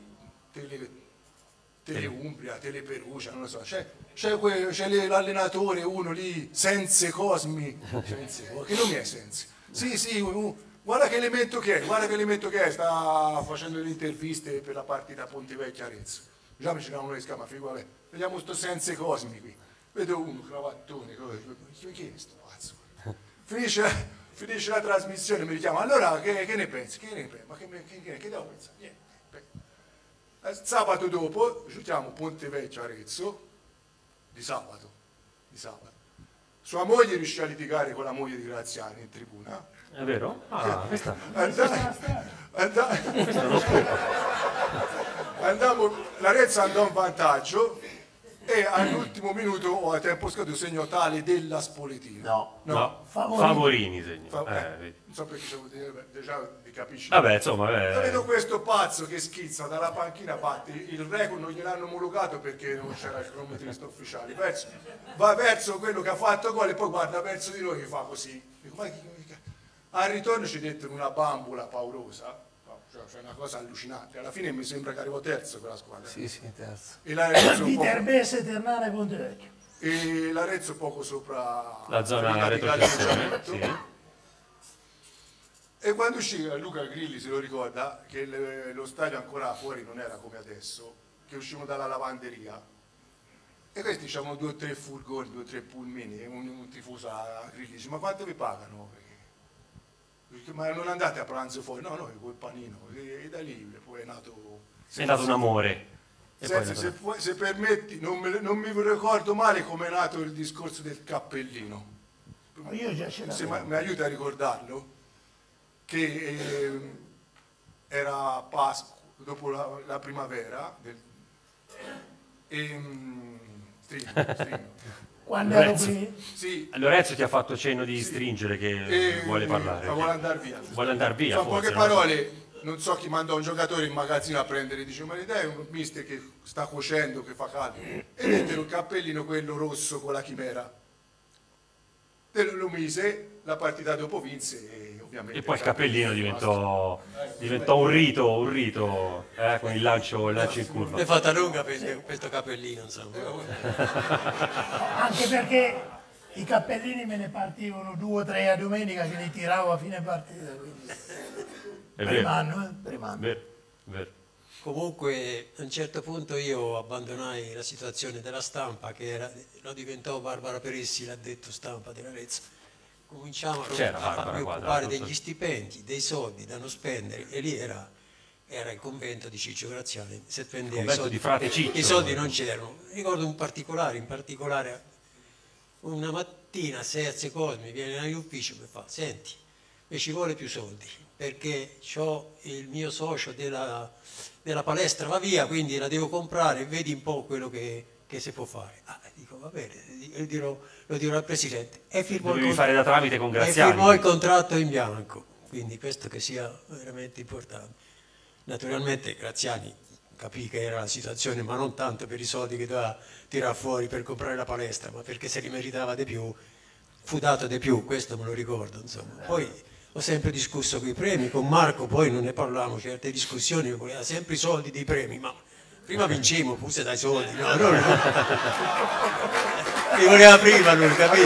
G: Tele Umbria, Tele Perugia, non lo so, c'è l'allenatore, uno lì, Sense Cosmi, che nome è Sense? Sì, guarda che elemento che è, sta facendo le interviste per la partita Pontevecchia-Arezzo. Già mi c'era uno che si chiama, vabbè, vediamo sto Sense Cosmi qui, vedo uno, cravattone, chi è sto pazzo? Finisce la trasmissione, mi richiama, allora che ne pensi? Ma che devo pensare? Niente. Sabato dopo giochiamo Pontevecchio Arezzo di sabato. Sua moglie riuscì a litigare con la moglie di Graziani in tribuna.
A: È vero? Questa
G: l'Arezzo andò in vantaggio e all'ultimo minuto o a tempo scaduto segno tale della Spoletina.
A: No. Favorini segno.
G: Non so perché già vi capisci.
A: Vabbè, insomma,
G: vedo questo pazzo che schizza dalla panchina, il record non gliel'hanno omologato perché non c'era il cronometrista ufficiale. Va verso quello che ha fatto gol e poi guarda verso di noi che fa così. Dico, al ritorno ci dettero una bambola paurosa. Cioè una cosa allucinante. Alla fine mi sembra che arrivò terzo quella squadra.
E: Sì, terzo.
D: Di Terbese, Ternana e Pontevecchio.
G: E l'Arezzo poco sopra
A: la zona retrocessione. Sì.
G: E quando uscì Luca Grilli, se lo ricorda, che lo stadio ancora fuori non era come adesso, che uscivano dalla lavanderia. E questi dicevano 2 o 3 furgoni, 2 o 3 pulmini, e un tifoso a Grilli dice: ma quanto vi pagano? Ma non andate a pranzo fuori? No, noi col panino. E da lì poi è nato...
A: È nato un amore.
G: Se permetti, non mi ricordo male come è nato il discorso del cappellino.
D: Io già ce l'avevo.
G: Mi aiuta a ricordarlo? Che era Pasqua, dopo la primavera,
D: quando ero qui.
G: Sì.
A: Lorenzo ti ha fatto cenno di stringere che vuole parlare.
G: Ma vuole andare via.
A: Vuole andare via.
G: Sono
A: forse,
G: poche parole, non so chi mandò un giocatore in magazzino a prendere, dice ma l'idea è un mister che sta cuocendo, che fa caldo, e mettere un cappellino quello rosso con la chimera. Lo mise, la partita dopo vinse e ovviamente...
A: E poi il cappellino diventò un rito con il lancio in curva.
T: È fatta lunga per questo cappellino, insomma.
D: Anche perché i cappellini me ne partivano 2 o 3 a domenica che li tiravo a fine partita. Quindi...
A: È vero. Vero.
T: Comunque a un certo punto io abbandonai la situazione della stampa, lo diventò Barbara Peressi, l'ha detto stampa dell'Arezzo. Cominciamo a preoccupare degli stipendi, dei soldi da non spendere, e lì era il convento di Ciccio Graziani, se spendeva i soldi non c'erano. Ricordo in particolare una mattina Serse Cosmi viene negli uffici e mi fa: senti, mi ci vuole più soldi perché ho il mio socio della palestra va via, quindi la devo comprare, vedi un po' quello che si può fare. Dico va bene, lo dirò al presidente e firmò il contratto in bianco, quindi questo che sia veramente importante. Naturalmente Graziani capì che era la situazione, ma non tanto per i soldi che doveva tirare fuori per comprare la palestra, ma perché se li meritava di più, fu dato di più, questo me lo ricordo, insomma. Poi ho sempre discusso con i premi, con Marco poi non ne parlavamo, certe discussioni, voleva sempre i soldi dei premi, ma prima vincemmo, forse dai soldi, no, li voleva prima lui, capito?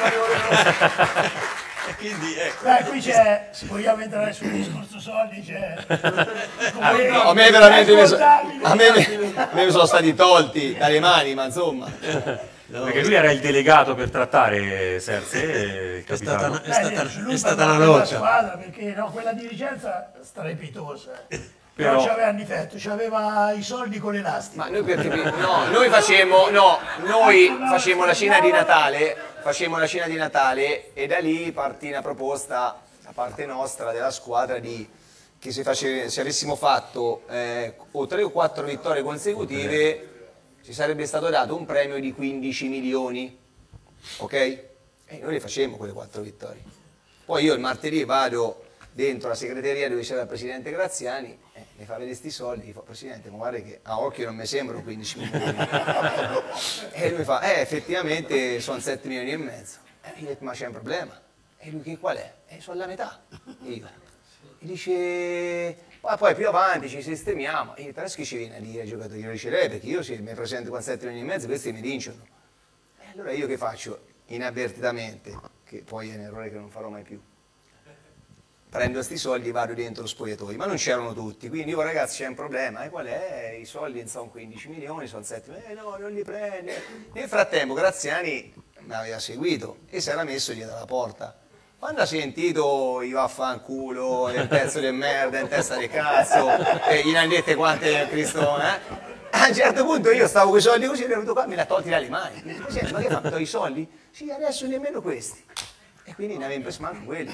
T: E quindi ecco.
D: Qui c'è, se vogliamo entrare sul discorso soldi, c'è...
E: A me veramente mi sono stati tolti dalle mani, ma insomma...
A: No, perché lui era il delegato per trattare Serse, il capitano.
T: È stata una lotta.
D: Squadra, perché quella dirigenza strepitosa.
A: Però
D: c'aveva un difetto, c'aveva i soldi con l'elastico.
E: Ma noi noi facemmo la cena di Natale, e da lì partì una proposta da parte nostra, della squadra, che se avessimo fatto o 3 o 4 vittorie consecutive ci sarebbe stato dato un premio di 15 milioni, ok? E noi le facemmo quelle 4 vittorie. Poi io il martedì vado dentro la segreteria dove c'era il presidente Graziani, mi fa vedere questi soldi, dico: presidente, ma guarda che a occhio non mi sembrano 15 milioni. E lui mi fa: effettivamente sono 7 milioni e mezzo. E io ho detto: ma c'è un problema? E lui: che qual è? Sono la metà. Io. E dice: ma poi più avanti ci sistemiamo. E io: adesso che ci viene a dire ai giocatori? Io dice lei, perché io se mi presento con 7 milioni e mezzo questi mi vincono. E allora io che faccio? Inavvertitamente, che poi è un errore che non farò mai più, prendo questi soldi e vado dentro lo spogliatoio, ma non c'erano tutti, quindi io: ragazzi, c'è un problema, qual è? I soldi sono 15 milioni, sono 7 milioni, no, non li prende. Nel frattempo Graziani mi aveva seguito e si era messo dietro la porta. Quando ha sentito i vaffanculo, il pezzo di merda, in testa di cazzo, gli hanno detto quante Cristo, a un certo punto io stavo con i soldi così, e venuto qua, me li ha tolti dalle mani. Mi dico: ma che fanno? I soldi? Sì, adesso nemmeno questi. E quindi ne avevo preso manco quelli.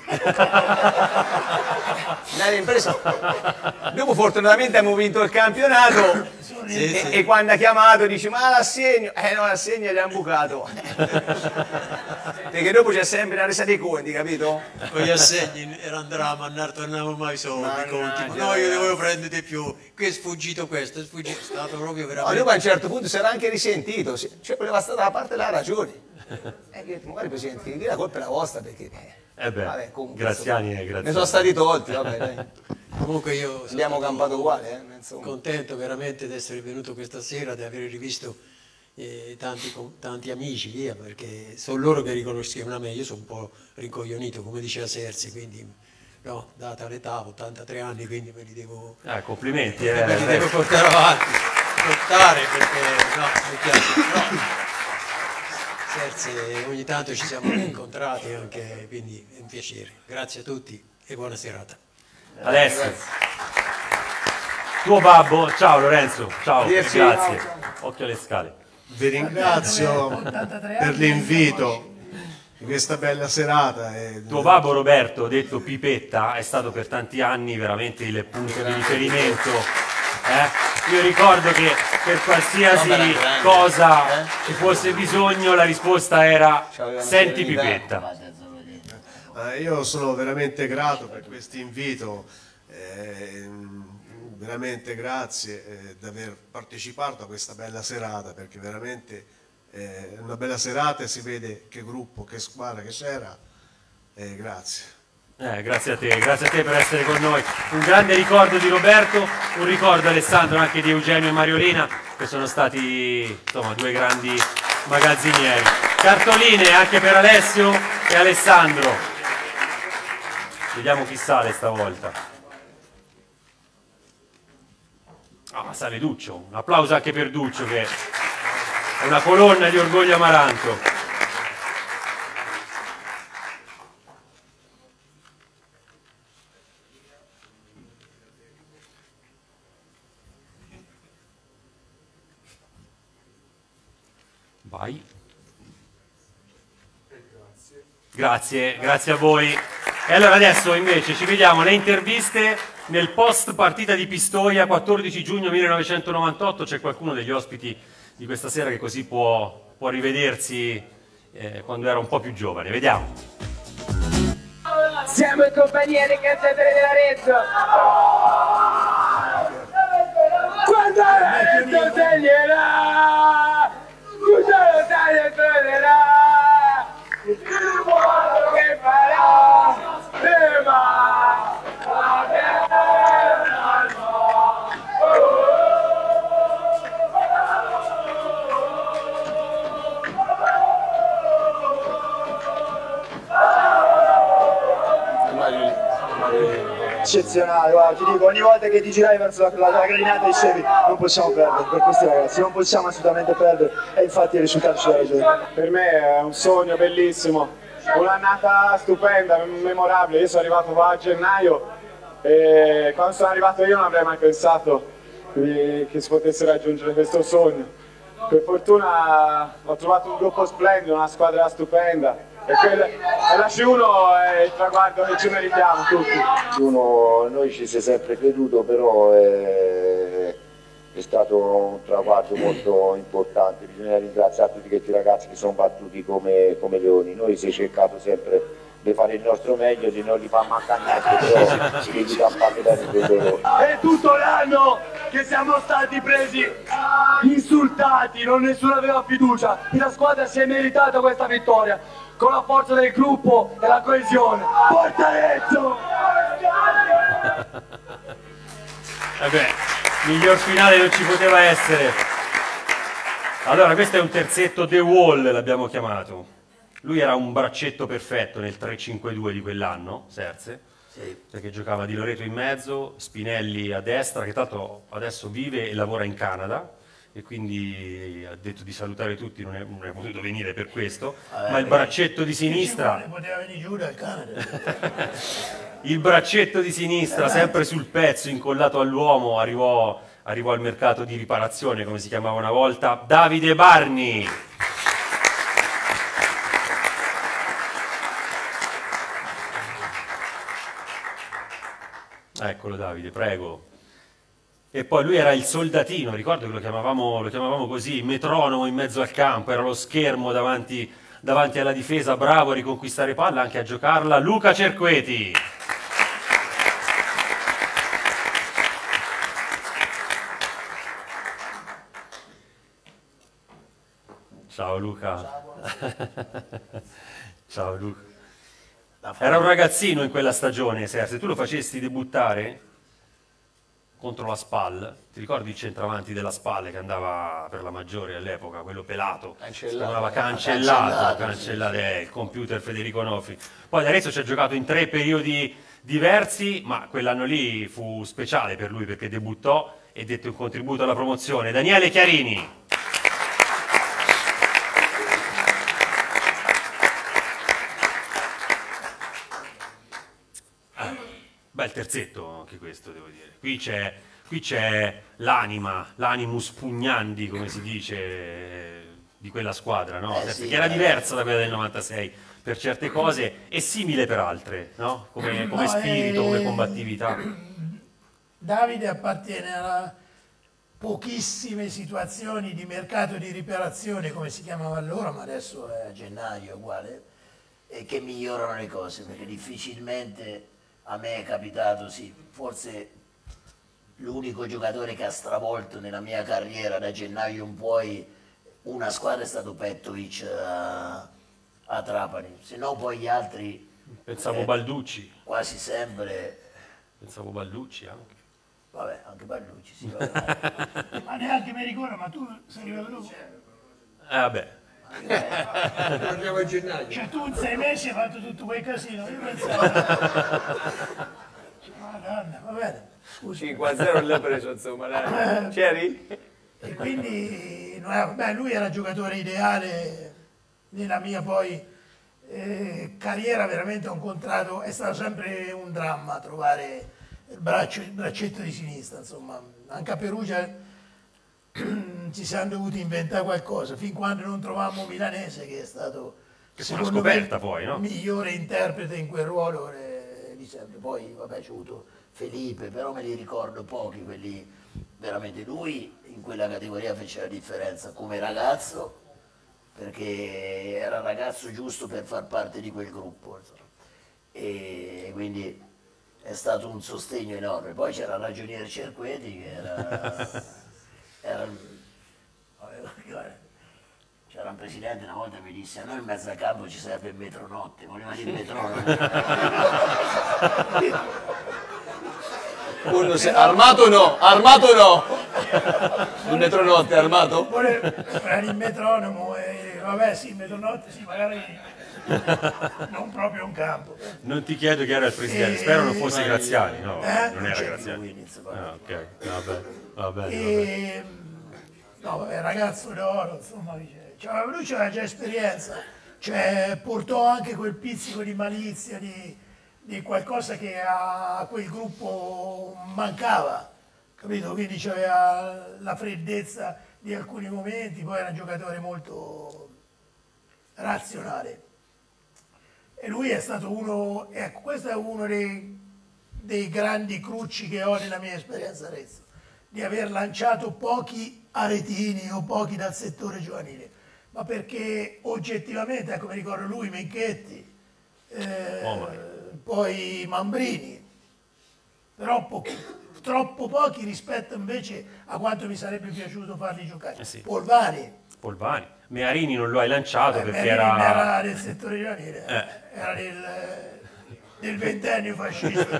E: Ne avevo preso. Dopo fortunatamente abbiamo vinto il campionato, e quando ha chiamato dice: ma l'assegno? No, l'assegno gli hanno bucato. Perché dopo c'è sempre una resa dei conti, capito?
T: Con gli assegni era un dramma, non tornavamo mai i soldi, conti. No, io dovevo prendere di più, qui è sfuggito questo, è stato proprio veramente...
E: No, dopo a un certo punto si era anche risentito, cioè voleva stare dalla parte della ragione. E io ho detto: magari presidente, la colpa è la vostra, perché... vabbè, comunque,
A: Graziani è Graziani.
E: Ne sono stati tolti, vabbè, dai.
T: Comunque io
E: abbiamo campato uguale,
T: sono contento veramente di essere venuto questa sera, di aver rivisto tanti amici, via, perché sono loro che riconoscono a me. Io sono un po' rincoglionito, come diceva Sersi, quindi no, data l'età, 83 anni, quindi me li devo...
A: complimenti,
T: me li devo portare avanti, perché no, mi piace. No. Sersi, ogni tanto ci siamo incontrati anche, quindi è un piacere. Grazie a tutti e buona serata.
A: Alessio, tuo babbo, ciao Lorenzo, ciao, grazie. Occhio alle scale.
R: Vi ringrazio per l'invito di questa bella serata.
A: Tuo babbo Roberto, detto Pipetta, è stato per tanti anni veramente il punto di riferimento. io ricordo che per qualsiasi cosa ci fosse bisogno la risposta era senti Pipetta.
U: Io sono veramente grato per questo invito, veramente grazie di aver partecipato a questa bella serata, perché veramente è una bella serata e si vede che gruppo, che squadra che c'era. Grazie.
A: Grazie a te per essere con noi. Un grande ricordo di Roberto, un ricordo Alessandro anche di Eugenio e Mariolina, che sono stati insomma due grandi magazzinieri. Cartoline anche per Alessio e Alessandro. Vediamo chi sale stavolta. Sale Duccio. Un applauso anche per Duccio, che è una colonna di Orgoglio Amaranto. Vai. Grazie a voi. E allora adesso invece ci vediamo le interviste nel post partita di Pistoia, 14 giugno 1998. C'è qualcuno degli ospiti di questa sera che così può rivedersi quando era un po' più giovane. Vediamo.
J: Siamo in compagnia dei cantatori dell'Arezzo. Quando l'Arezzo taglierà, cosa lo taglia e tornerà, il modo che farà, la terra al
V: eccezionale, guarda, ti dico, ogni volta che ti giravi verso la gradinata dicevi non possiamo perdere per questi ragazzi, non possiamo assolutamente perdere, e infatti il risultato ci dà ragione.
W: Per me è un sogno bellissimo, un'annata stupenda, memorabile. Io sono arrivato qua a gennaio e quando sono arrivato io non avrei mai pensato che si potesse raggiungere questo sogno. Per fortuna ho trovato un gruppo splendido, una squadra stupenda. E la C1 è il traguardo che ci meritiamo tutti.
X: Noi ci si è sempre creduto, però è stato un traguardo molto importante. Bisogna ringraziare tutti questi ragazzi che sono battuti come leoni. Noi si è cercato sempre di fare il nostro meglio, di non li fa mancare niente, però ci devi fare bene per loro.
V: È tutto l'anno che siamo stati presi insultati, nessuno aveva fiducia, e la squadra si è meritata questa vittoria con la forza del gruppo e la coesione. Forza Arezzo!
A: Vabbè, miglior finale non ci poteva essere. Allora, questo è un terzetto The Wall, l'abbiamo chiamato. Lui era un braccetto perfetto nel 3-5-2 di quell'anno, Serse, perché giocava Di Loreto in mezzo, Spinelli a destra, che tanto adesso vive e lavora in Canada, e quindi ha detto di salutare tutti, non è potuto venire per questo, ma il braccetto di sinistra...
D: Poteva venire giù dal Canada.
A: Il braccetto di sinistra, sempre sul pezzo, incollato all'uomo, arrivò al mercato di riparazione, come si chiamava una volta, Davide Barni. Eccolo Davide, prego. E poi lui era il soldatino, ricordo che lo chiamavamo così, metronomo in mezzo al campo, era lo schermo davanti alla difesa, bravo a riconquistare palla, anche a giocarla. Luca Cerqueti. Ciao Luca. Ciao Luca. Era un ragazzino in quella stagione, se tu lo facesti debuttare contro la SPAL, ti ricordi il centravanti della SPAL che andava per la maggiore all'epoca, quello pelato, si chiamava Cancellato, il computer Federico Nofri. Poi ad Arezzo ci ha giocato in 3 periodi diversi, ma quell'anno lì fu speciale per lui perché debuttò e dette un contributo alla promozione. Daniele Chiarini. Bel terzetto anche questo, devo dire. Qui c'è l'anima, l'animus pugnandi, come si dice, di quella squadra, no? Che era diversa da quella del 96 per certe cose e simile per altre, no? Come spirito, come combattività.
D: Davide appartiene pochissime situazioni di mercato di riparazione, come si chiamava allora, ma adesso è a gennaio uguale, e che migliorano le cose, perché difficilmente a me è capitato, sì, forse l'unico giocatore che ha stravolto nella mia carriera da gennaio in poi una squadra è stato Petkovic a Trapani, se no poi gli altri...
A: Pensavo Balducci.
D: Quasi sempre...
A: Pensavo Balducci anche.
D: Vabbè, anche Balducci, sì, vabbè. Ma neanche mi ricordo, ma tu sei arrivato dopo?
A: Vabbè.
D: Parliamo a gennaio. Cioè tu in 6 mesi hai fatto tutto quel casino, io pensavo... Madonna, va bene.
M: 5-0 l'ha preso, insomma, dai. C'eri?
D: E quindi, beh, lui era il giocatore ideale nella mia poi carriera, veramente ho incontrato, è stato sempre un dramma trovare il braccetto di sinistra, insomma, anche a Perugia ci siamo dovuti inventare qualcosa, fin quando non trovammo Milanese, che è stato, secondo me, il migliore interprete in quel ruolo di sempre. Poi, vabbè, c'è avuto Felipe, però me li ricordo pochi, quelli veramente. Lui in quella categoria fece la differenza come ragazzo, perché era il ragazzo giusto per far parte di quel gruppo, insomma. E quindi è stato un sostegno enorme. Poi c'era il ragioniere Cerqueti, che c'era un presidente una volta che mi disse: a noi in mezzo al campo ci serve il metronotte, voleva dire il metronomo.
M: Armato o no? Armato o no? Il metronotte è armato?
D: Era il metronomo, vabbè sì, il metronotte sì, magari non proprio un campo.
A: Non ti chiedo chi era il presidente, spero non fosse Graziani, no? Non era Graziani. Ok, vabbè.
D: No, vabbè, ragazzo d'oro, insomma, lui c'aveva già esperienza, cioè portò anche quel pizzico di malizia, di qualcosa che a quel gruppo mancava, capito? Quindi c'aveva la freddezza di alcuni momenti, poi era un giocatore molto razionale. E lui è stato uno, ecco, questo è uno dei grandi crucci che ho nella mia esperienza Arezzo, di aver lanciato pochi aretini o pochi dal settore giovanile, ma perché oggettivamente, ecco, mi ricordo lui, Menchetti, poi Mambrini, però troppo pochi rispetto invece a quanto mi sarebbe piaciuto farli giocare.
A: Sì.
D: Polvani.
A: Mearini non lo hai lanciato perché
D: Mearini era del settore giovanile, era del ventennio fascista.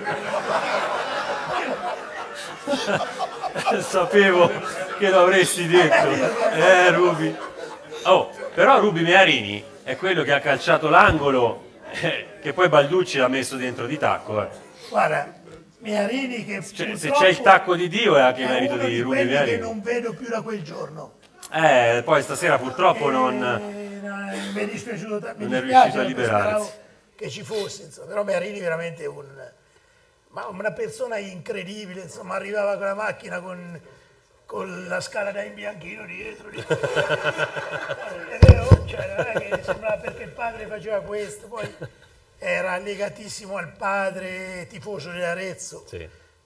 A: Sapevo che lo avresti detto, Rubi. Oh, però Rubi Mearini è quello che ha calciato l'angolo, che poi Balducci l'ha messo dentro di tacco.
D: Guarda, Mearini che
A: se c'è il tacco di Dio è anche merito di Rubi Mearini.
D: Che non vedo più da quel giorno.
A: Poi stasera purtroppo non
D: mi è dispiaciuto,
A: non è riuscito a liberarsi.
D: Che ci fosse, insomma. Però Mearini veramente una persona incredibile, insomma, arrivava con la macchina con la scala da imbianchino dietro. È vero? Cioè, non è che sembrava perché il padre faceva questo, poi era legatissimo al padre, tifoso dell'Arezzo.
A: Sì.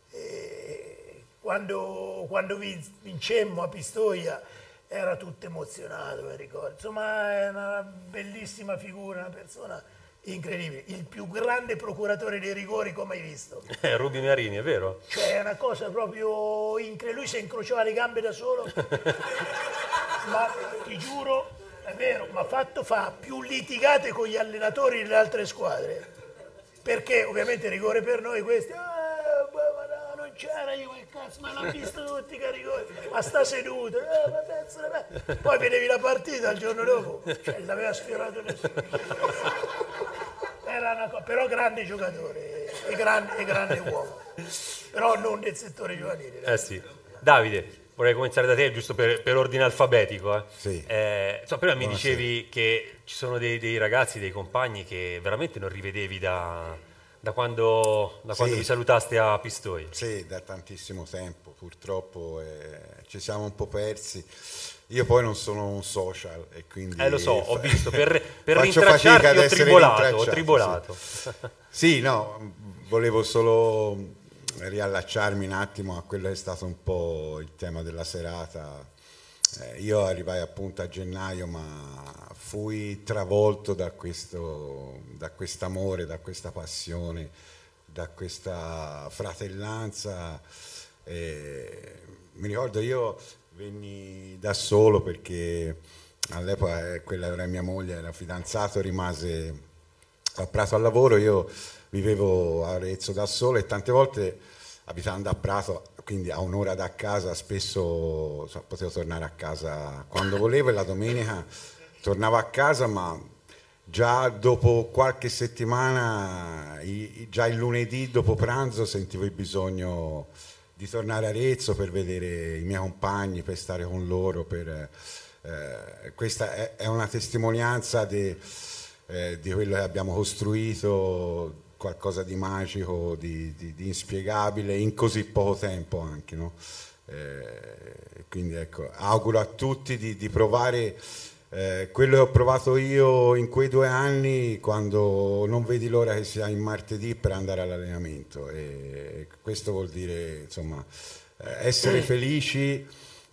D: Quando vincemmo a Pistoia era tutto emozionato, mi ricordo. Insomma, è una bellissima figura, una persona incredibile, il più grande procuratore dei rigori che ho mai visto.
A: Rubi Mearini, è vero?
D: Cioè è una cosa proprio incredibile, lui si incrociava le gambe da solo, ma ti giuro, è vero, ma fa più litigate con gli allenatori delle altre squadre, perché ovviamente rigore per noi questi, non c'era, io che cazzo, ma l'hanno visto tutti che rigore, ma sta seduto, poi vedevi la partita il giorno dopo, cioè l'aveva sfiorato nessuno. Però grande giocatore e grande uomo, però non del settore giovanile.
A: Sì. Davide, vorrei cominciare da te giusto per ordine alfabetico.
C: Sì.
A: Prima mi dicevi che ci sono dei ragazzi, dei compagni che veramente non rivedevi da quando vi salutaste a Pistoia.
C: Sì, da tantissimo tempo, purtroppo ci siamo un po' persi. Io poi non sono un social e quindi...
A: lo so, ho visto, per rintracciarti ho tribolato.
C: Sì, no, volevo solo riallacciarmi un attimo a quello che è stato un po' il tema della serata. Io arrivai appunto a gennaio, ma fui travolto da quest'amore, da questa passione, da questa fratellanza. Mi ricordo, io venni da solo perché all'epoca quella era mia moglie, era fidanzato, rimase a Prato al lavoro, io vivevo a Arezzo da solo e tante volte abitando a Prato, quindi a un'ora da casa, spesso potevo tornare a casa quando volevo e la domenica tornavo a casa, ma già dopo qualche settimana, già il lunedì dopo pranzo sentivo il bisogno di tornare a Arezzo per vedere i miei compagni, per stare con loro, questa è una testimonianza di quello che abbiamo costruito, qualcosa di magico, di inspiegabile in così poco tempo anche, no? Quindi ecco, auguro a tutti di provare quello che ho provato io in quei 2 anni, quando non vedi l'ora che sia il martedì per andare all'allenamento, e questo vuol dire, insomma, essere felici,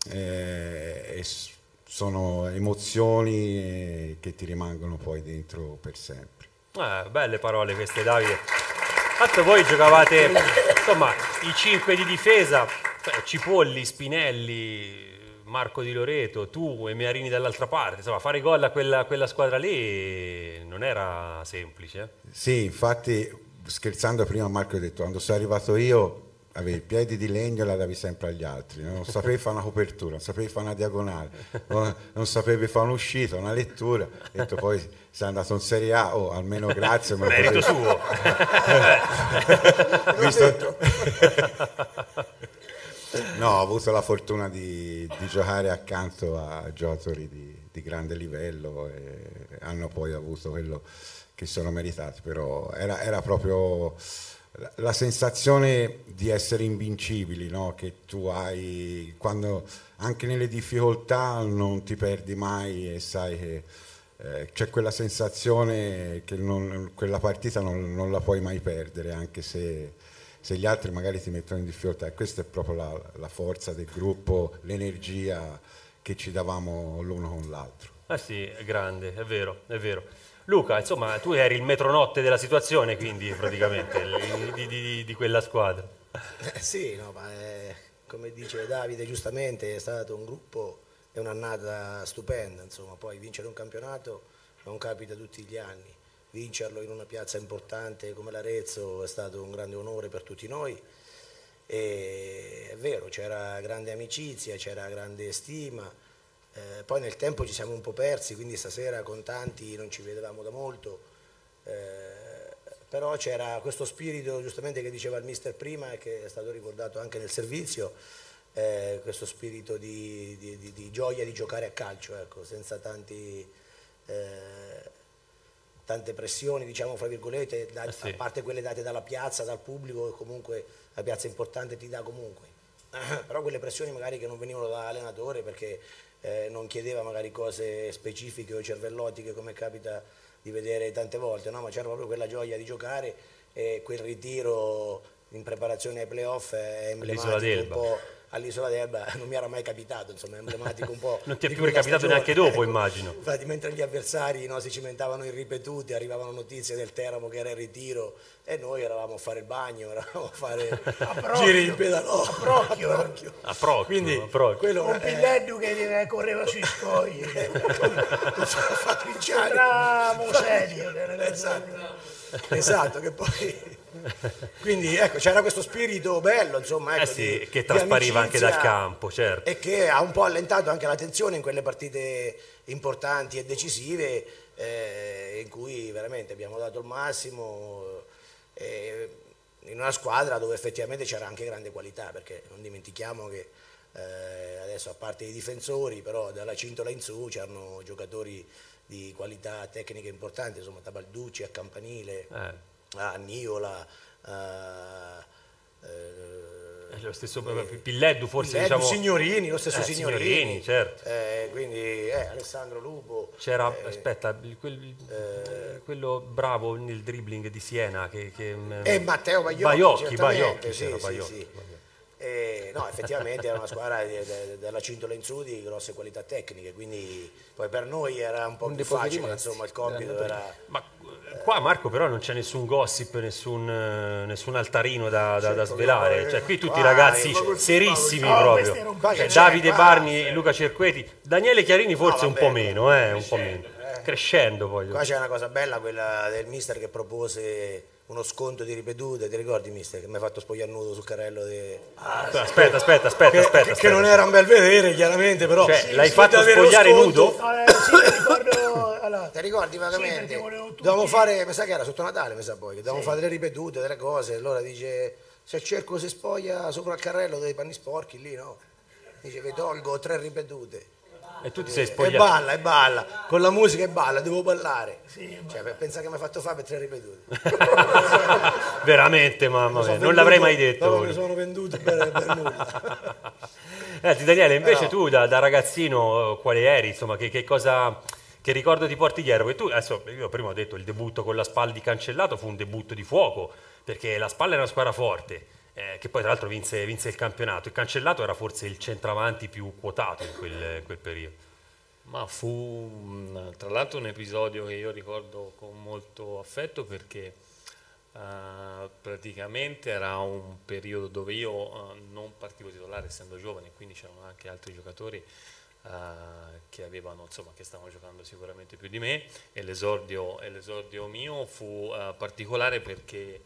C: sono emozioni che ti rimangono poi dentro per sempre.
A: Belle parole queste, Davide. Tanto voi giocavate, insomma, i 5 di difesa, Cipolli, Spinelli, Marco Di Loreto, tu e Mearini dall'altra parte, insomma, fare gol a quella squadra lì non era semplice.
C: Sì, infatti, scherzando prima Marco ha detto, quando sono arrivato io avevi i piedi di legno e la davi sempre agli altri, non sapevi fare una copertura, non sapevi fare una diagonale, non sapevi fare un'uscita, una lettura, ho detto poi sei andato in Serie A, almeno grazie, me lo
A: merito suo.
C: No, ho avuto la fortuna di giocare accanto a giocatori di grande livello e hanno poi avuto quello che sono meritati, però era proprio la sensazione di essere invincibili, no? Che tu hai quando anche nelle difficoltà non ti perdi mai e sai che c'è quella sensazione che quella partita non la puoi mai perdere, anche se gli altri magari ti mettono in difficoltà, e questa è proprio la forza del gruppo, l'energia che ci davamo l'uno con l'altro.
A: Sì, è grande, è vero, è vero. Luca, insomma, tu eri il metronotte della situazione, quindi praticamente di quella squadra.
H: Sì, no, ma come dice Davide giustamente, è stato un gruppo e un'annata stupenda, insomma, poi vincere un campionato non capita tutti gli anni, vincerlo in una piazza importante come l'Arezzo è stato un grande onore per tutti noi, e è vero, c'era grande amicizia, c'era grande stima. Poi nel tempo ci siamo un po' persi, quindi stasera con tanti non ci vedevamo da molto, però c'era questo spirito giustamente che diceva il mister prima e che è stato ricordato anche nel servizio, questo spirito di gioia di giocare a calcio, ecco, senza tante pressioni, diciamo fra virgolette, a parte quelle date dalla piazza, dal pubblico, e comunque la piazza importante ti dà comunque, però quelle pressioni magari che non venivano dall'allenatore perché non chiedeva magari cose specifiche o cervellotiche come capita di vedere tante volte, no? Ma c'era proprio quella gioia di giocare, e quel ritiro in preparazione ai playoff è emblematico un po'. All'Isola d'Elba non mi era mai capitato, insomma, è emblematico un po'.
A: Non ti è più ricapitato neanche dopo, immagino.
H: Infatti, mentre gli avversari si cimentavano irripetuti, arrivavano notizie del Teramo che era in ritiro e noi eravamo a fare il bagno, eravamo a fare giri in pedalò.
A: A Procchio. Quindi
H: quello
D: un Pilleddu che correva sui scogli. Bravo, serio.
H: Esatto, che poi... Quindi ecco, c'era questo spirito bello, insomma, ecco,
A: che traspariva anche dal campo, certo,
H: e che ha un po' allentato anche la tensione in quelle partite importanti e decisive, in cui veramente abbiamo dato il massimo, in una squadra dove effettivamente c'era anche grande qualità, perché non dimentichiamo che adesso, a parte i difensori, però dalla cintola in su c'erano giocatori di qualità tecnica importanti, insomma, da Balducci a Campanile, a Niola,
A: lo stesso Pilleddu forse,
H: Pilleddu,
A: diciamo...
H: Signorini, lo stesso Signorini.
A: Certo.
H: Quindi Alessandro Lupo.
A: C'era, aspetta, quello bravo nel dribbling di Siena
H: Matteo Baiocchi,
A: Baiocchi,
H: sì. No, effettivamente era una squadra della Cintola in su di grosse qualità tecniche, quindi poi per noi era un po' più facile, insomma, il compito era...
A: Ma qua, Marco, però non c'è nessun gossip, nessun altarino da svelare, cioè qui tutti ragazzi serissimi proprio, Davide Barni e Luca Cerqueti, Daniele Chiarini forse un po' meno, un po' meno, crescendo poi.
H: Qua c'è una cosa bella, quella del mister che propose uno sconto di ripetute, ti ricordi mister che mi ha fatto spogliare nudo sul carrello
A: aspetta
H: che non era un bel vedere chiaramente, però
A: cioè, l'hai fatto spogliare nudo?
H: Ti ricordi vagamente? Dovevamo fare, mi sa che era sotto Natale, mi sa poi, che dovevamo fare delle ripetute, delle cose, allora dice se cerco si spoglia sopra il carrello dei panni sporchi lì, no? Dice vi tolgo 3 ripetute.
A: E tu ti sei spogliato.
H: E balla, con la musica e balla, devo ballare. Cioè, pensa che mi ha fatto fare per 3 ripetute.
A: Veramente, mamma mia, non l'avrei mai detto.
H: No, mi sono venduti per nulla.
A: Daniele, invece tu da ragazzino quale eri? Insomma, che ricordo ti porti dietro? Perché tu, adesso, io prima ho detto il debutto con la SPAL di Cancellato fu un debutto di fuoco, perché la SPAL era una squadra forte. Che poi tra l'altro vinse il campionato. Il Cancellato era forse il centravanti più quotato in quel periodo.
K: Ma fu tra l'altro un episodio che io ricordo con molto affetto, perché praticamente era un periodo dove io non partivo titolare essendo giovane, quindi c'erano anche altri giocatori che avevano, insomma, che stavano giocando sicuramente più di me, e l'esordio mio fu particolare perché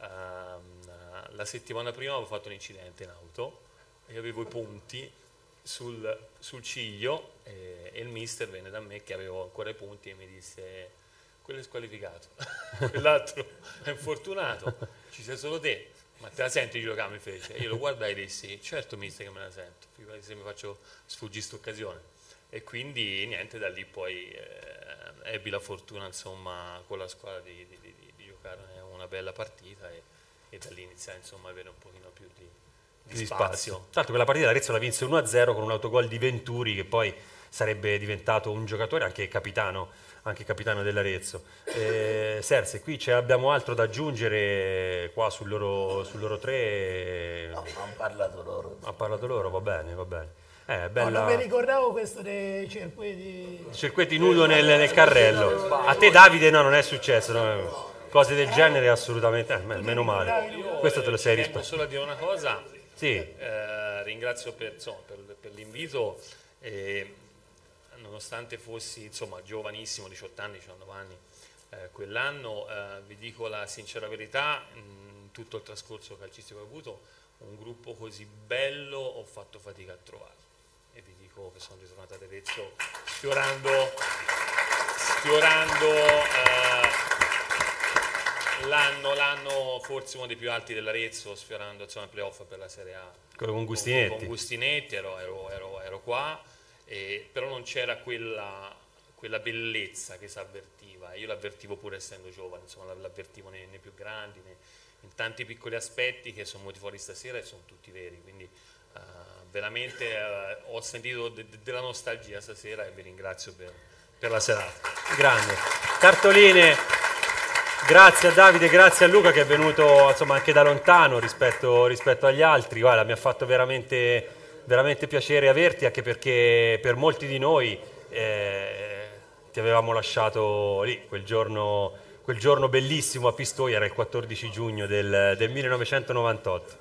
K: la settimana prima avevo fatto un incidente in auto e avevo i punti sul ciglio, e il mister venne da me che avevo ancora i punti e mi disse: quello è squalificato, quell'altro è infortunato, ci sei solo te, ma te la senti di giocare? Mi fece. Io lo guardai e dissi: certo mister che me la sento, figurati se mi faccio sfuggire questa occasione. E quindi niente, da lì poi ebbi la fortuna, insomma, con la squadra di giocare una bella partita, e da lì iniziare, insomma, a avere un pochino più di spazio.
A: Tra l'altro quella partita l'Arezzo la vinse 1-0 con un autogol di Venturi, che poi sarebbe diventato un giocatore anche capitano dell'Arezzo. Serse, qui abbiamo altro da aggiungere qua sul loro tre?
H: No, hanno parlato loro.
A: Ha parlato loro, va bene.
D: No, non mi ricordavo questo dei Cerqueti.
A: Cerqueti nudo nel carrello. A te Davide no, non è successo, no? Cose del genere assolutamente, meno male. Questo te lo sei risposto.
K: Solo a dire una cosa,
A: sì.
K: Ringrazio per l'invito, nonostante fossi, insomma, giovanissimo, 18 anni, 19 anni, quell'anno, vi dico la sincera verità, in tutto il trascorso calcistico che ho avuto, un gruppo così bello ho fatto fatica a trovare, e vi dico che sono ritornato ad Arezzo sfiorando l'anno forse uno dei più alti dell'Arezzo, sfiorando, insomma, il playoff per la Serie A.
A: Quello con Gustinetti.
K: Con Gustinetti ero qua, però non c'era quella bellezza che si avvertiva. Io l'avvertivo pur essendo giovane, insomma, l'avvertivo nei più grandi, in tanti piccoli aspetti che sono venuti fuori stasera e sono tutti veri, quindi veramente ho sentito della nostalgia stasera, e vi ringrazio per la serata.
A: Grande. Cartoline. Grazie a Davide, grazie a Luca che è venuto, insomma, anche da lontano rispetto agli altri. Guarda, mi ha fatto veramente piacere averti, anche perché per molti di noi ti avevamo lasciato lì quel giorno bellissimo a Pistoia, era il 14 giugno del 1998.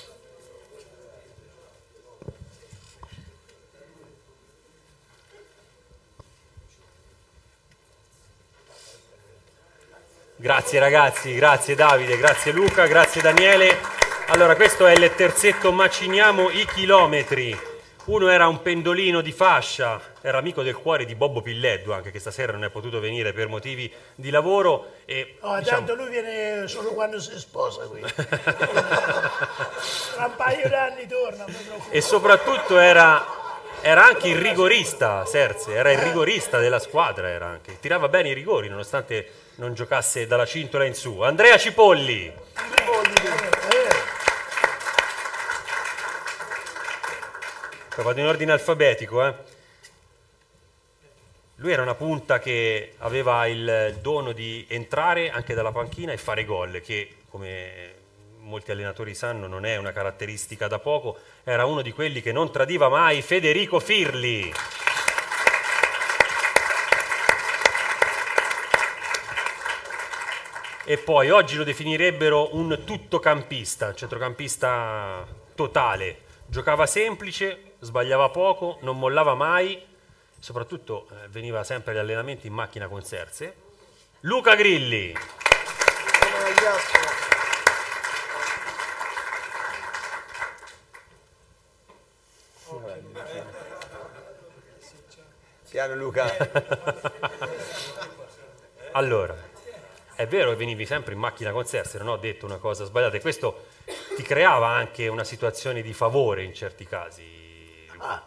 A: Grazie ragazzi, grazie Davide, grazie Luca, grazie Daniele. Allora, questo è il terzetto Maciniamo i chilometri. Uno era un pendolino di fascia, era amico del cuore di Bobbo Pilleddu, anche che stasera non è potuto venire per motivi di lavoro. E,
D: tanto lui viene solo quando si sposa qui. Tra un paio d'anni torna.
A: E soprattutto era anche il rigorista, Serse, era il rigorista della squadra, era anche. Tirava bene i rigori, nonostante non giocasse dalla cintola in su. Andrea Cipolli. Vado in ordine alfabetico, Lui era una punta che aveva il dono di entrare anche dalla panchina e fare gol, che come molti allenatori sanno non è una caratteristica da poco. Era uno di quelli che non tradiva mai, Federico Firli. E poi oggi lo definirebbero un tuttocampista, un centrocampista totale. Giocava semplice, sbagliava poco, non mollava mai, soprattutto veniva sempre agli allenamenti in macchina con Serse. Luca Grilli.
M: Piano Luca.
A: Allora, è vero che venivi sempre in macchina con Serse, non ho detto una cosa sbagliata, e questo ti creava anche una situazione di favore in certi casi.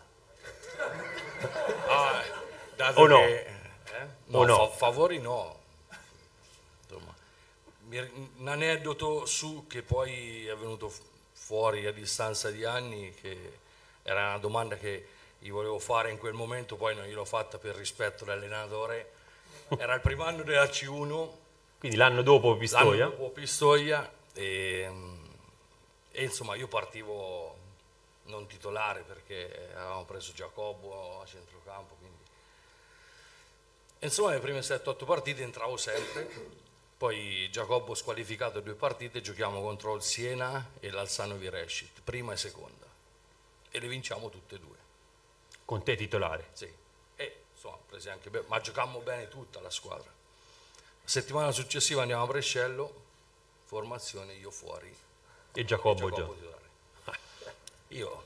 I: Dato
A: o no?
I: Che, no,
A: o no?
I: Favori no. Insomma, un aneddoto che poi è venuto fuori a distanza di anni, che era una domanda che gli volevo fare in quel momento, poi non gliel'ho fatta per rispetto dell'allenatore. Era il primo anno della C1.
A: Quindi l'anno dopo Pistoia?
I: L'anno dopo Pistoia, e insomma io partivo non titolare perché avevamo preso Giacobbo a centrocampo, quindi insomma le prime 7-8 partite entravo sempre, poi Giacobbo squalificato 2 partite, giochiamo contro il Siena e l'Alzano Virescit, prima e seconda, e le vinciamo tutte e 2.
A: Con te titolare?
I: Sì, e insomma presi anche bene, ma giocammo bene tutta la squadra. La settimana successiva andiamo a Brescello, formazione, io fuori
A: e Giacobbo già.
I: Titolare. Io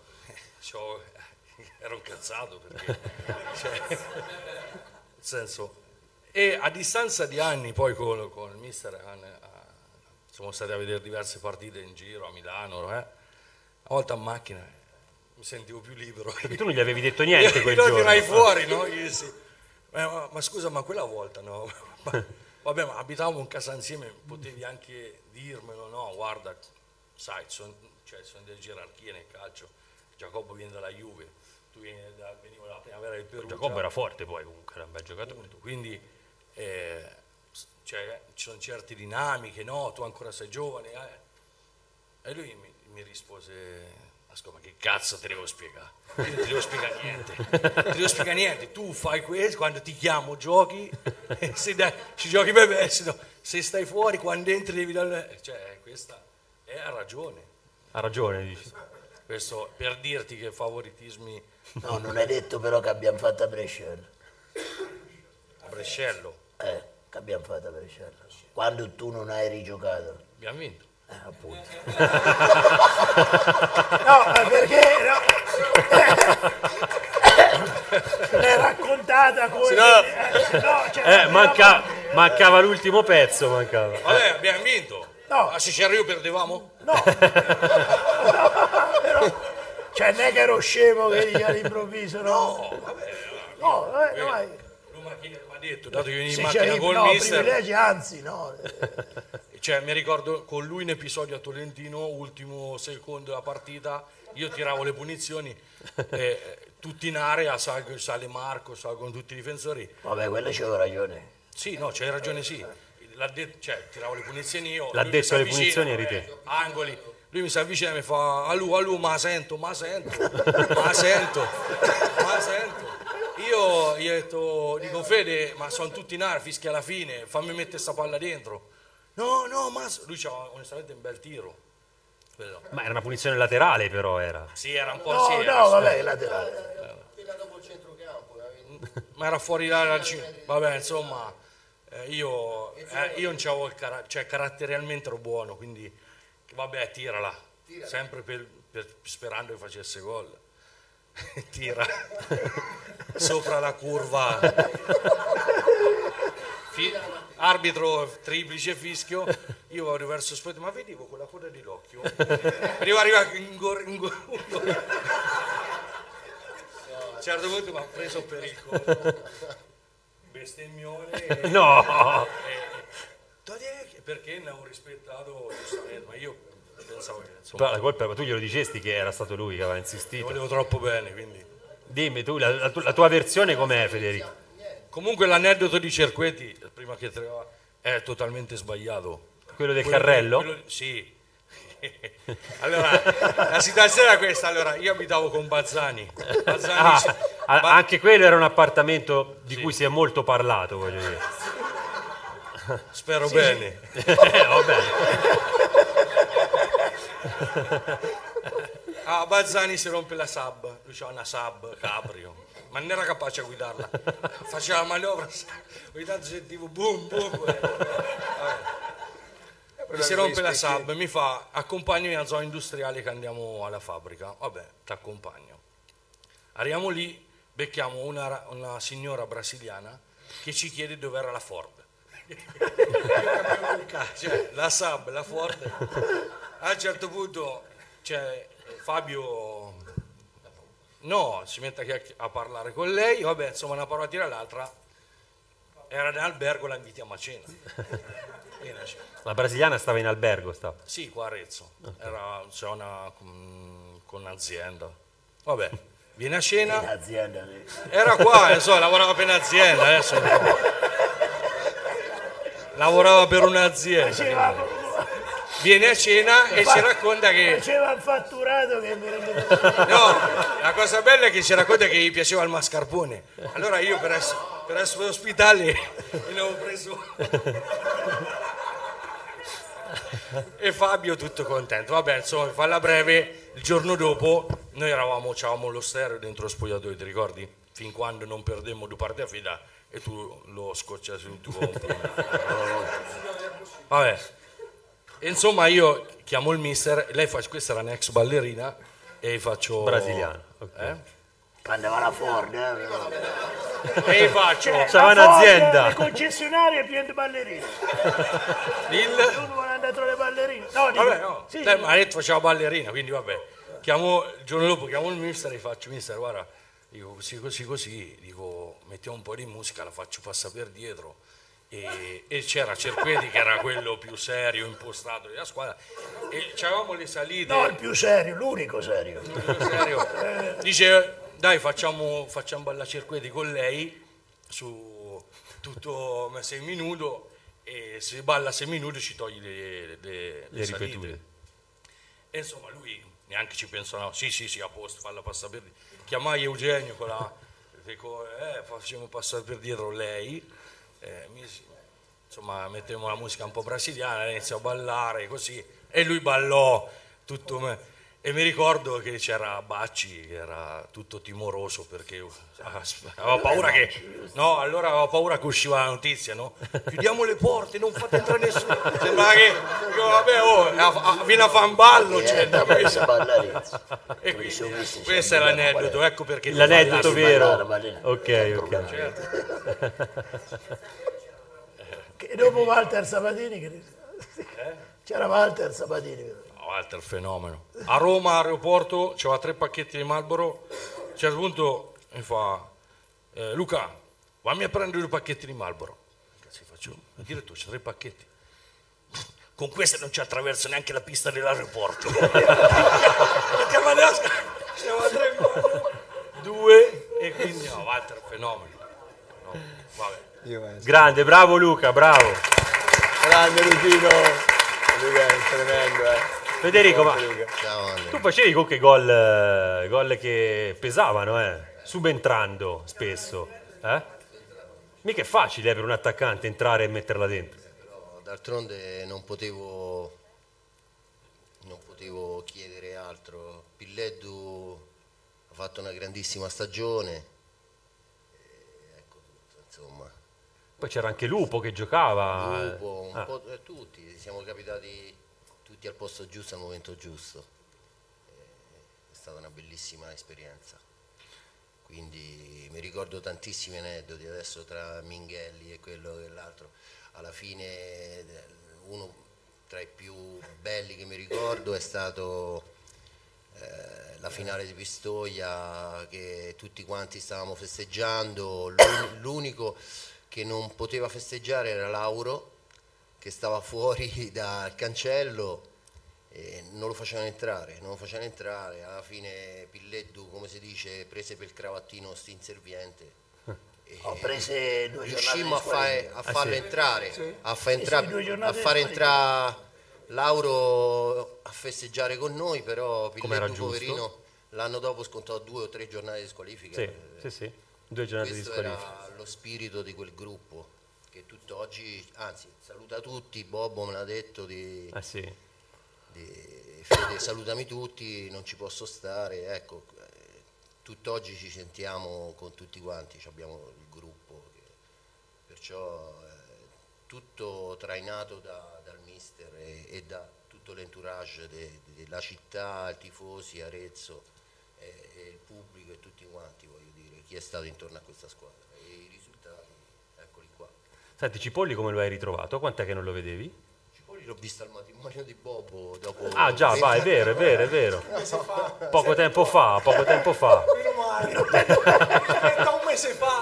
I: ero incazzato perché nel senso, e a distanza di anni poi con il mister siamo stati a vedere diverse partite in giro a Milano, una volta a macchina mi sentivo più libero.
A: Perché tu non gli avevi detto niente quel
I: giorno?
A: giorno.
I: Tirai fuori, no? Io dissi, ma scusa, ma quella volta no? Vabbè, ma abitavamo in casa insieme, potevi anche dirmelo, no? Guarda, sai, sono delle gerarchie nel calcio. Giacobbo viene dalla Juve, tu venivo dalla primavera del Perugia.
A: Giacobbo era forte poi, comunque era un bel giocatore.
I: Quindi ci sono certe dinamiche, no? Tu ancora sei giovane. E lui mi rispose, ascolta, ma che cazzo te devo spiegare? Io non ti devo spiegare niente. Non ti devo spiegare niente. Tu fai questo, quando ti chiamo giochi, ci giochi bene, se stai fuori, quando entri devi dare... Cioè, questa ha ragione.
A: Ha ragione, dici.
I: Questo per dirti che favoritismi...
L: No, non hai detto però che abbiamo fatto a Brescello.
I: A Brescello?
L: Che abbiamo fatto a Brescello. Quando tu non hai rigiocato.
I: Abbiamo vinto.
L: Appunto.
D: No, perché l'hai raccontata come...
A: mancava l'ultimo pezzo, mancava.
I: Vabbè, abbiamo vinto.
D: No.
I: A Cicerrio perdevamo?
D: No. Però, cioè non è che ero scemo che all'improvviso, no?
I: No, vabbè.
D: No,
I: mi ha detto, dato che venivi in
D: sì,
I: macchina col mister...
D: privilegi, anzi, no.
I: Cioè, mi ricordo con lui un episodio a Tolentino, ultimo secondo della partita, io tiravo le punizioni, tutti in area, sale Marco, salgono tutti i difensori.
L: Vabbè, quello c'avevo ragione.
I: Sì, no, c'hai ragione, sì. Tiravo le punizioni io.
A: L'ha detto le punizioni eri te.
I: Angoli. Lui mi si avvicina e mi fa, Alù, ma sento. Io gli ho detto, dico, Fede, ma sono tutti in area, fischia alla fine, fammi mettere sta palla dentro. No, ma... Lui c'ha onestamente un bel tiro. Quello.
A: Ma era una punizione laterale però era.
I: Sì, era un po'...
D: No,
I: sì,
D: vabbè, laterale.
L: Quella dopo il centrocampo.
I: Ma era fuori dal... Vabbè, insomma, io non c'avevo il carattere, cioè caratterialmente ero buono, quindi vabbè, tirala. Sempre sperando che facesse gol. Tira sopra la curva, arbitro triplice fischio, io vado verso spetto, ma vedevo con la coda dell'occhio arriva a un certo punto mi ha preso per il collo, bestemmione
A: no,
I: perché ne avevo rispettato giustamente, ma io pensavo che,
A: Però la colpa, tu glielo dicesti che era stato lui che aveva insistito.
I: Lo volevo troppo bene, quindi.
A: Dimmi, tu, la tua versione com'è, Federico?
I: Comunque l'aneddoto di Cerqueti, prima che è totalmente sbagliato.
A: Quello del carrello?
I: Sì. Allora, la situazione era questa. Allora, io abitavo con Bazzani.
A: Anche quello era un appartamento di cui si è molto parlato, voglio dire.
I: Spero bene.
A: Va bene.
I: Bazzani si rompe la sub, lui c'ha una sub cabrio, ma non era capace a guidarla, faceva la manovra, ogni tanto sentivo boom boom. Mi si rompe la sub, mi fa accompagnami alla zona industriale che andiamo alla fabbrica. Vabbè, ti accompagno. Arriviamo lì, becchiamo una signora brasiliana che ci chiede dove era la Ford. Cioè, la sub, la Ford. A un certo punto Fabio si mette a parlare con lei, vabbè, insomma, una parola tira l'altra. Era in albergo, la invitiamo a cena.
A: La brasiliana stava in albergo?
I: Sì, qua a Arezzo. Era in zona con un'azienda. Vabbè, viene a cena. Era qua, lavorava per un'azienda. Adesso lavorava per un'azienda. Viene a cena e ci racconta che...
D: Faceva il fatturato che mi rende...
I: No, la cosa bella è che ci racconta che gli piaceva il mascarpone. Allora io per essere ospitale ne avevo preso... E Fabio tutto contento. Vabbè, insomma, per farla breve, il giorno dopo noi c'avevamo lo stereo dentro lo spogliatoio, ti ricordi? Fin quando non perdemmo due parti a fila e tu lo scocciassi sul tuo vabbè. E insomma io chiamo il mister, questa era un'ex ballerina e gli faccio...
A: Brasiliano, ok.
L: Andava la Ford,
I: E gli faccio...
A: C'era un'azienda.
D: Il concessionario è pieno di ballerine. Uno vuole andare tra le ballerine. No, dico,
I: vabbè, no.
D: Sì,
I: Lei mi ha detto faceva ballerina, quindi vabbè. Il giorno dopo chiamo il mister e gli faccio, mister, guarda, dico così, dico, mettiamo un po' di musica, la faccio passare per dietro. E c'era Cerqueti che era quello più serio, impostato della squadra, e c'avevamo le salite.
D: No, il più serio, l'unico serio.
I: Dice, dai, facciamo ballare Cerqueti con lei su tutto 6 minuti, e se balla 6 minuti ci togli le salite. E insomma lui neanche ci pensò, no, sì, a posto, falla passare per dietro. Chiamai Eugenio facciamo passare per dietro lei. Insomma, mettemmo la musica un po' brasiliana, iniziò a ballare così, e lui ballò tutto. E mi ricordo che c'era Bacci che era tutto timoroso perché aveva paura aveva paura che usciva la notizia, no? Chiudiamo le porte, non fate entrare nessuno. Sembrava che viene a fare un ballo, e quindi, questo è l'aneddoto, ecco perché
A: l'aneddoto vero. Ok.
D: Che dopo Walter Sabatini c'era Walter Sabatini.
I: Walter fenomeno. A Roma aeroporto c'aveva 3 pacchetti di Marlboro. A un certo punto mi fa Luca, vammi a prendere 2 pacchetti di Marlboro. Cazzo faccio? Direttore, c'è 3 pacchetti. Con queste non ci attraverso neanche la pista dell'aeroporto. C'aveva 3 2 e quindi Walter fenomeno. No, vabbè.
A: Grande, bravo Luca, bravo.
M: Grande Lucino. Luca è tremendo,
A: Federico, ma tu facevi comunque gol che pesavano, subentrando spesso, Mica è facile per un attaccante entrare e metterla dentro.
B: Però d'altronde non potevo chiedere altro. Pilleddu ha fatto una grandissima stagione, ecco tutto, insomma.
A: Poi c'era anche Lupo che giocava.
B: Lupo, un po' tutti, siamo capitati tutti al posto giusto al momento giusto. È stata una bellissima esperienza. Quindi mi ricordo tantissimi aneddoti adesso tra Minghelli e quello e l'altro. Alla fine uno tra i più belli che mi ricordo è stato la finale di Pistoia, che tutti quanti stavamo festeggiando. L'unico che non poteva festeggiare era Lauro, che stava fuori dal cancello, non lo facevano entrare, alla fine Pilleddu, come si dice, prese per il cravattino st'inserviente.
L: Ho prese 2
B: riuscimmo a farlo entrare,
L: Sì.
B: a fare entrare Lauro a festeggiare con noi, però Pilleddu poverino l'anno dopo scontò 2 o 3 giornate di squalifica.
A: Sì, 2 giornate di squalifica.
B: Questo era lo spirito di quel gruppo che tutt'oggi, anzi saluta tutti, Bobbo me l'ha detto Fede, salutami tutti, non ci posso stare, ecco, tutt'oggi ci sentiamo con tutti quanti, abbiamo il gruppo, perciò tutto trainato dal mister e da tutto l'entourage della città, i tifosi, Arezzo, e il pubblico e tutti quanti, voglio dire, chi è stato intorno a questa squadra, e i risultati, eccoli qua.
A: Senti, Cipolli come lo hai ritrovato? Quant'è che non lo vedevi?
B: L'ho visto al matrimonio di Bobbo dopo...
A: Ah già, vai, è vero. Poco tempo fa.
B: Meno male.
D: Un mese fa.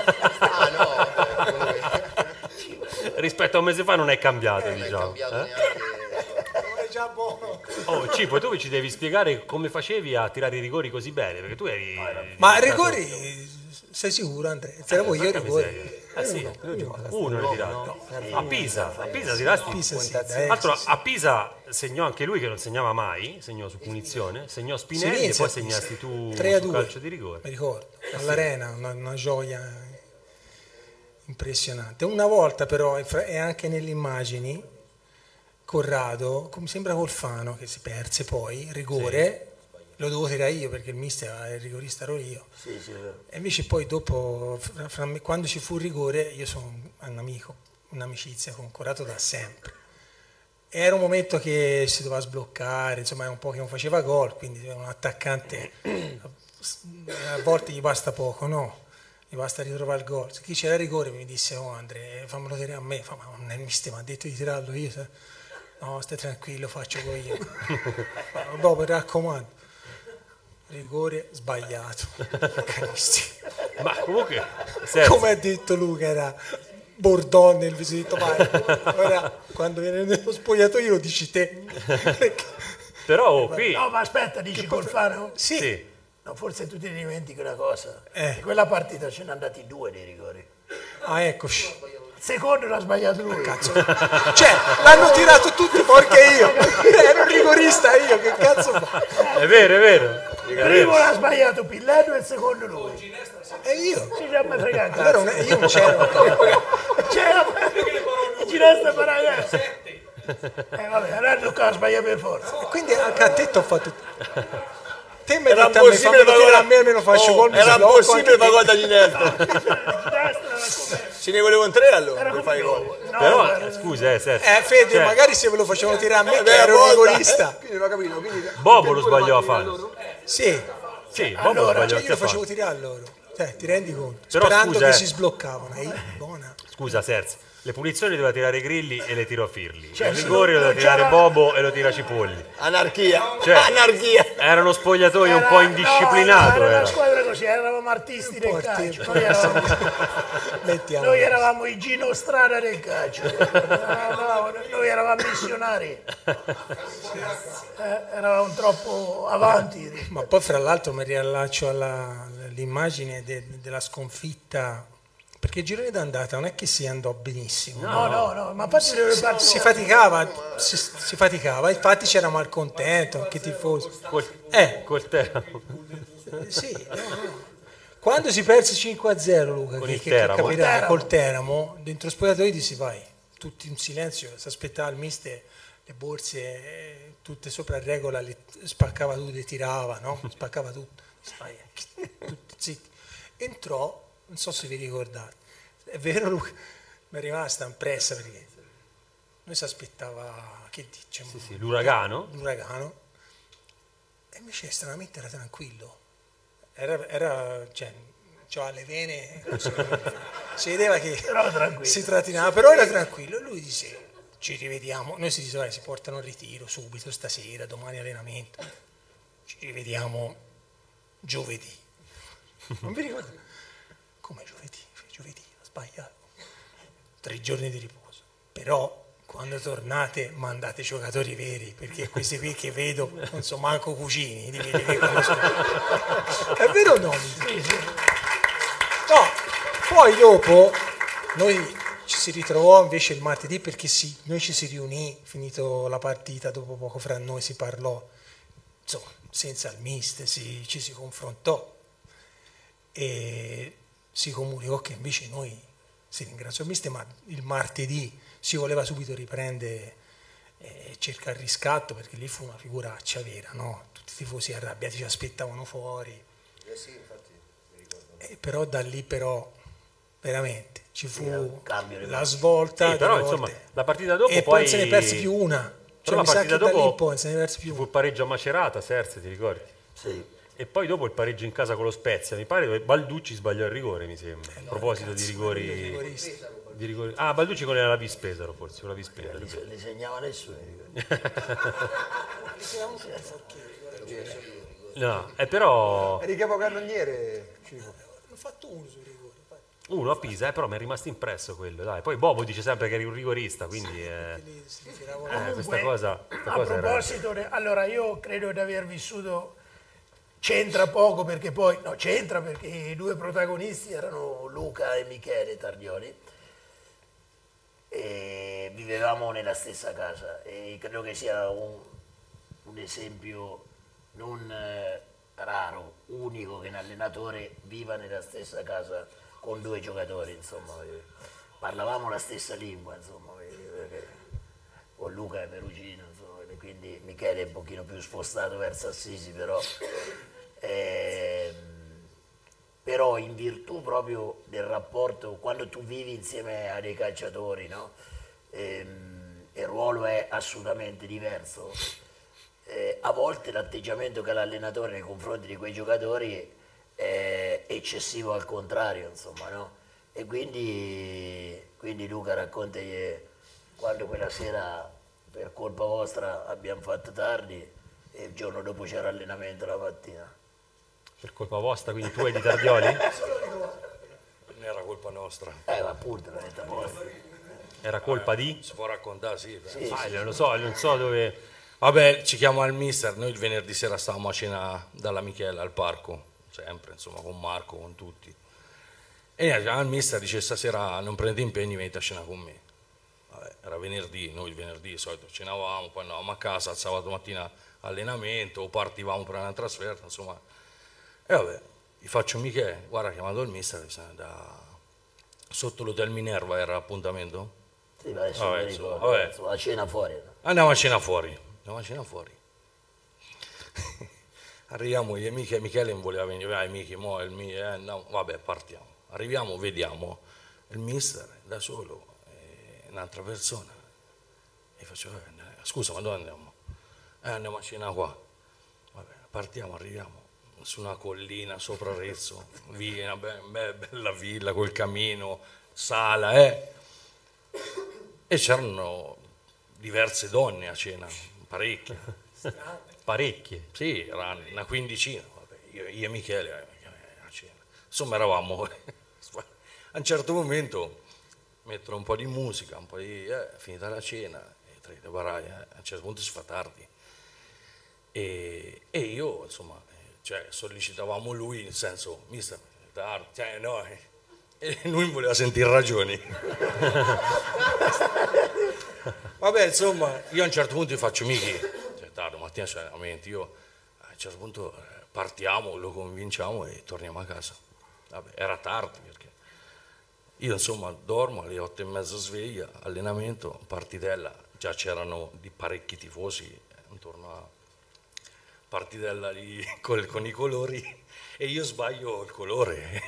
A: Rispetto a un mese fa non è cambiato, diciamo.
B: Non è cambiato neanche...
D: Non è già buono.
A: Oh, Cipo, tu ci devi spiegare come facevi a tirare i rigori così bene, perché tu eri...
N: Ma rigori, sei sicuro Andrea? Se vuoi io rigori.
A: Uno l'hai tirato. A Pisa tirasti. A Pisa segnò anche lui che non segnava mai, segnò su punizione, segnò Spinelli e poi segnasti tu su calcio di rigore.
N: Mi ricordo, all'Arena, una gioia impressionante. Una volta però, e anche nelle immagini, Corrado, come sembra Colfano che si perse poi, rigore, lo dovevo tirare io perché il mister era il rigorista, ero io. E invece poi dopo, quando ci fu il rigore, io sono un amico, un'amicizia con Corrado da sempre. Era un momento che si doveva sbloccare, insomma era un po' che non faceva gol, quindi un attaccante a volte gli basta poco, no? Gli basta ritrovare il gol. Se chi c'era il rigore mi disse, oh Andrea, fammelo tirare a me, ma il mister mi ha detto di tirarlo io. No, stai tranquillo, faccio poi io. Dopo, mi raccomando. Rigore sbagliato.
A: Ma comunque
N: come ha detto Luca, era Bordone il visito, ora quando viene nello spogliatoio lo dici te.
A: Però qui
H: no, ma aspetta, dici Colfano?
N: Sì.
H: No, forse tu ti dimentichi una cosa, in quella partita ce ne andati 2 dei rigori.
N: Ah, eccoci.
H: Il secondo l'ha sbagliato lui.
N: Cazzo. Cioè, l'hanno tirato tutti perché io ero un rigorista, io che cazzo fa?
A: È vero.
H: Il primo l'ha sbagliato Pilleddu e il secondo lui.
N: E io?
H: Ci siamo fregati.
N: Allora io non c'ero.
H: C'era. Ci resta paragrafo. Vabbè, allora tocca sbagliare per forza.
N: Quindi anche a te ti ho fatto... Te mi hai detto a me, fammi tirare a me, almeno faccio gol.
M: Era impossibile fare gol da Ginestra. Ce ne volevo 3 allora per fare gol.
A: Però scusa,
N: Fede, magari se ve lo facevano tirare a me che ero un rigorista.
S: Quindi non ho capito.
A: Bobo lo sbagliò a farlo.
N: Sì,
A: Bobo lo sbagliò
N: io lo facevo tirare a loro. Ti rendi conto?
A: Però,
N: sperando che si sbloccavano. Buona.
A: Scusa Serzi, le punizioni doveva tirare Grilli e le tirò Firli.
H: Cioè,
A: il rigore lo deve tirare Bobo e lo tira Cipolli.
M: Anarchia.
A: Anarchia. Era uno spogliatoio un po' indisciplinato.
H: Era una squadra così, eravamo artisti del calcio. Noi eravamo i Gino Strada del calcio. Noi eravamo missionari. Eravamo troppo avanti.
N: Ma poi fra l'altro mi riallaccio all'immagine della sconfitta. Perché il girone d'andata non è che si andò benissimo.
H: No, ma infatti
N: si faticava, infatti c'era malcontento, anche tifosi.
A: Col Teramo.
N: Sì, Quando si perse 5-0, Luca,
A: con
N: che
A: Teramo.
N: capirà col Teramo, dentro spogliatoio dissi vai, tutti in silenzio, si aspettava il mister, le borse tutte sopra regola, le spaccava tutto, le tirava, no? Spaccava tutto. Tutti zitti. Entrò. Non so se vi ricordate, è vero Luca, mi è rimasta impressa perché noi si aspettava, che diciamo,
A: l'uragano,
N: e invece stranamente era tranquillo, cioè, c'aveva le vene, si vedeva che si tratteneva, però era tranquillo, e lui disse, ci rivediamo, noi si diceva, si portano in ritiro subito stasera, domani allenamento, ci rivediamo giovedì, non vi ricordate? Come giovedì? Giovedì, ho sbagliato. 3 giorni di riposo. Però quando tornate mandate giocatori veri, perché questi qui che vedo non so manco cugini di quelli che conosco. È vero o no? No, poi dopo noi ci si ritrovò invece il martedì, perché noi ci si riunì, finito la partita, dopo poco fra noi si parlò, insomma, senza il mister, ci si confrontò e si comunicò che invece noi si ringraziò il mister, ma il martedì si voleva subito riprendere e cercare il riscatto, perché lì fu una figuraccia vera, no? Tutti i tifosi arrabbiati ci aspettavano fuori.
B: Sì, infatti, mi ricordo.
N: Però da lì veramente ci fu
L: cambio
N: la svolta.
A: Sì, però insomma la partita dopo
N: e poi se ne persi più una. Cioè,
A: la
N: mi sa
A: partita
N: che da lì
A: dopo
N: in poi se ne persi più
A: fu il pareggio a Macerata, Serse, ti ricordi?
L: Sì.
A: E poi dopo il pareggio in casa con lo Spezia, mi pare, dove Balducci sbagliò il rigore, mi sembra. A proposito di rigori. Ah, Balducci con la Vispesaro, forse, con la Vispesaro.
L: Li segnava nessuno.
A: No, però...
F: Eri capocannoniere, Cico.
N: Hanno fatto uno sui rigori.
A: Uno a Pisa, però mi è rimasto impresso quello, dai. Poi Bobo dice sempre che eri un rigorista, quindi questa cosa
D: a proposito, allora io credo di aver vissuto, c'entra poco perché poi, no, c'entra perché i due protagonisti erano
L: Luca e Michele Tardioli e vivevamo nella stessa casa e credo che sia un esempio non raro, unico, che un allenatore viva nella stessa casa con due giocatori, insomma, parlavamo la stessa lingua, insomma, perché con Luca è perugino, insomma, quindi Michele è un pochino più spostato verso Assisi, però in virtù proprio del rapporto, quando tu vivi insieme a dei calciatori, no? Il ruolo è assolutamente diverso. A volte l'atteggiamento che ha l'allenatore nei confronti di quei giocatori è eccessivo al contrario, insomma, no? E quindi Luca racconta che quando quella sera per colpa vostra abbiamo fatto tardi e il giorno dopo c'era allenamento la mattina.
A: Per colpa vostra, quindi tu hai di Tardioli?
I: Non era colpa nostra.
L: Ma appunto, non è vostra.
A: Era colpa di?
I: Si può raccontare, sì.
L: Sì.
A: Non so dove...
I: Vabbè, ci chiama il mister, noi il venerdì sera stavamo a cena dalla Michela al parco, sempre, insomma, con Marco, con tutti. E il mister dice: stasera non prendete impegni, venite a cena con me. Vabbè, era venerdì, noi il venerdì di solito cenavamo, poi andavamo a casa, il sabato mattina allenamento, o partivamo per una trasferta, insomma. E vabbè, gli faccio: Michele, guarda, ha chiamato il mister, sotto l'hotel Minerva era l'appuntamento?
L: Sì, ma adesso mi ricordo, insomma, a cena fuori.
I: Andiamo a cena fuori. Arriviamo io e Michele non voleva venire, vai Michi, no, vabbè, partiamo. Arriviamo, vediamo il mister da solo, un'altra persona. E faccio: scusa, ma dove andiamo? Andiamo a cena qua. Vabbè, partiamo, arriviamo su una collina sopra Arezzo, via, una bella villa col camino, sala, e c'erano diverse donne a cena, parecchie.
A: Parecchie?
I: Sì, era una quindicina, vabbè, io e Michele a cena. Insomma, eravamo a un certo momento mettono un po' di musica, un po' di finita la cena, e a un certo punto si fa tardi. E io, insomma, sollecitavamo lui, nel senso: mister, tardi, no, e lui voleva sentire ragioni. Vabbè, insomma, io a un certo punto gli faccio: Michi, tardi, mattina c'è allenamento, io a un certo punto partiamo, lo convinciamo e torniamo a casa. Vabbè, era tardi perché io, insomma, dormo alle 8:30 sveglia, allenamento, partitella, già c'erano di parecchi tifosi intorno a partitella lì con i colori e io sbaglio il colore.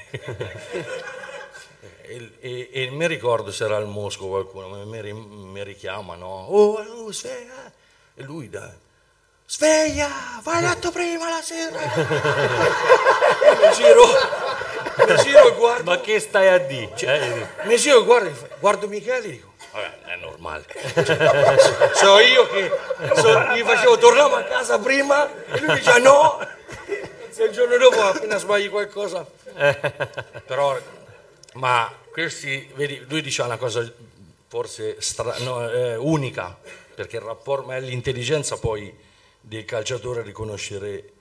I: E mi ricordo se era il Mosco qualcuno, mi richiama, no? Oh, sveglia! E lui sveglia, vai a letto prima la sera. Mi giro e guardo.
A: Ma che stai a dire?
I: Mi giro e guardo Michele e dico: vabbè, è normale. So io che gli facevo: torniamo a casa prima, e lui dice: no. E il giorno dopo, appena sbagli qualcosa. Però, ma questi, vedi, lui diceva una cosa forse unica, perché il rapporto è l'intelligenza poi del calciatore a riconoscere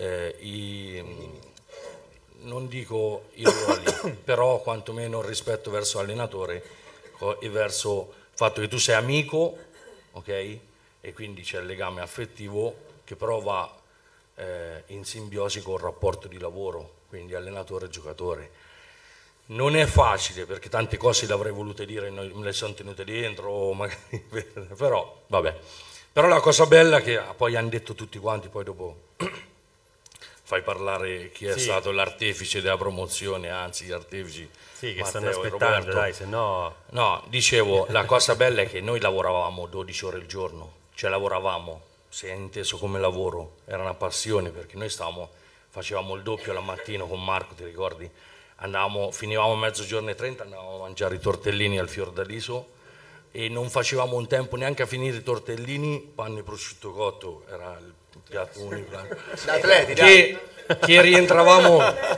I: non dico i ruoli, però quantomeno il rispetto verso l'allenatore e verso il fatto che tu sei amico, ok? E quindi c'è il legame affettivo che però va in simbiosi col rapporto di lavoro, quindi allenatore e giocatore. Non è facile, perché tante cose le avrei volute dire, me le sono tenute dentro, magari, però vabbè. Però la cosa bella è che poi hanno detto tutti quanti, poi dopo fai parlare chi è stato l'artefice della promozione, anzi gli artefici.
A: Sì, che
I: Matteo
A: stanno
I: e
A: aspettando,
I: Roberto.
A: dai, se no...
I: No, dicevo, la cosa bella è che noi lavoravamo 12 ore al giorno, cioè lavoravamo, se è inteso come lavoro, era una passione, perché noi facevamo il doppio la mattina con Marco, ti ricordi? Finivamo a 12:30, andavamo a mangiare i tortellini al Fiordaliso e non facevamo un tempo neanche a finire i tortellini, panno e prosciutto cotto, era il piatto unico.
M: Da atleti, dai.
I: Che rientravamo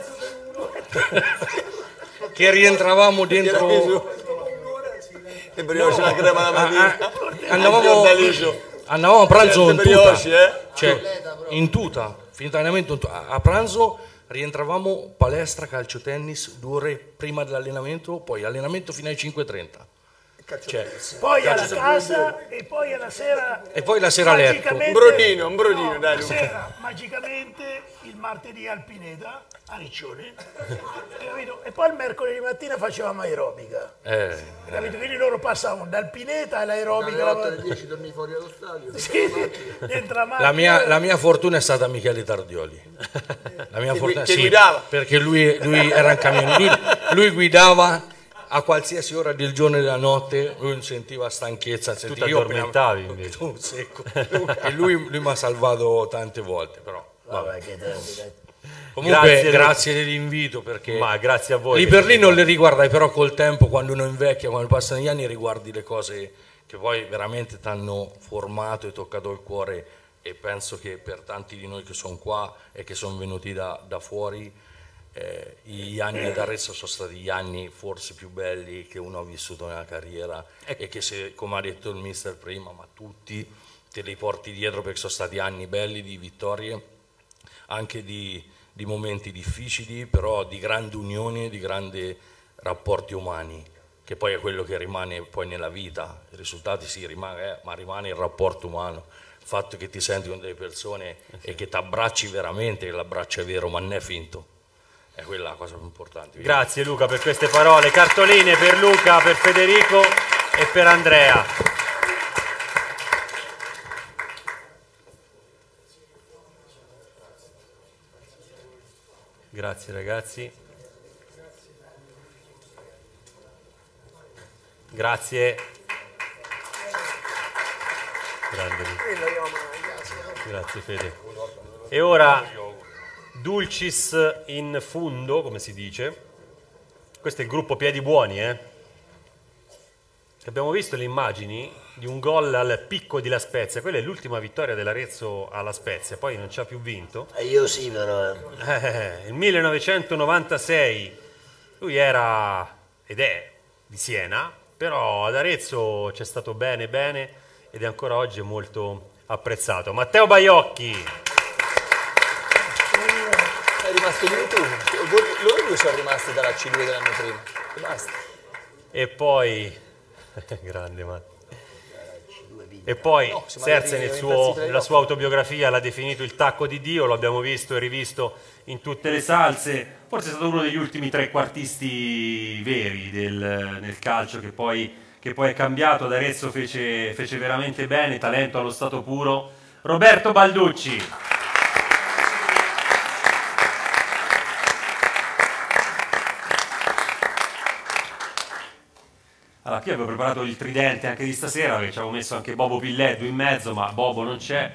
I: dentro
M: e brioche la crema la mattina.
I: Andavamo a pranzo in tuta,
M: brioche,
I: cioè in tuta, finito l'allenamento a pranzo rientravamo, palestra, calcio tennis, 2 ore prima dell'allenamento, poi allenamento fino alle 5:30. Cioè,
G: poi alla casa e poi alla sera.
I: E poi la sera a letto.
M: Un brodino, dai.
G: La sera, magicamente, il martedì al Pineta, a Riccione, capito? E poi il mercoledì mattina facevamo aerobica. Capito? Quindi loro passavano dal Pineta all'aerobica.
F: Dalle 8 alle 10 dormi fuori allo stadio.
G: Sì, dentro la macchina.
I: La mia fortuna è stata Michele Tardioli. La mia fortuna,
M: che
I: sì,
M: guidava.
I: perché lui era in camion, lui guidava a qualsiasi ora del giorno e della notte, lui non sentiva stanchezza,
A: tu ti addormentavi invece.
I: Tu secco. E lui mi ha salvato tante volte, però.
L: Vabbè, che tempi.
I: Comunque grazie dell'invito, perché
A: ma grazie a voi.
I: Lì per lì non le riguardai, però col tempo, quando uno invecchia, quando passano gli anni, riguardi le cose che poi veramente ti hanno formato e toccato il cuore, e penso che per tanti di noi che sono qua e che sono venuti da fuori, gli anni ad Arezzo sono stati gli anni forse più belli che uno ha vissuto nella carriera, e che, se, come ha detto il mister prima, ma tutti te li porti dietro, perché sono stati anni belli di vittorie, anche di momenti difficili, però di grande unione, di grandi rapporti umani, che poi è quello che rimane poi nella vita. I risultati sì, ma rimane il rapporto umano, il fatto che ti senti con delle persone e che ti abbracci veramente, che l'abbraccio è vero ma non è finto. È quella la cosa più importante.
A: Grazie Luca per queste parole. Cartoline per Luca, per Federico e per Andrea. Grazie ragazzi. Grazie. Grande Luca. Grazie Fede. E ora Dulcis in fundo, come si dice. Questo è il gruppo Piedi Buoni, Abbiamo visto le immagini di un gol al picco di La Spezia. Quella è l'ultima vittoria dell'Arezzo alla Spezia, poi non ci ha più vinto.
L: Io sì, però.
A: Il 1996 lui era ed è di Siena, però ad Arezzo c'è stato bene ed è ancora oggi molto apprezzato. Matteo Baiocchi.
E: È rimasto di tu. Loro due sono rimasti dalla C2 dell'anno prima. E basta.
A: E poi grande Matteo. E poi no, Serse nella sua autobiografia l'ha definito il tacco di Dio, lo abbiamo visto e rivisto in tutte le salse. Forse è stato uno degli ultimi trequartisti veri nel calcio, che poi è cambiato. Ad Arezzo fece veramente bene, talento allo stato puro. Roberto Balducci. Allora, qui avevo preparato il tridente anche di stasera, perché ci avevo messo anche Bobo Pilleddu in mezzo, ma Bobo non c'è,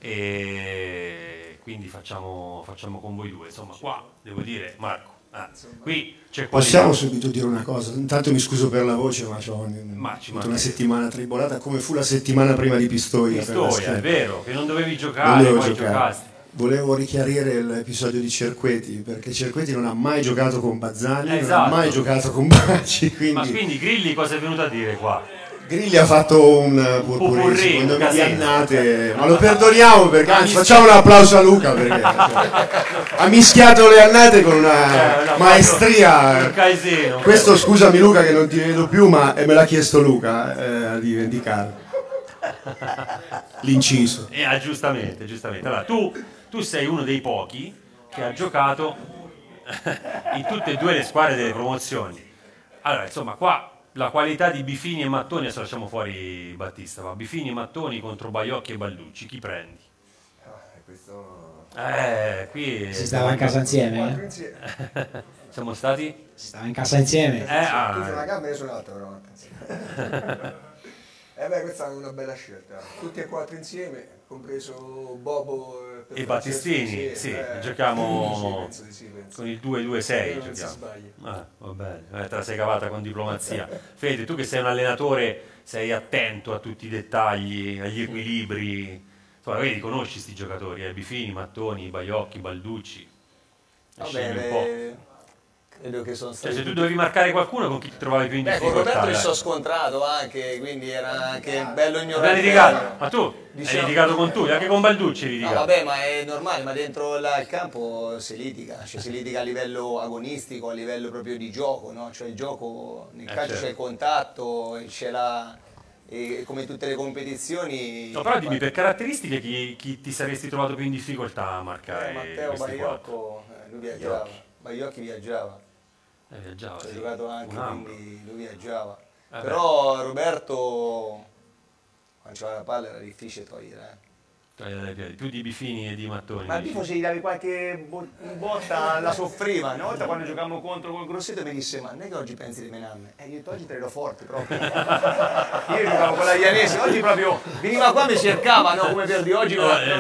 A: e quindi facciamo con voi due. Insomma, qua devo dire, Marco, qui c'è qualità.
O: Possiamo subito dire una cosa? Intanto mi scuso per la voce, ma ho avuto una settimana tribolata, come fu la settimana prima di Pistoia.
A: Pistoia, è vero, che non dovevi giocare, poi giocasti.
O: Volevo richiarire l'episodio di Cerqueti, perché Cerqueti non ha mai giocato con Bazzani,
A: esatto.
O: Non ha mai giocato con Baci.
A: Ma quindi Grilli cosa è venuto a dire qua?
O: Grilli ha fatto un purpurri, secondo me, di
A: casino.
O: annate, ma lo perdoniamo perché anzi facciamo un applauso a Luca perché ha mischiato le annate con una maestria.
A: Un casino.
O: Questo scusami Luca che non ti vedo più, ma me l'ha chiesto Luca di vendicare l'inciso.
A: Giustamente. Allora, tu sei uno dei pochi che ha giocato in tutte e due le squadre delle promozioni. Allora, insomma, qua la qualità di Bifini e Mattoni, adesso lasciamo fuori Battista, ma Bifini e Mattoni contro Baiocchi e Balducci, chi prendi? Qui
P: si stava in casa insieme?
A: Siamo stati?
P: Si stava in casa insieme?
F: Tu sei una gamba e io sono l'altra, però. Questa è una bella scelta. Tutti e quattro insieme, compreso Bobo
A: e Battistini, sì, giochiamo con il 2-2-6. Giochiamo. Va bene, te la sei cavata con diplomazia. Fede, tu che sei un allenatore, sei attento a tutti i dettagli, agli equilibri. Insomma, vedi, conosci questi giocatori, Bifini, Mattoni, Baiocchi, Balducci. Scegli un po'.
E: Credo che sono stati...
A: se tu dovevi marcare qualcuno, con chi ti trovavi più in difficoltà?
E: Con Roberto mi sono scontrato anche, quindi era anche bello ignorante.
A: Hai litigato? Ma tu hai litigato con tu, anche con Balducci hai litigato?
E: No, vabbè, ma è normale, ma dentro il campo si litiga, cioè si litiga a livello agonistico, a livello proprio di gioco, no? Cioè il gioco, nel calcio
A: certo.
E: c'è il contatto, c'è la... E come tutte le competizioni...
A: No, però dimmi, per caratteristiche chi ti saresti trovato più in difficoltà a marcare?
E: Matteo Baiocco, lui viaggiava, Baiocchi viaggiava.
A: Viaggiava,
E: ha
A: sì.
E: giocato anche, quindi lui viaggiava.
A: Beh.
E: Però Roberto, quando c'era la palla, era difficile togliere.
A: Togliere dai piedi, più di Bifini e di Mattoni.
E: Ma il Bifo se gli davi qualche botta la soffriva. Una volta quando giocavamo contro col Grosseto mi disse: ma non è che oggi pensi di menarmi? Io oggi te le do forti proprio. Io giocavo con la Ianese, oggi proprio veniva qua mi cercava, no? Come per di oggi.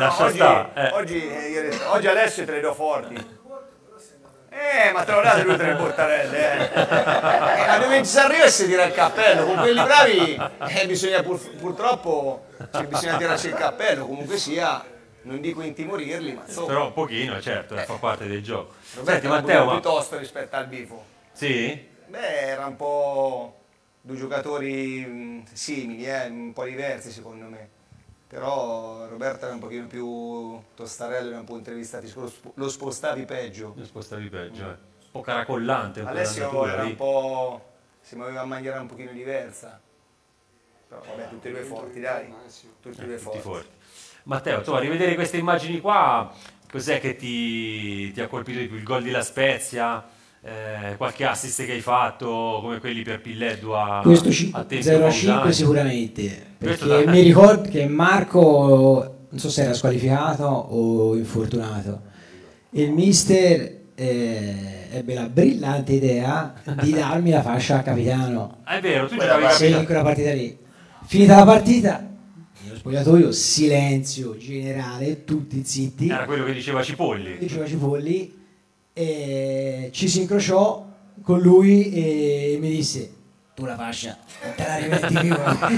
E: Oggi Alessio te le do forti. Ma te lo date lui 3 bottarelle, ma dove ci si arriva e si tira il cappello, con quelli bravi bisogna purtroppo bisogna tirarsi il cappello, comunque sia, non dico intimorirli, ma insomma.
A: Però un pochino, certo, fa parte del gioco.
E: Roberto
A: Senti,
E: era
A: Matteo,
E: più tosto rispetto al Bifo.
A: Sì?
E: Era un po' due giocatori simili, un po' diversi secondo me. Però Roberto era un pochino più tostarello da un punto di vista fisico, lo spostavi peggio.
A: Lo spostavi peggio, un po' caracollante.
E: Alessio era un po'... si muoveva in maniera un pochino diversa. Però vabbè, tutti e due forti, dai. Tutti e due forti.
A: Matteo, tu a rivedere queste immagini qua, cos'è che ti ha colpito di più? Il gol di La Spezia? Qualche assist che hai fatto come quelli per Pilleddu a
P: questo
A: tempo
P: 0-5 sicuramente, perché mi ricordo che Marco non so se era squalificato o infortunato e il mister ebbe la brillante idea di darmi la fascia a capitano.
A: È vero, tu giocavi
P: in quella partita lì. Finita la partita, nello spogliatoio silenzio generale, tutti zitti.
A: Era quello che diceva Cipolli.
P: E ci si incrociò con lui e mi disse: tu la fascia non te la rimetti più.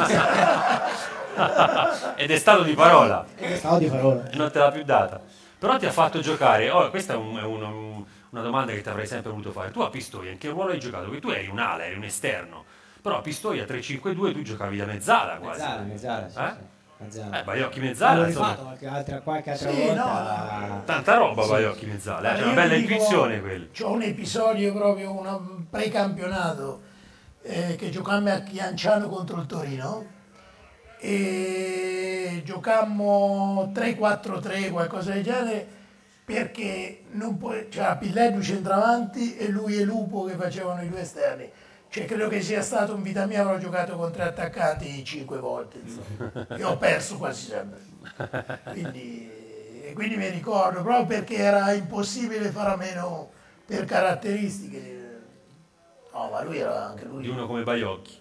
A: Ed è stato di parola.
P: E
A: non te l'ha più data. Però ti ha fatto giocare. Questa è una domanda che ti avrei sempre voluto fare. Tu a Pistoia in che ruolo hai giocato? Perché tu eri un ala, eri un esterno. Però a Pistoia 3-5-2 tu giocavi da mezzala quasi.
P: Mezzala, sì.
A: Baiocchi mezzala,
P: l'ho rifatto qualche altra volta.
A: Tanta roba Baiocchi mezzala, c'è una bella intuizione quella.
G: C'ho un episodio proprio, un precampionato che giocammo a Chianciano contro il Torino e giocammo 3-4-3, qualcosa del genere, perché c'era Pilleddu centravanti e lui e Lupo che facevano i due esterni. Cioè, credo che sia stato in vita mia, avrò giocato con 3 attaccanti 5 volte, insomma. E ho perso quasi sempre. Quindi mi ricordo, proprio perché era impossibile fare a meno per caratteristiche. No, ma lui era anche lui.
A: Di uno come Baiocchi.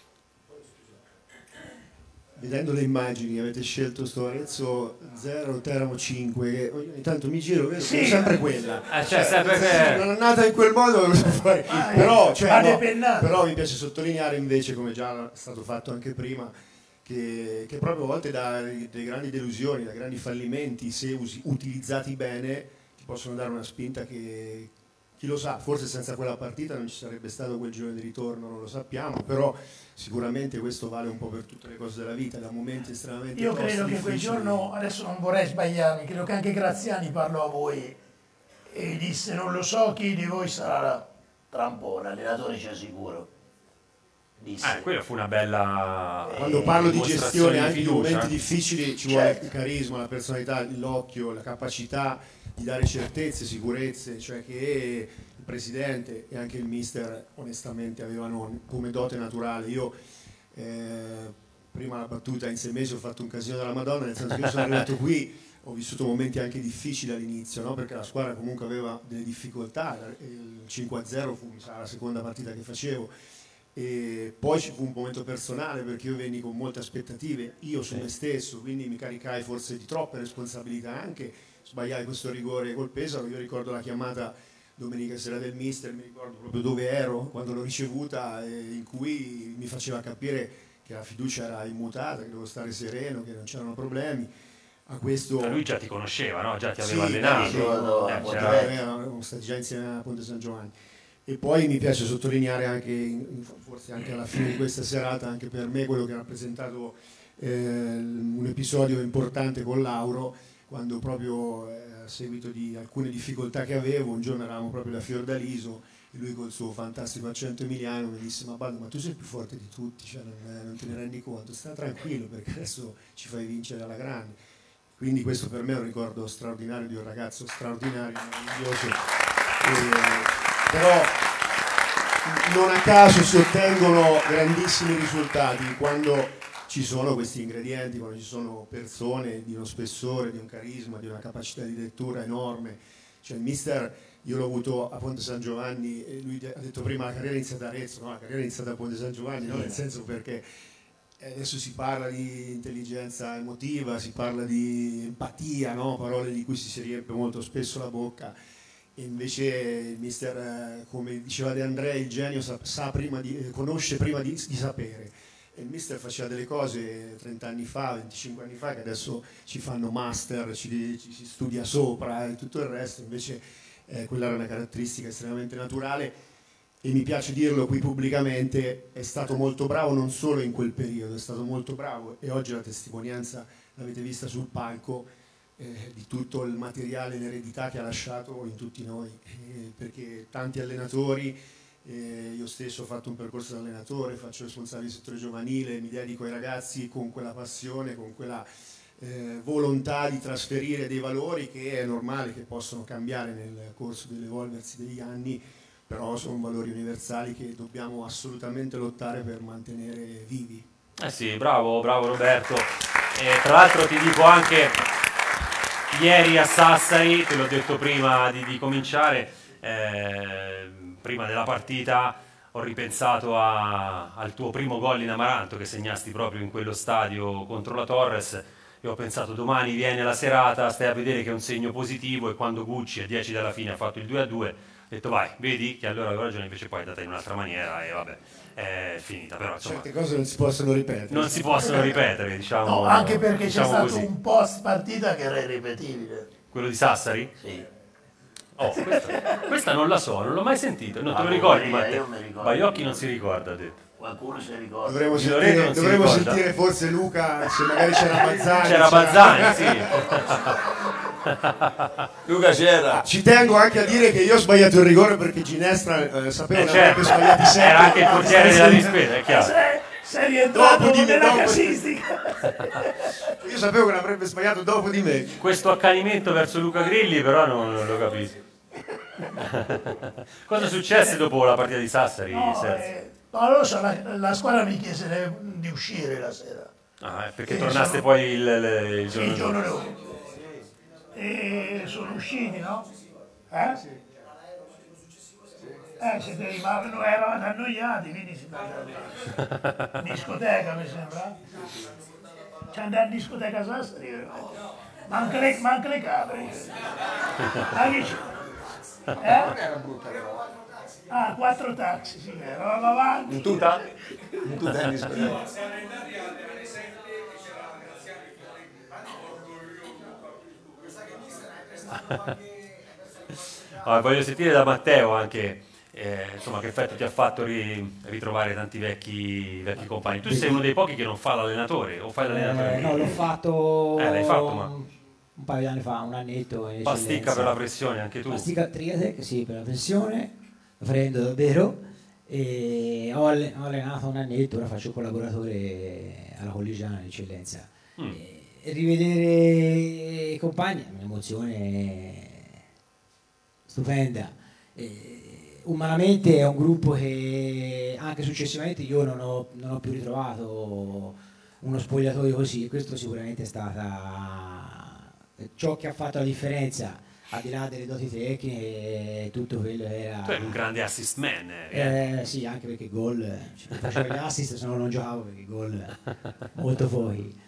O: Vedendo le immagini avete scelto sto Arezzo 0, Teramo 5, che ogni tanto mi giro, vedo sempre quella. Non è nata in quel modo, non so fare. Però mi piace sottolineare invece, come già è stato fatto anche prima, che proprio a volte da delle grandi delusioni, da grandi fallimenti, se utilizzati bene, ti possono dare una spinta che chi lo sa, forse senza quella partita non ci sarebbe stato quel girone di ritorno, non lo sappiamo, però sicuramente questo vale un po' per tutte le cose della vita, da momenti estremamente
G: Io credo
O: tosti,
G: che quel
O: difficili.
G: giorno, adesso non vorrei sbagliarmi, credo che anche Graziani parlò a voi e disse non lo so chi di voi sarà tra un po', l'allenatore ci assicuro.
A: Quella fu una bella
O: Quando parlo di gestione anche di
A: fiducia.
O: momenti difficili ci vuole il carisma, la personalità, l'occhio, la capacità di dare certezze, sicurezze, cioè che il presidente e anche il mister onestamente avevano come dote naturale. Io prima la battuta in 6 mesi ho fatto un casino della Madonna, nel senso che io sono arrivato qui, ho vissuto momenti anche difficili all'inizio, no? Perché la squadra comunque aveva delle difficoltà, il 5-0 fu la seconda partita che facevo. E poi ci fu un momento personale perché io venni con molte aspettative, io su me stesso, quindi mi caricai forse di troppe responsabilità, anche sbagliai questo rigore col Pesaro. Io ricordo la chiamata domenica sera del mister, mi ricordo proprio dove ero quando l'ho ricevuta, in cui mi faceva capire che la fiducia era immutata, che dovevo stare sereno, che non c'erano problemi. A questo...
A: Lui già ti conosceva, no? Già ti aveva
O: Sì,
A: allenato.
O: eravamo stati già insieme a Ponte San Giovanni. E poi mi piace sottolineare anche, forse anche alla fine di questa serata, anche per me quello che ha rappresentato un episodio importante con Lauro, quando proprio a seguito di alcune difficoltà che avevo, un giorno eravamo proprio da Fiordaliso e lui col suo fantastico accento emiliano mi disse: ma Baldo, ma tu sei il più forte di tutti, cioè non te ne rendi conto, sta tranquillo perché adesso ci fai vincere alla grande. Quindi questo per me è un ricordo straordinario di un ragazzo straordinario, meraviglioso. Però non a caso si ottengono grandissimi risultati quando ci sono questi ingredienti, quando ci sono persone di uno spessore, di un carisma, di una capacità di lettura enorme. Cioè il mister, io l'ho avuto a Ponte San Giovanni e lui ha detto prima la carriera è iniziata a Arezzo, no, la carriera è iniziata a Ponte San Giovanni, no? Nel senso perché adesso si parla di intelligenza emotiva, si parla di empatia, no? Parole di cui si riempie molto spesso la bocca. E invece il mister, come diceva De André, il genio conosce prima di sapere. E il mister faceva delle cose 30 anni fa, 25 anni fa, che adesso ci fanno master, ci si studia sopra e tutto il resto. Invece quella era una caratteristica estremamente naturale e mi piace dirlo qui pubblicamente, è stato molto bravo non solo in quel periodo, è stato molto bravo e oggi la testimonianza l'avete vista sul palco. Di tutto il materiale e l'eredità che ha lasciato in tutti noi, perché tanti allenatori, io stesso ho fatto un percorso da allenatore, faccio responsabile del settore giovanile, mi dedico ai ragazzi con quella passione, con quella volontà di trasferire dei valori che è normale che possono cambiare nel corso dell'evolversi degli anni, però sono valori universali che dobbiamo assolutamente lottare per mantenere vivi.
A: Sì, bravo Roberto. Tra l'altro ti dico anche, ieri a Sassari, te l'ho detto prima di cominciare, prima della partita ho ripensato al tuo primo gol in Amaranto che segnasti proprio in quello stadio contro la Torres e ho pensato domani viene la serata, stai a vedere che è un segno positivo e quando Gucci a 10 dalla fine ha fatto il 2-2 ho detto vai, vedi che allora avevo ragione, invece poi è andata in un'altra maniera e vabbè, è finita. Però insomma,
O: certe cose non si possono ripetere.
A: Non si possono ripetere, diciamo.
G: No, anche perché
A: diciamo
G: c'è stato
A: così.
G: un post partita che era irripetibile.
A: Quello di Sassari?
G: Sì.
A: Oh, questa non la so, non l'ho mai sentito. No, te lo
G: Ah,
A: ricordi,
G: Maria,
A: Matteo?
G: io mi ricordo.
A: Baiocchi non si ricorda, ha detto.
G: Qualcuno si ricorda.
O: Dovremmo sentire forse Luca, se magari c'era Bazzani.
A: C'era Bazzani, sì.
M: Luca c'era.
O: Ci tengo anche a dire che io ho sbagliato il rigore perché Ginestra sapevo che
A: certo.
O: avrebbe sbagliati sempre.
A: Era anche il portiere della Dispesa, è chiaro.
G: Sei rientrato
O: Dopo di me,
G: nella
O: dopo.
G: casistica.
O: Io sapevo che l'avrebbe sbagliato dopo di me.
A: Questo accanimento verso Luca Grilli però non lo capisco. Cosa successe dopo la partita di Sassari, Sergio?
G: No, lo so, la squadra mi chiese di uscire la sera.
A: Perché tornaste poi il
G: Sì, il giorno
A: dopo.
G: dopo. E sono usciti, no? Sì. Siete rimasti, eravate annoiati, quindi si andava in discoteca, mi sembra. C'è andato in discoteca Sassari, manca le capre. Anche
F: Non era brutta però.
G: 4 taxi, sì, eravamo avanti.
M: In tuta? In tuta in discoteca.
A: Voglio sentire da Matteo anche insomma, che effetto ti ha fatto ritrovare tanti vecchi compagni. Tu sei uno dei pochi che non fa l'allenatore, o fai l'allenatore?
P: No, l'ho fatto,
A: l'hai fatto, ma
P: un paio di anni fa, un annetto.
A: Pasticca per la pressione anche tu?
P: Pasticca Triatec, sì, per la pressione, lo prendo davvero. E ho allenato un annetto, ora faccio collaboratore alla Collegiana di Eccellenza. E rivedere i compagni è un'emozione stupenda. Umanamente è un gruppo che anche successivamente io non ho più ritrovato uno spogliatoio così, e questo sicuramente è stata ciò che ha fatto la differenza, al di là delle doti tecniche, tutto quello era...
A: Tu eri un grande assist man.
P: Sì, anche perché gol, facevo gli assist, se no non giocavo, perché gol molto pochi.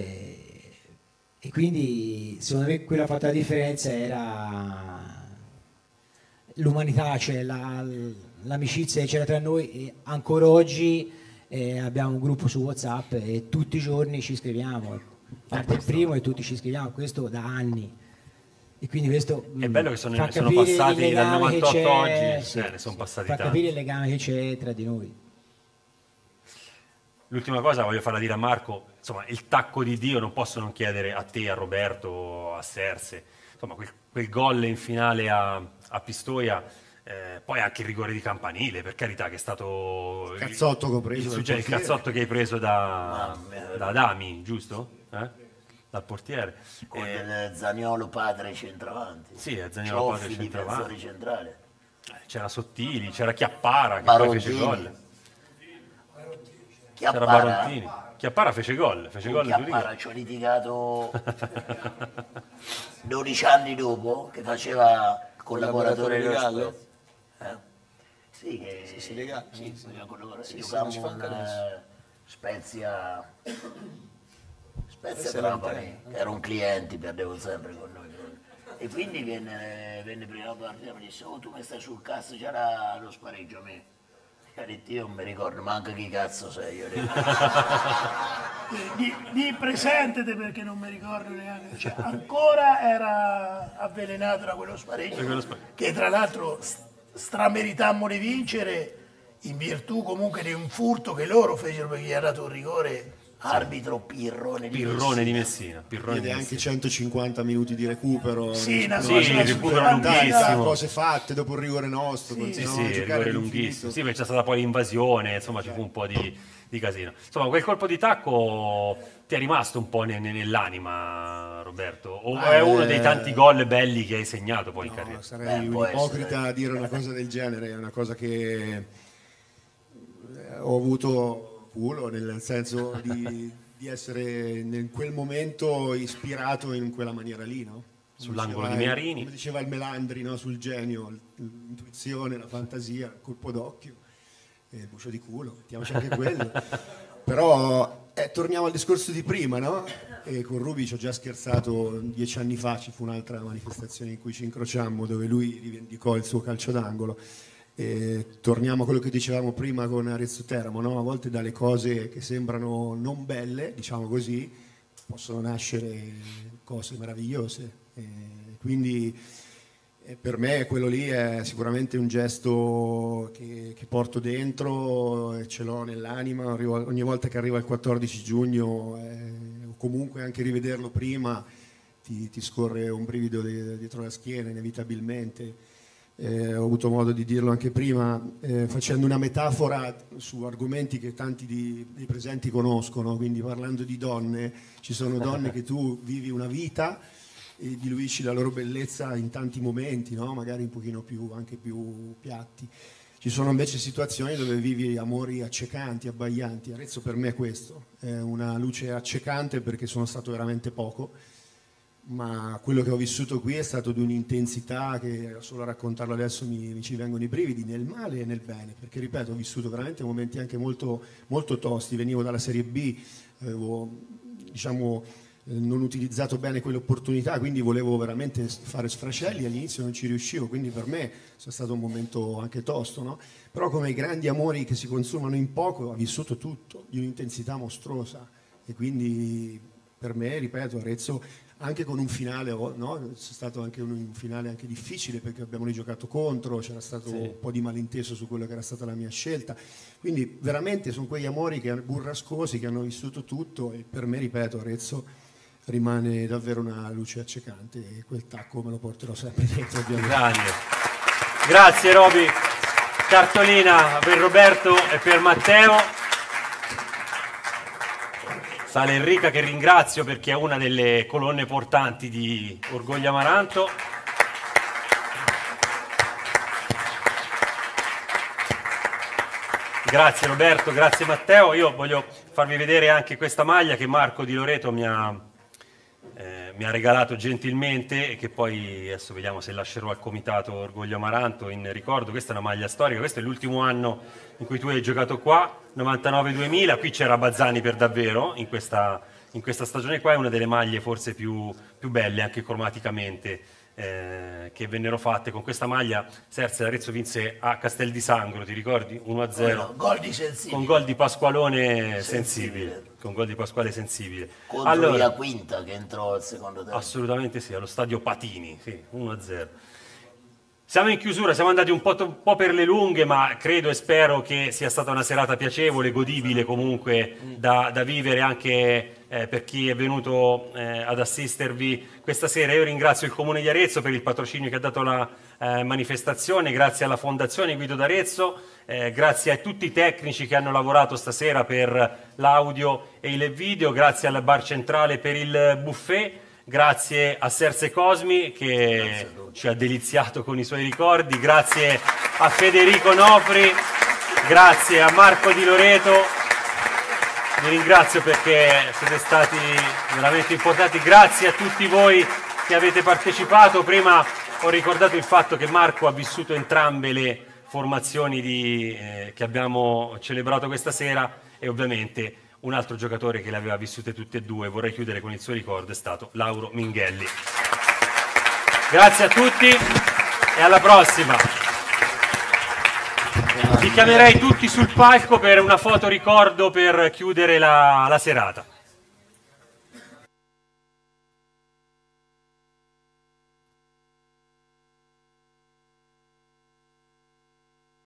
P: E quindi secondo me quello che ha fatto la differenza era l'umanità, cioè l'amicizia che c'era tra noi, e ancora oggi abbiamo un gruppo su WhatsApp e tutti i giorni ci scriviamo, parte il primo e tutti ci scriviamo, questo da anni. E quindi questo
A: è bello che sono passati dal 98 a oggi, ne sono passati tanti.
P: Fa capire il legame che c'è tra di noi.
A: L'ultima cosa voglio farla dire a Marco, insomma, il tacco di Dio non posso non chiedere a te, a Roberto, a Serse, insomma, quel gol in finale a Pistoia, poi anche il rigore di Campanile, per carità, che è stato
O: il cazzotto che ho preso,
A: il cazzotto che hai preso da Adami, giusto? Dal portiere.
L: Con Zaniolo padre centravanti.
A: Sì, Zaniolo padre
L: centravanti. Centrale.
A: C'era Sottili, c'era Chiappara che poi fece gol. C'era Barontini. Chiappara fece gol.
L: Chiappara ci ho litigato 12 anni dopo, che faceva collaboratore dello Spezia. Sì, che
M: sì, legale.
L: Sì, giocavamo con Spezia Trapani, che erano clienti, perdevo sempre con noi. E quindi venne prima partita e mi disse: oh, tu mi stai sul cazzo, c'era lo spareggio a me. E ho detto: io non mi ricordo manco chi cazzo sei.
G: Di presentete, perché non mi ricordo neanche. Cioè, ancora era avvelenato da quello spareggio, che tra l'altro strameritammo di vincere in virtù comunque di un furto che loro fecero, perché gli ha dato un rigore. Arbitro Pirrone
A: di Messina.
O: Ed anche 150 minuti di recupero.
G: Sì,
A: recupero lunghissimo.
O: Cose fatte dopo il rigore nostro.
A: Sì, rigore lunghissimo. Sì, perché c'è stata poi l'invasione, insomma ci fu un po' di casino. Insomma, quel colpo di tacco ti è rimasto un po' nell'anima, Roberto? O è uno dei tanti gol belli che hai segnato poi in carriera?
O: Sarei un ipocrita a dire una cosa del genere, è una cosa che ho avuto culo, nel senso di essere in quel momento ispirato in quella maniera lì, no?
A: Sull'angolo di Mearini.
O: Come diceva il Melandri, no? Sul genio, l'intuizione, la fantasia, il colpo d'occhio, il bucio di culo, mettiamoci anche quello. Però torniamo al discorso di prima, no? E con Rubi ci ho già scherzato 10 anni fa, ci fu un'altra manifestazione in cui ci incrociammo, dove lui rivendicò il suo calcio d'angolo. E torniamo a quello che dicevamo prima con Arezzo Teramo, no? A volte dalle cose che sembrano non belle, diciamo così, possono nascere cose meravigliose. Quindi per me quello lì è sicuramente un gesto che porto dentro e ce l'ho nell'anima. Ogni volta che arriva il 14 giugno, o comunque anche rivederlo prima, ti scorre un brivido dietro la schiena inevitabilmente. Ho avuto modo di dirlo anche prima, facendo una metafora su argomenti che tanti dei presenti conoscono, quindi parlando di donne, ci sono donne che tu vivi una vita e diluisci la loro bellezza in tanti momenti, no? Magari un pochino anche più piatti. Ci sono invece situazioni dove vivi amori accecanti, abbaglianti. Arezzo per me è questo, è una luce accecante perché sono stato veramente poco, ma quello che ho vissuto qui è stato di un'intensità che solo a raccontarlo adesso mi ci vengono i brividi, nel male e nel bene, perché ripeto, ho vissuto veramente momenti anche molto, molto tosti. Venivo dalla Serie B, avevo non utilizzato bene quell'opportunità, quindi volevo veramente fare sfracelli, all'inizio non ci riuscivo, quindi per me è stato un momento anche tosto, no? Però come i grandi amori che si consumano in poco, ho vissuto tutto di un'intensità mostruosa, e quindi per me, ripeto, Arezzo anche con un finale, no? C'è stato anche un finale anche difficile perché abbiamo rigiocato contro, c'era stato un po' di malinteso su quello che era stata la mia scelta, quindi veramente sono quegli amori burrascosi che hanno vissuto tutto, e per me, ripeto, Arezzo rimane davvero una luce accecante, e quel tacco me lo porterò sempre dentro, ovviamente.
A: Grande. Grazie Roby. Cartolina per Roberto e per Matteo. Sale Enrica, che ringrazio perché è una delle colonne portanti di Orgoglio Amaranto. Grazie Roberto, grazie Matteo. Io voglio farvi vedere anche questa maglia che Marco Di Loreto mi ha regalato gentilmente, e che poi adesso vediamo se lascerò al comitato Orgoglio Amaranto in ricordo. Questa è una maglia storica, questo è l'ultimo anno in cui tu hai giocato qua, 99-2000, qui c'era Bazzani per davvero, in questa stagione qua. È una delle maglie forse più belle anche cromaticamente che vennero fatte. Con questa maglia Serse Arezzo vinse a Castel di Sangro, ti ricordi? 1-0
L: gol di Sensibile,
A: con gol di Pasqualone Sensibile. Con gol di Pasquale Sensibile
L: contro Via Quinta, che entrò al secondo tempo.
A: Assolutamente sì, allo stadio Patini, sì, 1-0. Siamo in chiusura, siamo andati un po' per le lunghe, ma credo e spero che sia stata una serata piacevole, godibile comunque da vivere anche per chi è venuto ad assistervi questa sera. Io ringrazio il Comune di Arezzo per il patrocinio che ha dato la manifestazione, grazie alla Fondazione Guido d'Arezzo, grazie a tutti i tecnici che hanno lavorato stasera per l'audio e il video, grazie al Bar Centrale per il buffet. Grazie a Serse Cosmi che ci ha deliziato con i suoi ricordi, grazie a Federico Nofri, grazie a Marco Di Loreto, vi ringrazio perché siete stati veramente importanti, grazie a tutti voi che avete partecipato. Prima ho ricordato il fatto che Marco ha vissuto entrambe le formazioni che abbiamo celebrato questa sera, e ovviamente un altro giocatore che le aveva vissute tutte e due, vorrei chiudere con il suo ricordo, è stato Lauro Minghelli. Grazie a tutti e alla prossima. Vi chiamerei tutti sul palco per una foto ricordo per chiudere la serata.